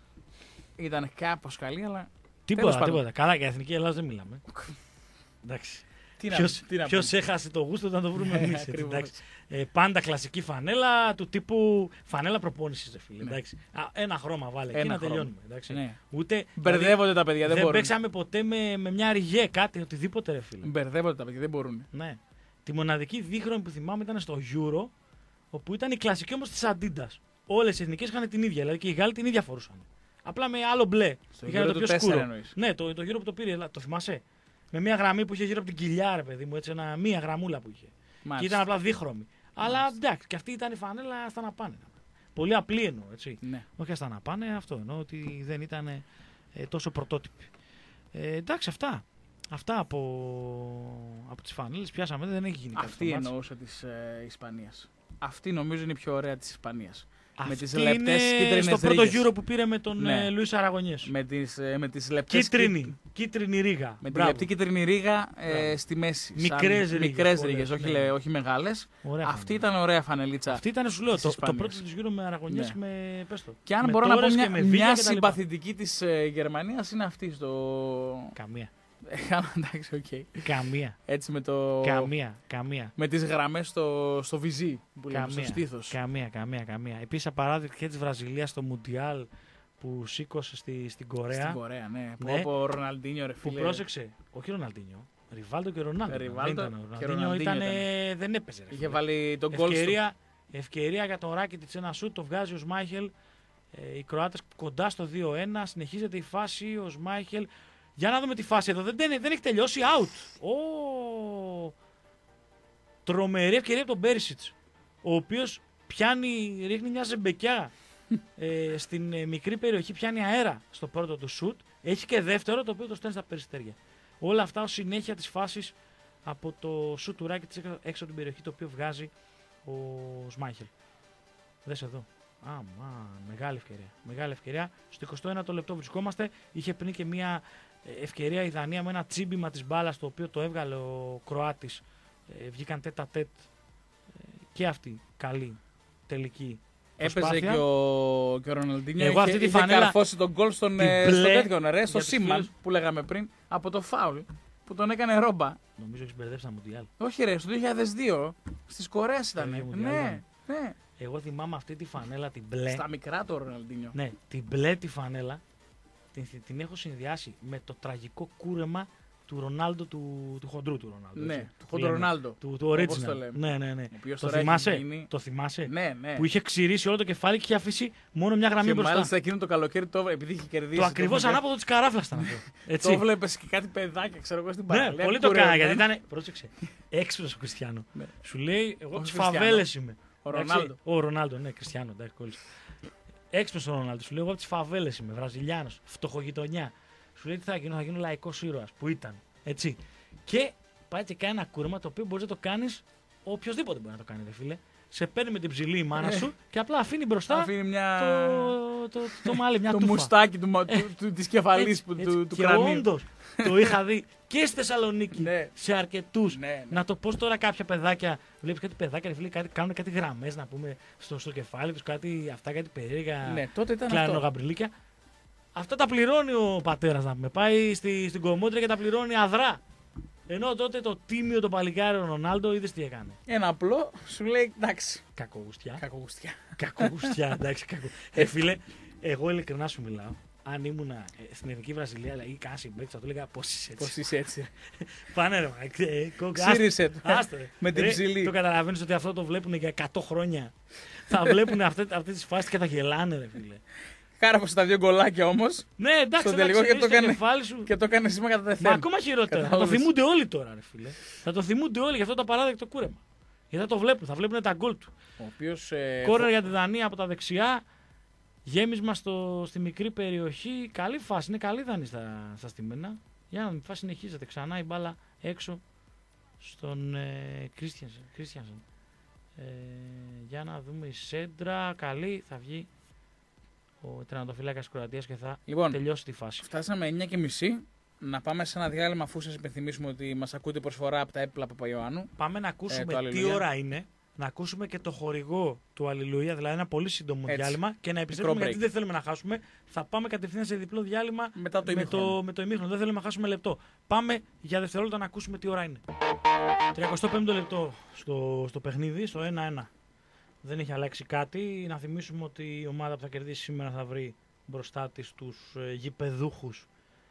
Speaker 2: Ήταν κάπως καλή, αλλά.
Speaker 1: Τίποτα, τίποτα. Καλά, για εθνική Ελλάδα δεν μιλάμε. Εντάξει. Ποιος έχασε το γούστο να το βρούμε εμείς. Ε, πάντα κλασική φανέλα του τύπου φανέλα προπόνησης, ρε φίλε. Ναι. Α, ένα χρώμα βάλε εκεί να τελειώνουμε. Ναι. Ούτε,
Speaker 2: μπερδεύονται δηλαδή, τα παιδιά, δεν,
Speaker 1: δεν
Speaker 2: μπορούν.
Speaker 1: Δεν παίξαμε ποτέ με, με μια ριγέ, κάτι, οτιδήποτε, ρε φίλε.
Speaker 2: Μπερδεύονται τα παιδιά, δεν μπορούν.
Speaker 1: Ναι. Τη μοναδική δίχρωμη που θυμάμαι ήταν στο Euro, όπου ήταν η κλασική όμως της Adidas. Όλες οι εθνικές είχαν την ίδια, δηλαδή και οι Γάλλοι την ίδια φορούσαν. Απλά με άλλο μπλε.
Speaker 2: Είχαν το πιο σκούρο.
Speaker 1: Ναι, το, το γύρο που το πήρε, το θυμάσαι. Με μια γραμμή που είχε γύρω από την κοιλιά, ρε παιδί μου, έτσι, ένα, μία γραμμούλα που είχε. Μάλιστα. Και ήταν απλά δίχρωμη. Μάλιστα. Αλλά εντάξει, και αυτή ήταν η φανέλα στα να πάνε. Πολύ απλή εννοώ, έτσι.
Speaker 2: Ναι.
Speaker 1: Όχι στα να πάνε, αυτό εννοώ ότι δεν ήταν ε, τόσο πρωτότυπη. Ε, εντάξει, αυτά. Αυτά από, από τις φανέλες πιάσαμε, δεν έχει γίνει κάτι.
Speaker 2: Αυτή εννοούσα της ε, Ισπανίας. Αυτή νομίζω είναι η πιο ωραία της Ισπανίας.
Speaker 1: Αυτή
Speaker 2: με τις λεπτές κίτρινες
Speaker 1: στο
Speaker 2: ρίγες.
Speaker 1: πρώτο Euro που πήρε με τον
Speaker 2: ναι.
Speaker 1: ε, Λουίς Αραγωνιές.
Speaker 2: Με τις, ε, με τις λεπτές
Speaker 1: κίτρινη, κί... κίτρινη ρίγα.
Speaker 2: Με τη λεπτή κίτρινη ρίγα ε, στη μέση.
Speaker 1: Μικρές ρίγες.
Speaker 2: Μικρές ρίγες, όχι, ναι. όχι μεγάλες.
Speaker 1: Ωραία
Speaker 2: αυτή
Speaker 1: φανέλα.
Speaker 2: ήταν ωραία φανελίτσα.
Speaker 1: Αυτή ήταν, σου λέω, το, το πρώτο της Euro με Αραγωνιές ναι. με πες το.
Speaker 2: Και αν
Speaker 1: με
Speaker 2: μπορώ να πω μια, μια
Speaker 1: και
Speaker 2: συμπαθητική της ε, Γερμανίας είναι αυτή στο...
Speaker 1: Καμία.
Speaker 2: Εντάξει, οκ. Okay.
Speaker 1: Καμία.
Speaker 2: Έτσι με το...
Speaker 1: Καμία, καμία.
Speaker 2: Με τις γραμμές στο, στο βυζί που λέμε,
Speaker 1: καμία,
Speaker 2: στο στήθος.
Speaker 1: Καμία, καμία, καμία. Επίσης απαράδεκτη και της Βραζιλίας στο Μουντιάλ που σήκωσε στη, στην Κορέα.
Speaker 2: Στην Κορέα, ναι.
Speaker 1: ναι.
Speaker 2: Που ο Ροναλντίνιο, ρε φίλε.
Speaker 1: Που πρόσεξε. Όχι Ροναλντίνιο. Ριβάλτο και Ρονάλντο.
Speaker 2: Ριβάλτο
Speaker 1: δεν ήταν.
Speaker 2: και
Speaker 1: Ροναλντίνιο ήταν, δεν έπαιζε.
Speaker 2: Είχε βάλει τον γκολ
Speaker 1: ευκαιρία, ευκαιρία για τον Ράκιτιτς ένα σουτ, το βγάζει ο Σμάιχελ. Ε, οι Κροάτες κοντά στο δύο ένα. Συνεχίζεται η φάση. Ο Σμάιχελ. Για να δούμε τη φάση εδώ. Δεν, δεν, δεν έχει τελειώσει. Out. Oh. Τρομερή ευκαιρία από τον Μπέρισιτς. Ο οποίος πιάνει, ρίχνει μια ζεμπεκιά ε, στην ε, μικρή περιοχή. Πιάνει αέρα στο πρώτο του σουτ. Έχει και δεύτερο το οποίο το στέλνει στα περιστέρια. Όλα αυτά ως συνέχεια της φάσης από το σουτ του Ράκιτς έξω, έξω από την περιοχή το οποίο βγάζει ο Σμάιχελ. Δες εδώ. Α, μα, μεγάλη ευκαιρία. Μεγάλη ευκαιρία. Στο εικοστό ένατο λεπτό βρισκόμαστε. Είχε πριν και μια ευκαιρία η Δανία με ένα τσίμπημα της μπάλας το οποίο το έβγαλε ο Κροάτης. Ε, βγήκαν τέτα τέτ ε, και αυτή καλή τελική
Speaker 2: προσπάθεια. Έπαιζε και ο, και ο Ροναλντίνιο.
Speaker 1: Εγώ
Speaker 2: είχε,
Speaker 1: αυτή τη
Speaker 2: είχε
Speaker 1: φανέλα,
Speaker 2: καρφώσει τον γκολ στον, ε, στο τέτοιο ρε, στο Σίμαν που λέγαμε πριν από το φάουλ που τον έκανε ρόμπα.
Speaker 1: Νομίζω έχεις μπερδέψει ένα Μουντιάλ.
Speaker 2: Όχι ρε, στο δύο χιλιάδες δύο στις Κορέας ήταν. Ναι, ναι.
Speaker 1: Εγώ θυμάμαι αυτή τη φανέλα την μπλε.
Speaker 2: Στα μικρά του Ροναλντίνιο.
Speaker 1: Ναι, την μπλε τη φανέλα την, την έχω συνδυάσει με το τραγικό κούρεμα του του Ρονάλντο, του, του χοντρού του Ρονάλντο.
Speaker 2: Ναι,
Speaker 1: έτσι,
Speaker 2: του χοντρού Ρονάλντο.
Speaker 1: Του, του original. Ναι, ναι, ναι. Το θυμάσαι,
Speaker 2: γίνει...
Speaker 1: το θυμάσαι
Speaker 2: ναι, ναι.
Speaker 1: που είχε ξηρίσει όλο το κεφάλι και είχε αφήσει μόνο μια γραμμή
Speaker 2: και
Speaker 1: μπροστά.
Speaker 2: Μάλιστα εκείνο το καλοκαίρι, το, επειδή είχε κερδίσει.
Speaker 1: Το ακριβώς ανάποδο της καράφλας ήταν αυτό.
Speaker 2: Το βλέπεις και κάτι παιδάκια, ξέρω εγώ στην παραλία.
Speaker 1: Ναι, πολύ το κάνα γιατί ήταν. Πρόσεξε. Έξυπνος ο Κριστιάνο. Σου λέει, εγώ από τις φαβέλες είμαι.
Speaker 2: Ο Ρονάλντο.
Speaker 1: Ο Ρονάλντο, ναι, Κριστιάνο, εντάξει, κόλλησε. Έξυπνος ο Ρονάλντο. Σου λέει, εγώ από τις φαβέλες είμαι. Βραζιλιάνος, φτωχογειτονιά. Σου λέει τι θα γίνω, θα γίνω λαϊκός ήρωας που ήταν. Έτσι. Και πάει και κάνει ένα κούρεμα το οποίο μπορεί να το κάνει οποιοδήποτε μπορεί να το κάνει, ρε φίλε. Σε παίρνει με την ψηλή η μάνα σου και απλά αφήνει μπροστά
Speaker 2: αφήνει μια...
Speaker 1: το, το, το, το μάλι, μια
Speaker 2: το
Speaker 1: τούφα.
Speaker 2: μουστάκι του, του, του, της κεφαλής του, του, του κρανίου.
Speaker 1: Όντως, το είχα δει και στη Θεσσαλονίκη
Speaker 2: ναι.
Speaker 1: σε αρκετούς.
Speaker 2: Ναι, ναι.
Speaker 1: Να το πω τώρα κάποια παιδάκια, βλέπεις κάτι παιδάκια, ρε φίλε, κάτι, κάνουν κάτι γραμμές να πούμε στο, στο κεφάλι τους, κάτι, αυτά κάτι περίεργα
Speaker 2: ναι, τότε ήταν
Speaker 1: κλανογαμπριλίκια. Αυτά τα πληρώνει ο πατέρας να πούμε. Πάει στη, στην κομμότρια και τα πληρώνει αδρά. Ενώ τότε το τίμιο το παλικάρι ο Ρονάλντο είδες τι έκανε.
Speaker 2: Ένα απλό σου λέει εντάξει.
Speaker 1: Κακογουστιά.
Speaker 2: Κακογουστιά.
Speaker 1: Κακογουστιά, εντάξει. Κακο... ε, φίλε, εγώ ειλικρινά σου μιλάω. Αν ήμουν ε, στην Εθνική Βραζιλία ή κάνα συμπέκτη, θα του έλεγα πώς είσαι έτσι.
Speaker 2: Πώς είσαι έτσι.
Speaker 1: Πάνε ρε,
Speaker 2: ξύρισε το. Με την ψηλή.
Speaker 1: Το καταλαβαίνεις ότι αυτό το βλέπουν για εκατό χρόνια. Θα βλέπουν αυτές τις φάσεις και θα γελάνε, ρε φίλε.
Speaker 2: Κάραπωσε τα δύο γκολάκια όμως.
Speaker 1: Ναι, εντάξει,
Speaker 2: στο τελικό και το έκανε.
Speaker 1: Σου...
Speaker 2: Και το έκανε σήμα κατά τεθέν.
Speaker 1: Μα ακόμα χειρότερα. Θα το θυμούνται όλοι τώρα, ρε φίλε. Θα το θυμούνται όλοι για αυτό το απαράδεκτο κούρεμα. Γιατί θα το βλέπουν, θα βλέπουν τα γκολ του.
Speaker 2: Ο οποίος. Ε,
Speaker 1: Κόρνερ για τη Δανία από τα δεξιά. Γέμισμα στο, στη μικρή περιοχή. Καλή φάση, είναι καλή Δανή στα, στα στημένα. Για να μην φάση συνεχίζεται ξανά η μπάλα έξω στον Κρίστιανσεν. Ε, ε, για να δούμε η σέντρα. Καλή, θα βγει ο τερματοφύλακας της Κροατίας και θα λοιπόν, τελειώσει τη φάση.
Speaker 2: Φτάσαμε εννιά και μισή. Να πάμε σε ένα διάλειμμα αφού σας υπενθυμίσουμε ότι μας ακούτε προσφορά από τα έπιπλα Παπαϊωάννου.
Speaker 1: Πάμε να ακούσουμε ε, τι ώρα είναι. Να ακούσουμε και το χορηγό του Αλληλουία, δηλαδή ένα πολύ σύντομο έτσι, διάλειμμα και να επιστρέψουμε γιατί δεν θέλουμε να χάσουμε. Θα πάμε κατευθείαν σε διπλό διάλειμμα
Speaker 2: μετά το
Speaker 1: με, το, με το ημίχρονο. Δεν θέλουμε να χάσουμε λεπτό. Πάμε για δευτερόλεπτα να ακούσουμε τι ώρα είναι. τριακοστό πέμπτο λεπτό στο, στο παιχνίδι, στο ένα ένα. Δεν έχει αλλάξει κάτι. Να θυμίσουμε ότι η ομάδα που θα κερδίσει σήμερα θα βρει μπροστά της τους ε, γηπεδούχους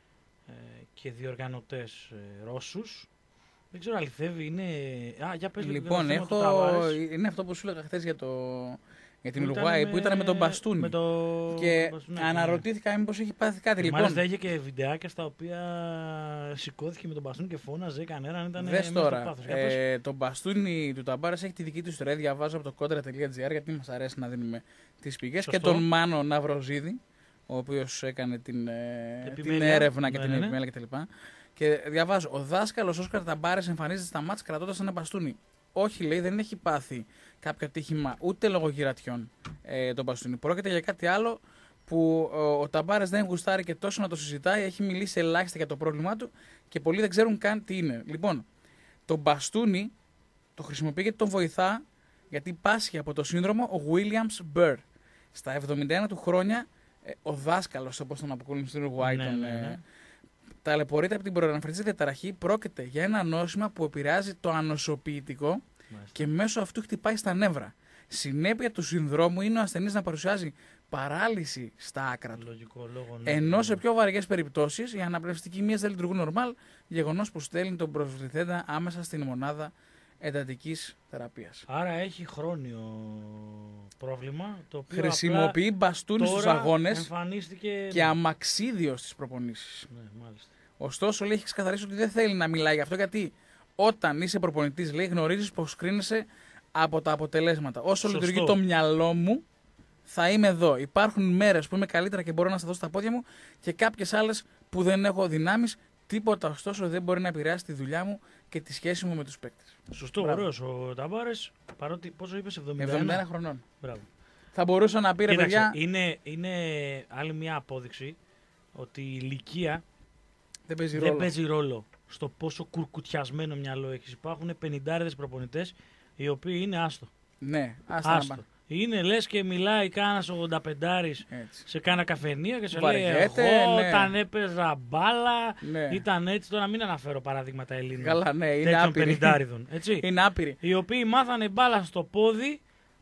Speaker 1: ε, και διοργανωτές ε, Ρώσους. Δεν ξέρω, αληθεύει, είναι... Α, για πες
Speaker 2: λοιπόν, το έχω... είναι αυτό που σου έλεγα χθες για, το... για την Ουρουγουάη που ήταν με τον Μπαστούνι. Με το... Και Μπαστούνι, αναρωτήθηκα ναι. μήπως έχει πάθει κάτι. Λοιπόν,
Speaker 1: μάλιστα είχε και βιντεάκια στα οποία σηκώθηκε με τον Μπαστούνι και φώναζε κανέναν. Ήταν
Speaker 2: δες τώρα, ε, το Μπαστούνι του Ταμπάρας έχει τη δική του ιστορία. Διαβάζω από το κόντρα τελεία τζι άρ γιατί μας αρέσει να δίνουμε τις πηγές. Και τον Μάνο Ναυροζίδη, ο οποίος έκανε την, την έρευνα και ναι, την επιμέλεια κτλ. Και διαβάζω, ο δάσκαλος Όσκαρ Ταμπάρες εμφανίζεται στα μάτς κρατώντας ένα μπαστούνι. Όχι, λέει, δεν έχει πάθει κάποιο ατύχημα ούτε λόγω γυρατιών ε, τον μπαστούνι. Πρόκειται για κάτι άλλο που ο, ο Ταμπάρες δεν γουστάρει και τόσο να το συζητάει. Έχει μιλήσει ελάχιστα για το πρόβλημά του και πολλοί δεν ξέρουν καν τι είναι. Λοιπόν, το μπαστούνι το χρησιμοποιεί γιατί τον βοηθά γιατί πάσχει από το σύνδρομο ο Williams Burr. Στα εβδομήντα ένα του χρόνια, ε, ο δάσκαλος, όπως τον αποκαλούν στην Ουρουγουάη,
Speaker 1: ναι,
Speaker 2: τον.
Speaker 1: ναι, ναι.
Speaker 2: Ταλαιπωρείται από την προαναφερθή διαταραχή. Πρόκειται για ένα νόσημα που επηρεάζει το ανοσοποιητικό Μάλιστα. και μέσω αυτού χτυπάει στα νεύρα. Συνέπεια του συνδρόμου είναι ο ασθενής να παρουσιάζει παράλυση στα άκρα του.
Speaker 1: Λογικό λόγο, ναι.
Speaker 2: Ενώ σε πιο βαριές περιπτώσεις οι αναπνευστικοί μύες δεν λειτουργούν νορμάλ, γεγονός που στέλνει τον προσβληθέντα άμεσα στην μονάδα εντατικής θεραπείας.
Speaker 1: Άρα έχει χρόνιο πρόβλημα. Το οποίο
Speaker 2: χρησιμοποιεί μπαστούνι στους αγώνες
Speaker 1: εμφανίστηκε...
Speaker 2: και αμαξίδιο στις προπονήσεις.
Speaker 1: Ναι, μάλιστα.
Speaker 2: Ωστόσο, λέει, έχει ξεκαθαρίσει ότι δεν θέλει να μιλάει γι' αυτό γιατί όταν είσαι προπονητής, λέει, γνωρίζεις πως κρίνεσαι από τα αποτελέσματα. Όσο Σωστό. λειτουργεί το μυαλό μου, θα είμαι εδώ. Υπάρχουν μέρες που είμαι καλύτερα και μπορώ να σταθώ στα πόδια μου και κάποιες άλλες που δεν έχω δυνάμεις. Τίποτα ωστόσο δεν μπορεί να επηρεάσει τη δουλειά μου και τη σχέση μου με τους παίκτες.
Speaker 1: Σωστό, ωραίος ο Ταμπάρες. Παρότι πόσο είπες, εβδομήντα ένα.
Speaker 2: εβδομήντα ένα χρονών.
Speaker 1: Μπράβο.
Speaker 2: Θα μπορούσα να πει, ρε παιδιά.
Speaker 1: Είναι, είναι άλλη μια απόδειξη ότι η ηλικία
Speaker 2: δεν παίζει,
Speaker 1: δεν
Speaker 2: ρόλο.
Speaker 1: παίζει ρόλο στο πόσο κουρκουτιασμένο μυαλό έχεις. Υπάρχουν πενηντάριδες προπονητές οι οποίοι είναι άστο.
Speaker 2: Ναι,
Speaker 1: άστο. άστο. Είναι λες και μιλάει κάνας ογδονταπεντάρης σε κάνα καφενείο και σε λέει εγώ
Speaker 2: ναι.
Speaker 1: όταν έπαιζα μπάλα
Speaker 2: ναι.
Speaker 1: ήταν έτσι. Τώρα μην αναφέρω παραδείγματα Ελλήνων.
Speaker 2: Καλά, ναι, είναι
Speaker 1: τέτοιων
Speaker 2: άπειροι.
Speaker 1: πενηντάριδων. Έτσι,
Speaker 2: είναι άπειροι.
Speaker 1: Οι οποίοι μάθανε μπάλα στο πόδι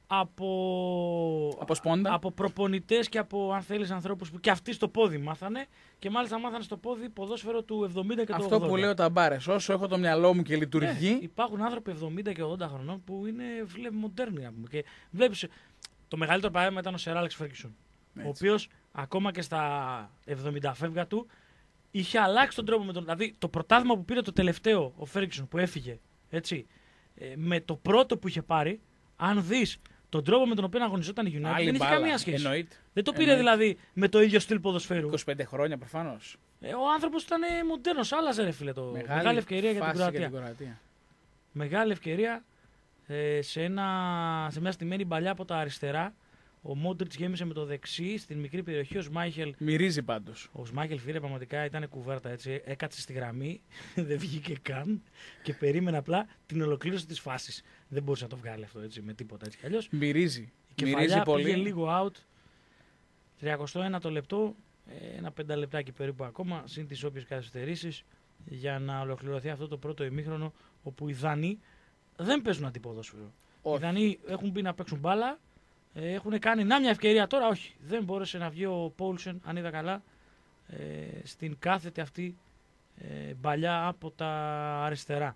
Speaker 1: από,
Speaker 2: από, σπόντα.
Speaker 1: από προπονητές και από, αν θέλεις, ανθρώπους που και αυτοί στο πόδι μάθανε και μάλιστα μάθανε στο πόδι ποδόσφαιρο του εβδομήντα και του ογδόντα.
Speaker 2: Αυτό που λέω Ταμπάρες, όσο έχω το μυαλό μου και λειτουργεί.
Speaker 1: Ναι, υπάρχουν άνθρωποι εβδομήντα και ογδόντα χρονών που είναι μοντέρνοι. Και βλέπεις, το μεγαλύτερο παράδειγμα ήταν ο Σερ Άλεξ Φέργκισον, ο οποίος ακόμα και στα εβδομήντα φεύγα του είχε αλλάξει τον τρόπο με τον. Δηλαδή το πρωτάθλημα που πήρε το τελευταίο ο Φέργκισον που έφυγε, έτσι, με το πρώτο που είχε πάρει, αν δεις τον τρόπο με τον οποίο αγωνιζόταν η United,
Speaker 2: άλλη
Speaker 1: δεν είχε
Speaker 2: μπάλα.
Speaker 1: καμία σχέση.
Speaker 2: Εννοείται.
Speaker 1: Δεν το πήρε
Speaker 2: Εννοείται.
Speaker 1: δηλαδή με το ίδιο στυλ ποδοσφαίρου.
Speaker 2: είκοσι πέντε χρόνια προφανώς.
Speaker 1: Ε, ο άνθρωπος ήταν μοντέρνος, άλλαζε ρε φίλε το.
Speaker 2: Μεγάλη,
Speaker 1: Μεγάλη ευκαιρία για την,
Speaker 2: για την
Speaker 1: Κροατία.
Speaker 2: Κροατία.
Speaker 1: Μεγάλη ευκαιρία ε, σε, ένα, σε μια στημένη παλιά από τα αριστερά. Ο Μόντριτς γέμισε με το δεξί στην μικρή περιοχή. Ο Σμάιχελ.
Speaker 2: Μυρίζει πάντως.
Speaker 1: Ο Σμάιχελ φίλε πραγματικά ήταν κουβέρτα έτσι. Έκατσε στη γραμμή, δεν βγήκε καν και περίμενε απλά την ολοκλήρωση της φάσης. Δεν μπορούσε να το βγάλει αυτό έτσι με τίποτα έτσι κι αλλιώς.
Speaker 2: Μυρίζει.
Speaker 1: Η
Speaker 2: Μυρίζει πολύ.
Speaker 1: Πήγε λίγο out. τριακοστό ένα το λεπτό, ένα πέντε λεπτάκι περίπου ακόμα, συν τις όποιες καθυστερήσεις, για να ολοκληρωθεί αυτό το πρώτο ημίχρονο, όπου οι Δανείοι δεν παίζουν αντιποδόσφαιρο. Οι Δανείοι έχουν μπει να παίξουν μπάλα, έχουν κάνει να μια ευκαιρία τώρα, όχι. Δεν μπόρεσε να βγει ο Πόλσεν, αν είδα καλά, στην κάθετη αυτή μπαλιά από τα αριστερά.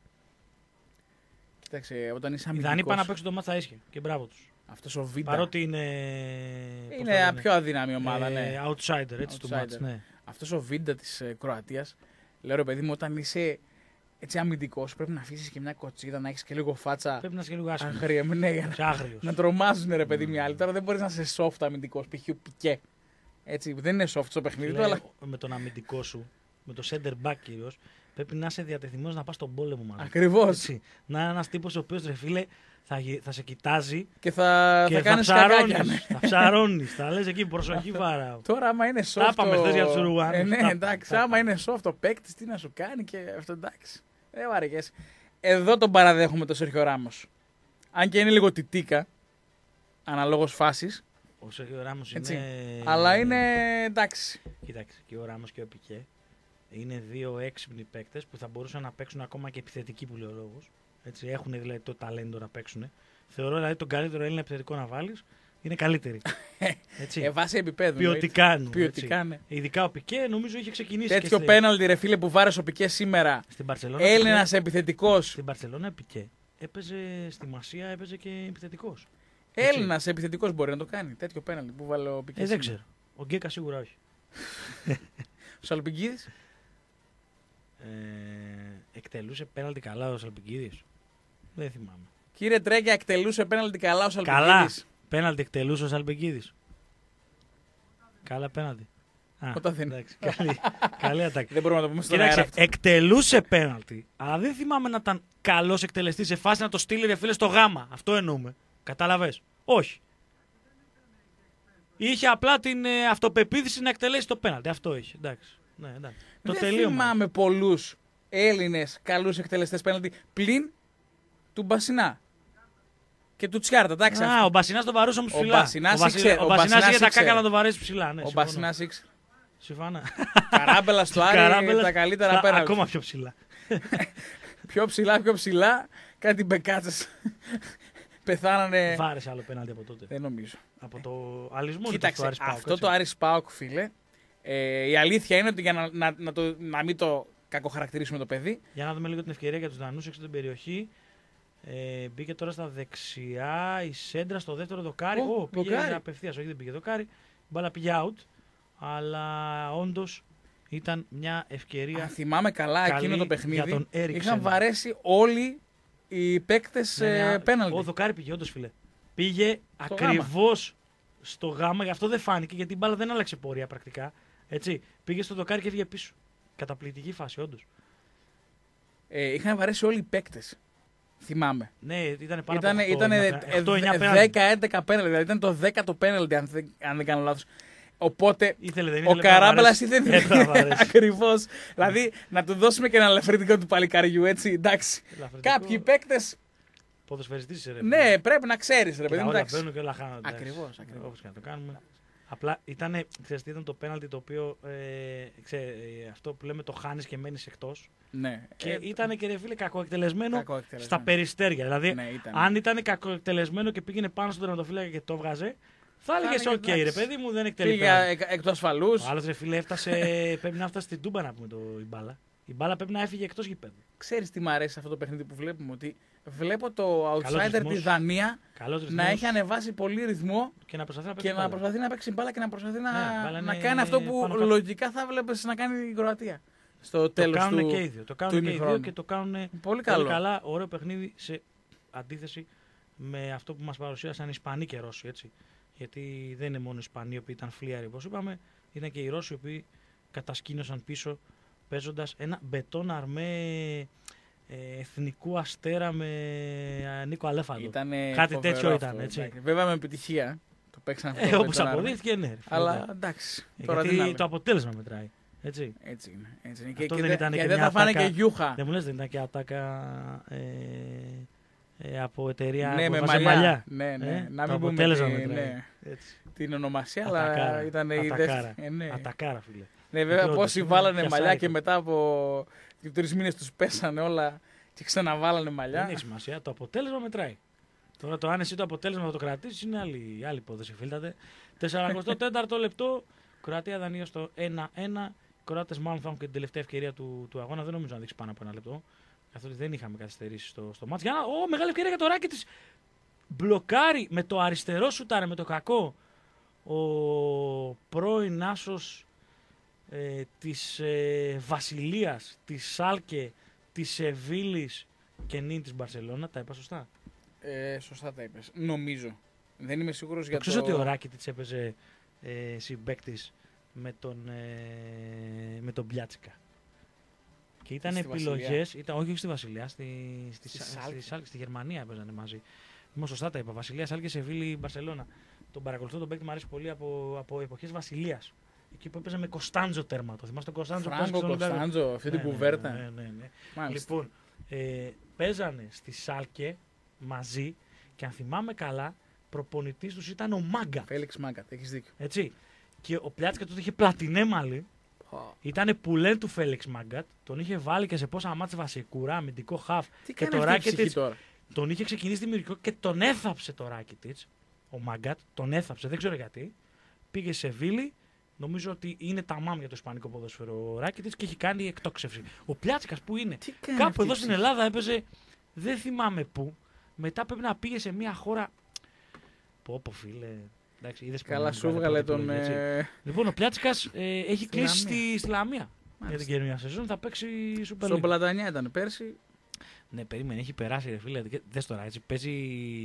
Speaker 2: Κοίταξε, όταν είσαι
Speaker 1: Οι
Speaker 2: αμυντικός.
Speaker 1: Δανείοι πάνε να παίξουν το μάτς στα ίσια και μπράβο τους.
Speaker 2: Αυτός ο Βίντα.
Speaker 1: Παρότι είναι.
Speaker 2: Είναι πιο αδύναμη ομάδα, ναι.
Speaker 1: Ε, outsider, έτσι του μάτς, ναι.
Speaker 2: Αυτός ο Βίντα της ε, Κροατίας, λέω ρε παιδί μου, όταν είσαι έτσι αμυντικός, πρέπει να αφήσεις και μια κοτσίδα, να έχεις και λίγο φάτσα.
Speaker 1: Πρέπει να είσαι και λίγο άσχημος.
Speaker 2: Αγρία, ναι, για να, να τρομάζουν ρε παιδί μου οι άλλοι. Τώρα δεν μπορείς να είσαι soft αμυντικός, π.χ. ο Πικέ. Έτσι, δεν είναι soft στο παιχνίδι του, αλλά.
Speaker 1: Με τον αμυντικό σου, με το center back κυρίως, πρέπει να είσαι διατεθειμένος να πας στον πόλεμο μαζί.
Speaker 2: Ακριβώς.
Speaker 1: Να είναι ένας τύπος ο οποίος, ρε φίλε, θα, θα σε κοιτάζει
Speaker 2: και θα,
Speaker 1: και
Speaker 2: θα,
Speaker 1: θα
Speaker 2: κάνεις
Speaker 1: ψαρώνεις.
Speaker 2: κακάκια.
Speaker 1: Θα ψαρώνεις, θα λες εκεί προσοχή βάρα.
Speaker 2: Τώρα άμα είναι soft.
Speaker 1: Τα είπαμε χθες για τους Ουρουγάνους.
Speaker 2: Ε, ναι, εντάξει, άμα είναι soft ο παίκτης, τι να σου κάνει και αυτό εντάξει. Δεν βαρεγέσαι. Εδώ τον παραδέχομαι το Σέρχιο Ράμος. Αν και είναι λίγο τιτίκα, αναλόγως φάσης.
Speaker 1: Ο Σέρχιο Ράμος είναι.
Speaker 2: Αλλά είναι εντάξει.
Speaker 1: Κοίταξε, και ο Ράμος και ο Πικέ είναι δύο έξυπνοι παίκτες που θα μπορούσαν να παίξουν ακόμα και επιθετικοί που λέει ο λόγος. Έτσι, έχουν δηλαδή το ταλέντο να παίξουν. Θεωρώ δηλαδή τον καλύτερο Έλληνα επιθετικό να βάλεις είναι καλύτεροι. Έτσι.
Speaker 2: Ε, βάσει επίπεδου.
Speaker 1: Ποιοτικά,
Speaker 2: Ποιοτικά, ναι.
Speaker 1: Ειδικά ο Πικέ νομίζω είχε ξεκινήσει.
Speaker 2: Τέτοιο
Speaker 1: και
Speaker 2: πέναλτι, ρε φίλε, που βάρεσε ο Πικέ σήμερα.
Speaker 1: Στην Μπαρσελόνα.
Speaker 2: Έλληνας επιθετικός.
Speaker 1: Στην Μπαρσελόνα Πικέ έπαιζε στη Μασία, έπαιζε και επιθετικός.
Speaker 2: Έλληνας επιθετικός μπορεί να το κάνει. Τέτοιο πέναλτι που βάλε ο Πικέ.
Speaker 1: Ε, δεν ξέρω. Ο Γκέκα σίγουρα όχι.
Speaker 2: Ο Σαλπικίδης.
Speaker 1: Ε, εκτελούσε πέναλτι καλά ο Σαλπικίδης. Δεν θυμάμαι.
Speaker 2: Κύριε Τρέγκια, εκτελούσε πέναλτι καλά ο Σαλπικίδης.
Speaker 1: Καλά. Πέναλτι εκτελούσε ο Σαλπικίδης. Καλά πέναλτι. Α,
Speaker 2: όταν δεν
Speaker 1: εντάξει, καλή, καλή ατάκη.
Speaker 2: Δεν μπορούμε να το πούμε στον
Speaker 1: Κοίταξε,
Speaker 2: αέρα αυτό.
Speaker 1: εκτελούσε πέναλτι. Αλλά δεν θυμάμαι να ήταν καλός εκτελεστής σε φάση να το στείλει ρε φίλε στο γάμα. Αυτό εννοούμε. Κατάλαβες. Όχι. Είχε απλά την ε, αυτοπεποίθηση να εκτελέσει το πέναλτι. Αυτό είχε. Εντάξει. Ναι, εντάξει. Το
Speaker 2: δεν
Speaker 1: τελείωμα.
Speaker 2: θυμάμαι πολλούς Έλληνες καλούς εκτελεστές πέναλτι πλην του Μπασινά. Και του Τσιάρτα, εντάξει.
Speaker 1: Α, ο Μπασινάς τον βαρούσε όμως
Speaker 2: Ο
Speaker 1: ψηλά.
Speaker 2: Μπασινάς
Speaker 1: ο, Βασι...
Speaker 2: ήξερε,
Speaker 1: ο
Speaker 2: ο
Speaker 1: Μπασινάς
Speaker 2: Μπασινάς
Speaker 1: είχε τα
Speaker 2: ήξερε.
Speaker 1: κάκα να τον βαρέσει ψηλά. Ναι,
Speaker 2: Ο
Speaker 1: συμφωνώ.
Speaker 2: Μπασινάς ήξερε.
Speaker 1: Συμφωνώ.
Speaker 2: Καράμπελα στο Άρη, τα καλύτερα πέναλτι.
Speaker 1: Ακόμα πιο ψηλά.
Speaker 2: Πιο ψηλά, πιο ψηλά. Κάτι μπεκάτσες. Πεθάνανε.
Speaker 1: Βάρεσε άλλο πέναλτι από τότε.
Speaker 2: Δεν νομίζω.
Speaker 1: Από το αλυσμό.
Speaker 2: Κοίταξε,
Speaker 1: το Άρης Πάοκ,
Speaker 2: αυτό
Speaker 1: έτσι.
Speaker 2: το Άρης Πάοκ, φίλε, ε, η αλήθεια είναι ότι για να, να, να, το, να μην το κακοχαρακτηρίσουμε το παιδί.
Speaker 1: Για να δούμε λίγο την ευκαιρία για τους Δανούς έξω την περιοχή. Ε, μπήκε τώρα στα δεξιά η σέντρα στο δεύτερο δοκάρι.
Speaker 2: Ω,
Speaker 1: Oh, πήγε
Speaker 2: δοκάρι.
Speaker 1: απευθείας, όχι δεν πήγε δοκάρι. Η μπάλα πήγε out. Αλλά όντως ήταν μια ευκαιρία.
Speaker 2: Αν θυμάμαι καλά
Speaker 1: καλή
Speaker 2: εκείνο το
Speaker 1: για
Speaker 2: παιχνίδι,
Speaker 1: τον Έριξεν.
Speaker 2: είχαν βαρέσει όλοι οι παίκτες
Speaker 1: Ναι, ναι,
Speaker 2: ε, πέναλτι.
Speaker 1: Ο δοκάρι πήγε όντως φίλε. Πήγε
Speaker 2: Στο
Speaker 1: ακριβώς στο γάμα, γι' αυτό δεν φάνηκε γιατί η μπάλα δεν άλλαξε πορεία πρακτικά. Έτσι. Πήγε στο δοκάρι και έβγε πίσω. Καταπληκτική φάση, όντως.
Speaker 2: Ε, είχαν βαρέσει όλοι οι παίκτες. Θυμάμαι.
Speaker 1: Ναι, ήταν πάνω
Speaker 2: Ήταν,
Speaker 1: από
Speaker 2: ήταν δέκα έντεκα πέναλτι, δηλαδή ήταν το δέκατο πέναλτι, αν, δεν- αν δεν κάνω λάθος. Οπότε
Speaker 1: ήθελε, δεν
Speaker 2: ο
Speaker 1: ήθελε,
Speaker 2: Καράμπελας
Speaker 1: ήθελε
Speaker 2: ήθελε. Ακριβώς. Δηλαδή να του δώσουμε και ένα ελαφρυντικό του παλικαριού, έτσι. Εντάξει. Κάποιοι παίκτες.
Speaker 1: Ποδοσφαιριστής, ρε.
Speaker 2: Ναι, πρέπει να ξέρεις, ρε παιδί μου.
Speaker 1: Όλα
Speaker 2: εντάξει.
Speaker 1: μπαίνουν και όλα χάνονται.
Speaker 2: Ακριβώς, ακριβώς.
Speaker 1: Όπως και να το κάνουμε. Απλά ήταν, ξέρεις, ήταν το πέναλτι το οποίο ε, ξέρεις, ε, αυτό που λέμε το χάνεις και μένεις εκτός.
Speaker 2: Ναι.
Speaker 1: Και
Speaker 2: ε,
Speaker 1: ήταν και ρε φίλε κακοεκτελεσμένο
Speaker 2: κακό
Speaker 1: στα περιστέρια. Δηλαδή,
Speaker 2: ναι, ήταν.
Speaker 1: αν ήταν κακοεκτελεσμένο και πήγαινε πάνω στον τερματοφύλακα και το βγάζε, θα έλεγε: Οκ, okay, ρε παιδί μου, δεν εκτελεί.
Speaker 2: Πήγα εκ, εκ του ασφαλούς.
Speaker 1: Ο άλλος ρε φίλε έφτασε, πρέπει να φτάσει στην Τούμπα να πούμε το, η μπάλα. Η μπάλα πρέπει να έφυγε εκτός γηπέδου.
Speaker 2: Ξέρεις τι μου αρέσει σε αυτό το παιχνίδι που βλέπουμε, ότι βλέπω το outsider τη Δανία να έχει ανεβάσει πολύ ρυθμό
Speaker 1: και να προσπαθεί να
Speaker 2: παίξει,
Speaker 1: και να,
Speaker 2: προσπαθεί να παίξει μπάλα και να προσπαθεί να,
Speaker 1: ναι,
Speaker 2: να
Speaker 1: είναι,
Speaker 2: κάνει αυτό που
Speaker 1: πάνω
Speaker 2: λογικά θα βλέπεις να κάνει η Κροατία. Στο τέλος
Speaker 1: το κάνουν
Speaker 2: του,
Speaker 1: και οι δύο. Το κάνουν και οι δύο και το κάνουν
Speaker 2: πολύ, πολύ
Speaker 1: καλά. Ωραίο παιχνίδι σε αντίθεση με αυτό που μας παρουσίασαν οι Ισπανοί και οι Ρώσοι. Έτσι. Γιατί δεν είναι μόνο οι Ισπανοί οι οποίοι ήταν φλίαροι, όπως είπαμε, ήταν και οι Ρώσοι οι οποίοι κατασκήνωσαν πίσω παίζοντας ένα μπετόν αρμέ εθνικού αστέρα με Νίκο Αλέφαντο. Κάτι τέτοιο αυτό, ήταν. Έτσι.
Speaker 2: Βέβαια με επιτυχία. Το παίξαν αυτό.
Speaker 1: Ε, όπως αποδείχθηκε, ναι.
Speaker 2: Αλλά εντάξει.
Speaker 1: Ε, τώρα γιατί το αποτέλεσμα μετράει. Έτσι.
Speaker 2: Έτσι είναι. Έτσι είναι.
Speaker 1: Και,
Speaker 2: και,
Speaker 1: δεν ήταν
Speaker 2: και,
Speaker 1: και
Speaker 2: δεν θα φάνε και γιούχα.
Speaker 1: Δεν μου λες, δεν ήταν και ατάκα ε, ε, από εταιρεία
Speaker 2: ναι,
Speaker 1: που
Speaker 2: με
Speaker 1: μαλλιά.
Speaker 2: μαλλιά. Ναι, ναι.
Speaker 1: Ε,
Speaker 2: να
Speaker 1: το
Speaker 2: μην
Speaker 1: αποτέλεσμα
Speaker 2: πούμε
Speaker 1: μετράει.
Speaker 2: Ναι.
Speaker 1: Έτσι.
Speaker 2: Την ονομασία,
Speaker 1: ατακάρα,
Speaker 2: αλλά ήταν η
Speaker 1: ατακάρα,
Speaker 2: ε, ναι.
Speaker 1: ατακάρα, φίλε.
Speaker 2: Ναι, βέβαια πόσοι βάλανε μαλλιά και μετά από τρεις μήνες τους πέσανε όλα και ξαναβάλανε μαλλιά.
Speaker 1: Δεν έχει σημασία. Το αποτέλεσμα μετράει. Τώρα το αν εσύ το αποτέλεσμα θα το κρατήσει είναι άλλη, άλλη υπόθεση, φίλτατε. σαράντα τέταρτο λεπτό, Κροατία-Δανία στο ένα ένα. Οι Κροάτες μάλλον θα έχουν και την τελευταία ευκαιρία του, του αγώνα. Δεν νομίζω να δείξει πάνω από ένα λεπτό. Καθότι δεν είχαμε καθυστερήσει στο, στο μάτς. Για να, ο, μεγάλη ευκαιρία για το ράκι της. Μπλοκάρει με το αριστερό σουτάρε, με το κακό. Ο πρώην άσος ε, της ε, Βασιλείας, της Σάλκε, της Σεβίλης και νυν της Μπαρσελόνα. Τα είπα σωστά?
Speaker 2: Ε, σωστά τα είπες. Νομίζω. Δεν είμαι σίγουρος για το...
Speaker 1: Ξέρεις ότι ο Ράκι της έπαιζε ε, συμπαίκτης με τον, ε, με τον Μπλιάτσικα. Και ήταν επιλογές, ήταν, όχι, όχι στη Βασιλεία, στη, στη, στη, στη, στη, στη Γερμανία έπαιζαν μαζί. Είμαι σωστά τα είπα. Βασιλεία, Σάλκε, Σεβίλη, Μπαρσελόνα. Τον παρακολουθώ τον παίκτη, μου αρέσει πολύ από, από εποχές Βασιλείας. Εκεί που έπαιζε με Κωνσταντζο τέρμα. Το θυμάστε τον Κωνσταντζο?
Speaker 2: Φράγκο Κωνσταντζο, αυτή την κουβέρτα.
Speaker 1: Ναι, ναι, ναι, ναι. Λοιπόν, ε, παίζανε στη Σάλκε μαζί και αν θυμάμαι καλά, προπονητής τους ήταν ο Μάγκα.
Speaker 2: Φέλιξ Μάγκα, έχεις δίκιο.
Speaker 1: Έτσι. Και ο Πλιάτσικα τότε είχε πλατινέ μαλλί. Oh. Ήταν πουλέν του Φέλιξ Μάγκατ. Τον είχε βάλει και σε πόσα μάτια βασικούρα, αμυντικό χαφ.
Speaker 2: Τι
Speaker 1: και
Speaker 2: το Ράκετιτς
Speaker 1: τον είχε ξεκινήσει δημιουργικό και τον έθαψε το Ράκετιτς. Ο Μάγκατ τον έθαψε, δεν ξέρω γιατί. Πήγε σε Βίλη. Νομίζω ότι είναι τα μάμ για το ισπανικό ποδόσφαιρο ο Ράκετιτς και έχει κάνει εκτόξευση. Ο Πλιάτσικας που είναι? Κάπου εδώ στην Ελλάδα έπαιζε, δεν θυμάμαι πού. Μετά πρέπει να πήγε σε μια χώρα. Πω, πω φίλε. Εντάξει, είδες
Speaker 2: καλά σου βγάλε τον. Ε...
Speaker 1: Λοιπόν, ο Πλιάτσικας ε, έχει κλείσει στη, στη Λαμία για την καινούργια σεζόν. Θα παίξει Super League.
Speaker 2: Στον Πλατανιά ήταν πέρσι.
Speaker 1: Ναι, περίμενε, έχει περάσει ρε φίλε. Δες τώρα, έτσι παίζει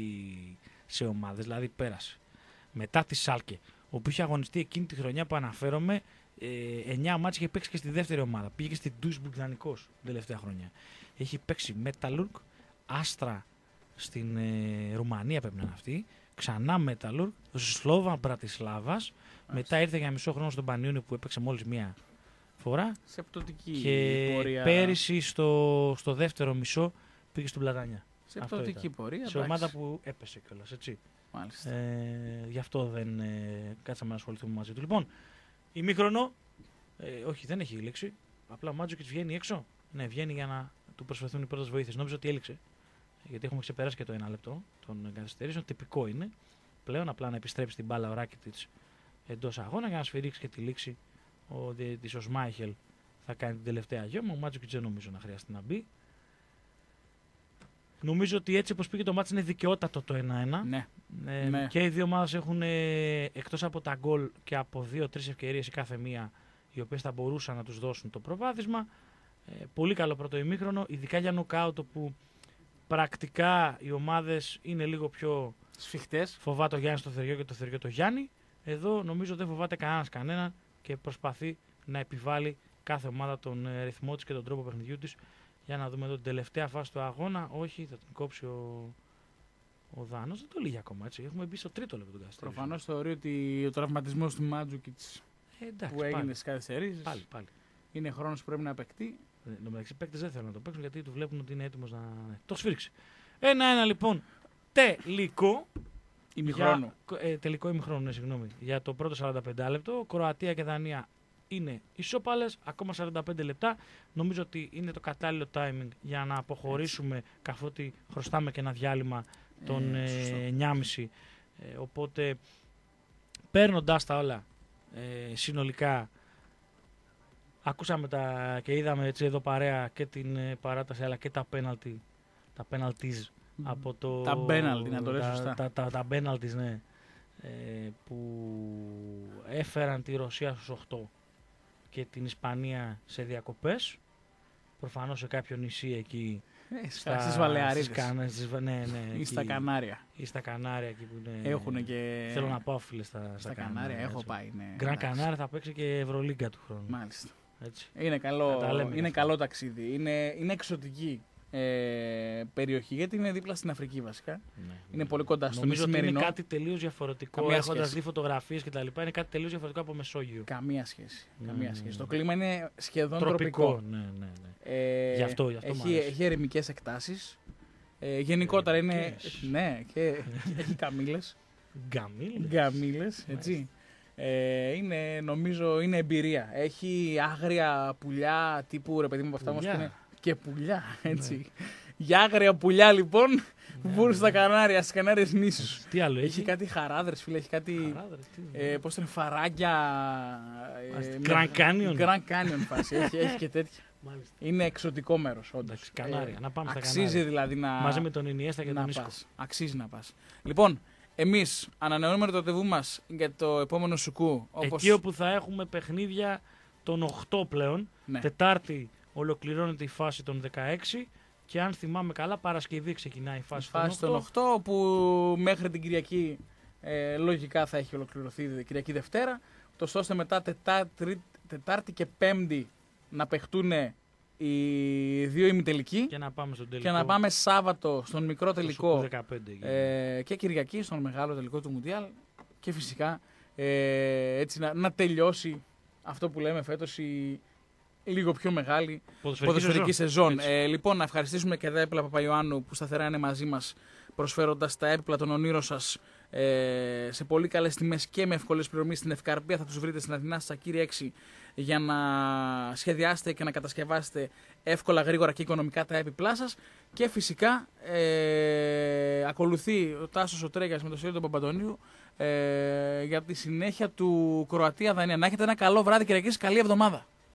Speaker 1: σε ομάδες, δηλαδή πέρασε. Μετά τη Σάλκε, όπου είχε αγωνιστεί εκείνη τη χρονιά που αναφέρομαι, ε, εννιά μάτς είχε παίξει και στη δεύτερη ομάδα. Πήγε και στην Duisburg δανεικός την τελευταία χρονιά. Έχει παίξει Metalurg, Άστρα στην ε, Ρουμανία πρέπει να είναι αυτή. Ξανά Metalurg, Σλόβαν Μπρατισλάβας. Μετά ήρθε για μισό χρόνο στον Πανιούνιο που έπαιξε μόλις μία φορά.
Speaker 2: Σε πτωτική
Speaker 1: και
Speaker 2: πορεία.
Speaker 1: πέρυσι στο, στο δεύτερο μισό πήγε στην Πλατανιά.
Speaker 2: Σε πτωτική πορεία.
Speaker 1: Σε ομάδα που έπεσε κιόλας, έτσι.
Speaker 2: Μάλιστα.
Speaker 1: Ε, γι' αυτό δεν ε, κάτσαμε να ασχοληθούμε μαζί του. Λοιπόν, ημίχρονο, ε, όχι δεν έχει λήξει. Απλά ο Μάντζοκιτς βγαίνει έξω. Ναι, βγαίνει για να του προσφερθούν οι πρώτες βοήθειες. Νόμιζα ότι έληξε. Γιατί έχουμε ξεπεράσει και το ένα λεπτό των καθυστερήσεων. Τυπικό είναι πλέον απλά να επιστρέψει την μπάλα ο Ράκετιτς εντός αγώνα για να σφυρίξει και τη λήξη. Ο διαιτητής ο Σμάιχελ θα κάνει την τελευταία γιώμα. Ο Μάντζοκιτς δεν νομίζω να χρειάζεται να μπει. Νομίζω ότι έτσι όπως πήγε το μάτς είναι δικαιότατο το ένα ένα.
Speaker 2: Ναι.
Speaker 1: Ε,
Speaker 2: ναι.
Speaker 1: Και οι δύο ομάδες έχουν ε, εκτός από τα γκολ και από δύο-τρεις ευκαιρίες η κάθε μία, οι οποίες θα μπορούσαν να τους δώσουν το προβάδισμα. Ε, πολύ καλό πρώτο ημίχρονο, ειδικά για νοκάουτ που πρακτικά οι ομάδες είναι λίγο πιο
Speaker 2: σφιχτές.
Speaker 1: Φοβάται ο Γιάννης το Θεριό και το Θεριό το Γιάννη. Εδώ νομίζω δεν φοβάται κανένας κανέναν και προσπαθεί να επιβάλλει κάθε ομάδα τον ε, ρυθμό της και τον τρόπο παιχνιδιού της. Για να δούμε εδώ την τελευταία φάση του αγώνα. Όχι, θα την κόψει ο, ο Δάνος. Δεν το λύγει ακόμα έτσι. Έχουμε μπει στο τρίτο λεπτό του καθυστέρηση.
Speaker 2: Προφανώς θεωρεί ότι ο τραυματισμός του Μάντζουκιτς
Speaker 1: ε,
Speaker 2: που έγινε στις καθυστερήσεις
Speaker 1: πάλι, πάλι.
Speaker 2: είναι χρόνος που πρέπει να παιχτεί.
Speaker 1: Εν τω μεταξύ, οι παίκτες δεν θέλουν να το παίξουν γιατί του βλέπουν ότι είναι έτοιμος να. Το σφίριξε. Ένα-ένα λοιπόν τελικό.
Speaker 2: Ημιχρόνου.
Speaker 1: Ε, τελικό ημιχρόνου, ναι, συγγνώμη. Για το πρώτο σαράντα πέντε λεπτό. Κροατία και Δανία είναι ισόπαλες, ακόμα σαράντα πέντε λεπτά. Νομίζω ότι είναι το κατάλληλο timing για να αποχωρήσουμε, καθότι χρωστάμε και ένα διάλειμμα των ε, ε, εννιά και μισή. Ε, οπότε, παίρνοντας τα όλα ε, συνολικά, ακούσαμε τα, και είδαμε έτσι εδώ παρέα και την ε, παράταση, αλλά και τα penalty, τα penalties από το...
Speaker 2: Τα penalty, να το λες σωστά.
Speaker 1: Τα, τα, τα penalties, ναι, ε, που έφεραν τη Ρωσία στους οκτώ και την Ισπανία σε διακοπές. Προφανώς σε κάποιο νησί εκεί.
Speaker 2: Ε, στα, στις Βαλεαρίδες.
Speaker 1: Στις, ναι, ναι,
Speaker 2: ή
Speaker 1: εκεί,
Speaker 2: στα Κανάρια.
Speaker 1: Ή στα Κανάρια εκεί που είναι.
Speaker 2: Έχουν και...
Speaker 1: Θέλω να πάω, φίλε, στα, στα,
Speaker 2: στα Κανάρια. Κανάρια έχω πάει. Ναι,
Speaker 1: Γκραν Κανάρια θα παίξει και Ευρωλίγκα του χρόνου.
Speaker 2: Μάλιστα.
Speaker 1: Έτσι.
Speaker 2: Είναι καλό, είναι καλό ταξίδι. Είναι, είναι εξωτική ε, περιοχή, γιατί είναι δίπλα στην Αφρική βασικά. Ναι, είναι πολύ κοντά στο
Speaker 1: Νομίζω
Speaker 2: Ισημερινό.
Speaker 1: Ότι είναι κάτι τελείως διαφορετικό. Έχοντας δει φωτογραφίες κτλ. Είναι κάτι τελείως διαφορετικό από Μεσόγειο.
Speaker 2: Καμία σχέση. Ναι, Καμία σχέση. Ναι, ναι. Το κλίμα είναι σχεδόν
Speaker 1: τροπικό.
Speaker 2: τροπικό.
Speaker 1: Ναι, ναι, ναι.
Speaker 2: Ε,
Speaker 1: γι' αυτό, γι' αυτό
Speaker 2: έχει, έχει ερημικές εκτάσεις. Ε, γενικότερα ε, είναι. Ναι, και έχει καμήλες. Γκαμήλες, έτσι. Ε, είναι, νομίζω, είναι εμπειρία. Έχει άγρια πουλιά τύπου, ρε παιδί μου, από αυτά όμως που είναι και πουλιά, έτσι. Ναι. Για άγρια πουλιά, λοιπόν, που βγουν στα Κανάρια, στις Κανάριες νήσους.
Speaker 1: Τι άλλο έχει?
Speaker 2: Έχει κάτι χαράδρες, φίλε, έχει κάτι, ε, πώς είναι, φαράγγια.
Speaker 1: Grand Canyon.
Speaker 2: Grand Canyon φάση, έχει, έχει και τέτοια.
Speaker 1: Μάλιστα.
Speaker 2: Είναι εξωτικό μέρος, όντως.
Speaker 1: Κανάρια, ε, να πάμε στα
Speaker 2: αξίζει
Speaker 1: Κανάρια.
Speaker 2: Δηλαδή να...
Speaker 1: Μαζί με τον Ινιέστα και τον Ίσκο.
Speaker 2: Αξίζει να πας. Λοιπόν, εμείς ανανεώνουμε το ραντεβού μας για το επόμενο Σουκού.
Speaker 1: Όπως... Εκεί όπου θα έχουμε παιχνίδια των οκτώ πλέον. Ναι. Τετάρτη ολοκληρώνεται η φάση των δεκαέξι και αν θυμάμαι καλά Παρασκευή ξεκινάει η φάση, η φάση των οκτώ.
Speaker 2: των οκτώ που μέχρι την Κυριακή ε, λογικά θα έχει ολοκληρωθεί η Κυριακή Δευτέρα. Το ώστε μετά τετάρτη, τετάρτη και Πέμπτη να παιχτούν οι δύο ημιτελικοί
Speaker 1: και να πάμε στον τελικό.
Speaker 2: Και να πάμε Σάββατο στον μικρό τελικό
Speaker 1: δεκαπέντε,
Speaker 2: ε, και Κυριακή στον μεγάλο τελικό του Μουντιάλ και φυσικά ε, έτσι να, να τελειώσει αυτό που λέμε φέτος η λίγο πιο μεγάλη ποδοσφαιρική, ποδοσφαιρική σεζόν. σεζόν. Ε, λοιπόν, να ευχαριστήσουμε και τα έπιπλα Παπαϊωάννου που σταθερά είναι μαζί μας προσφέροντας τα έπιπλα των ονείρων σας ε, σε πολύ καλές τιμές και με ευκολές πληρωμές στην Ευκαρπία. Θα τους βρείτε στην Αθηνά, στα Κύρια έξι, για να σχεδιάσετε και να κατασκευάσετε εύκολα, γρήγορα και οικονομικά τα έπιπλά σας. Και φυσικά ε, ακολουθεί ο Τάσος ο Τρέγιας με τον Σιώδη τον Παπαντονίου ε, για τη συνέχεια του Κροατία-Δανία. Να έχετε ένα καλό βράδυ, Κυριακής, καλή εβδομάδα.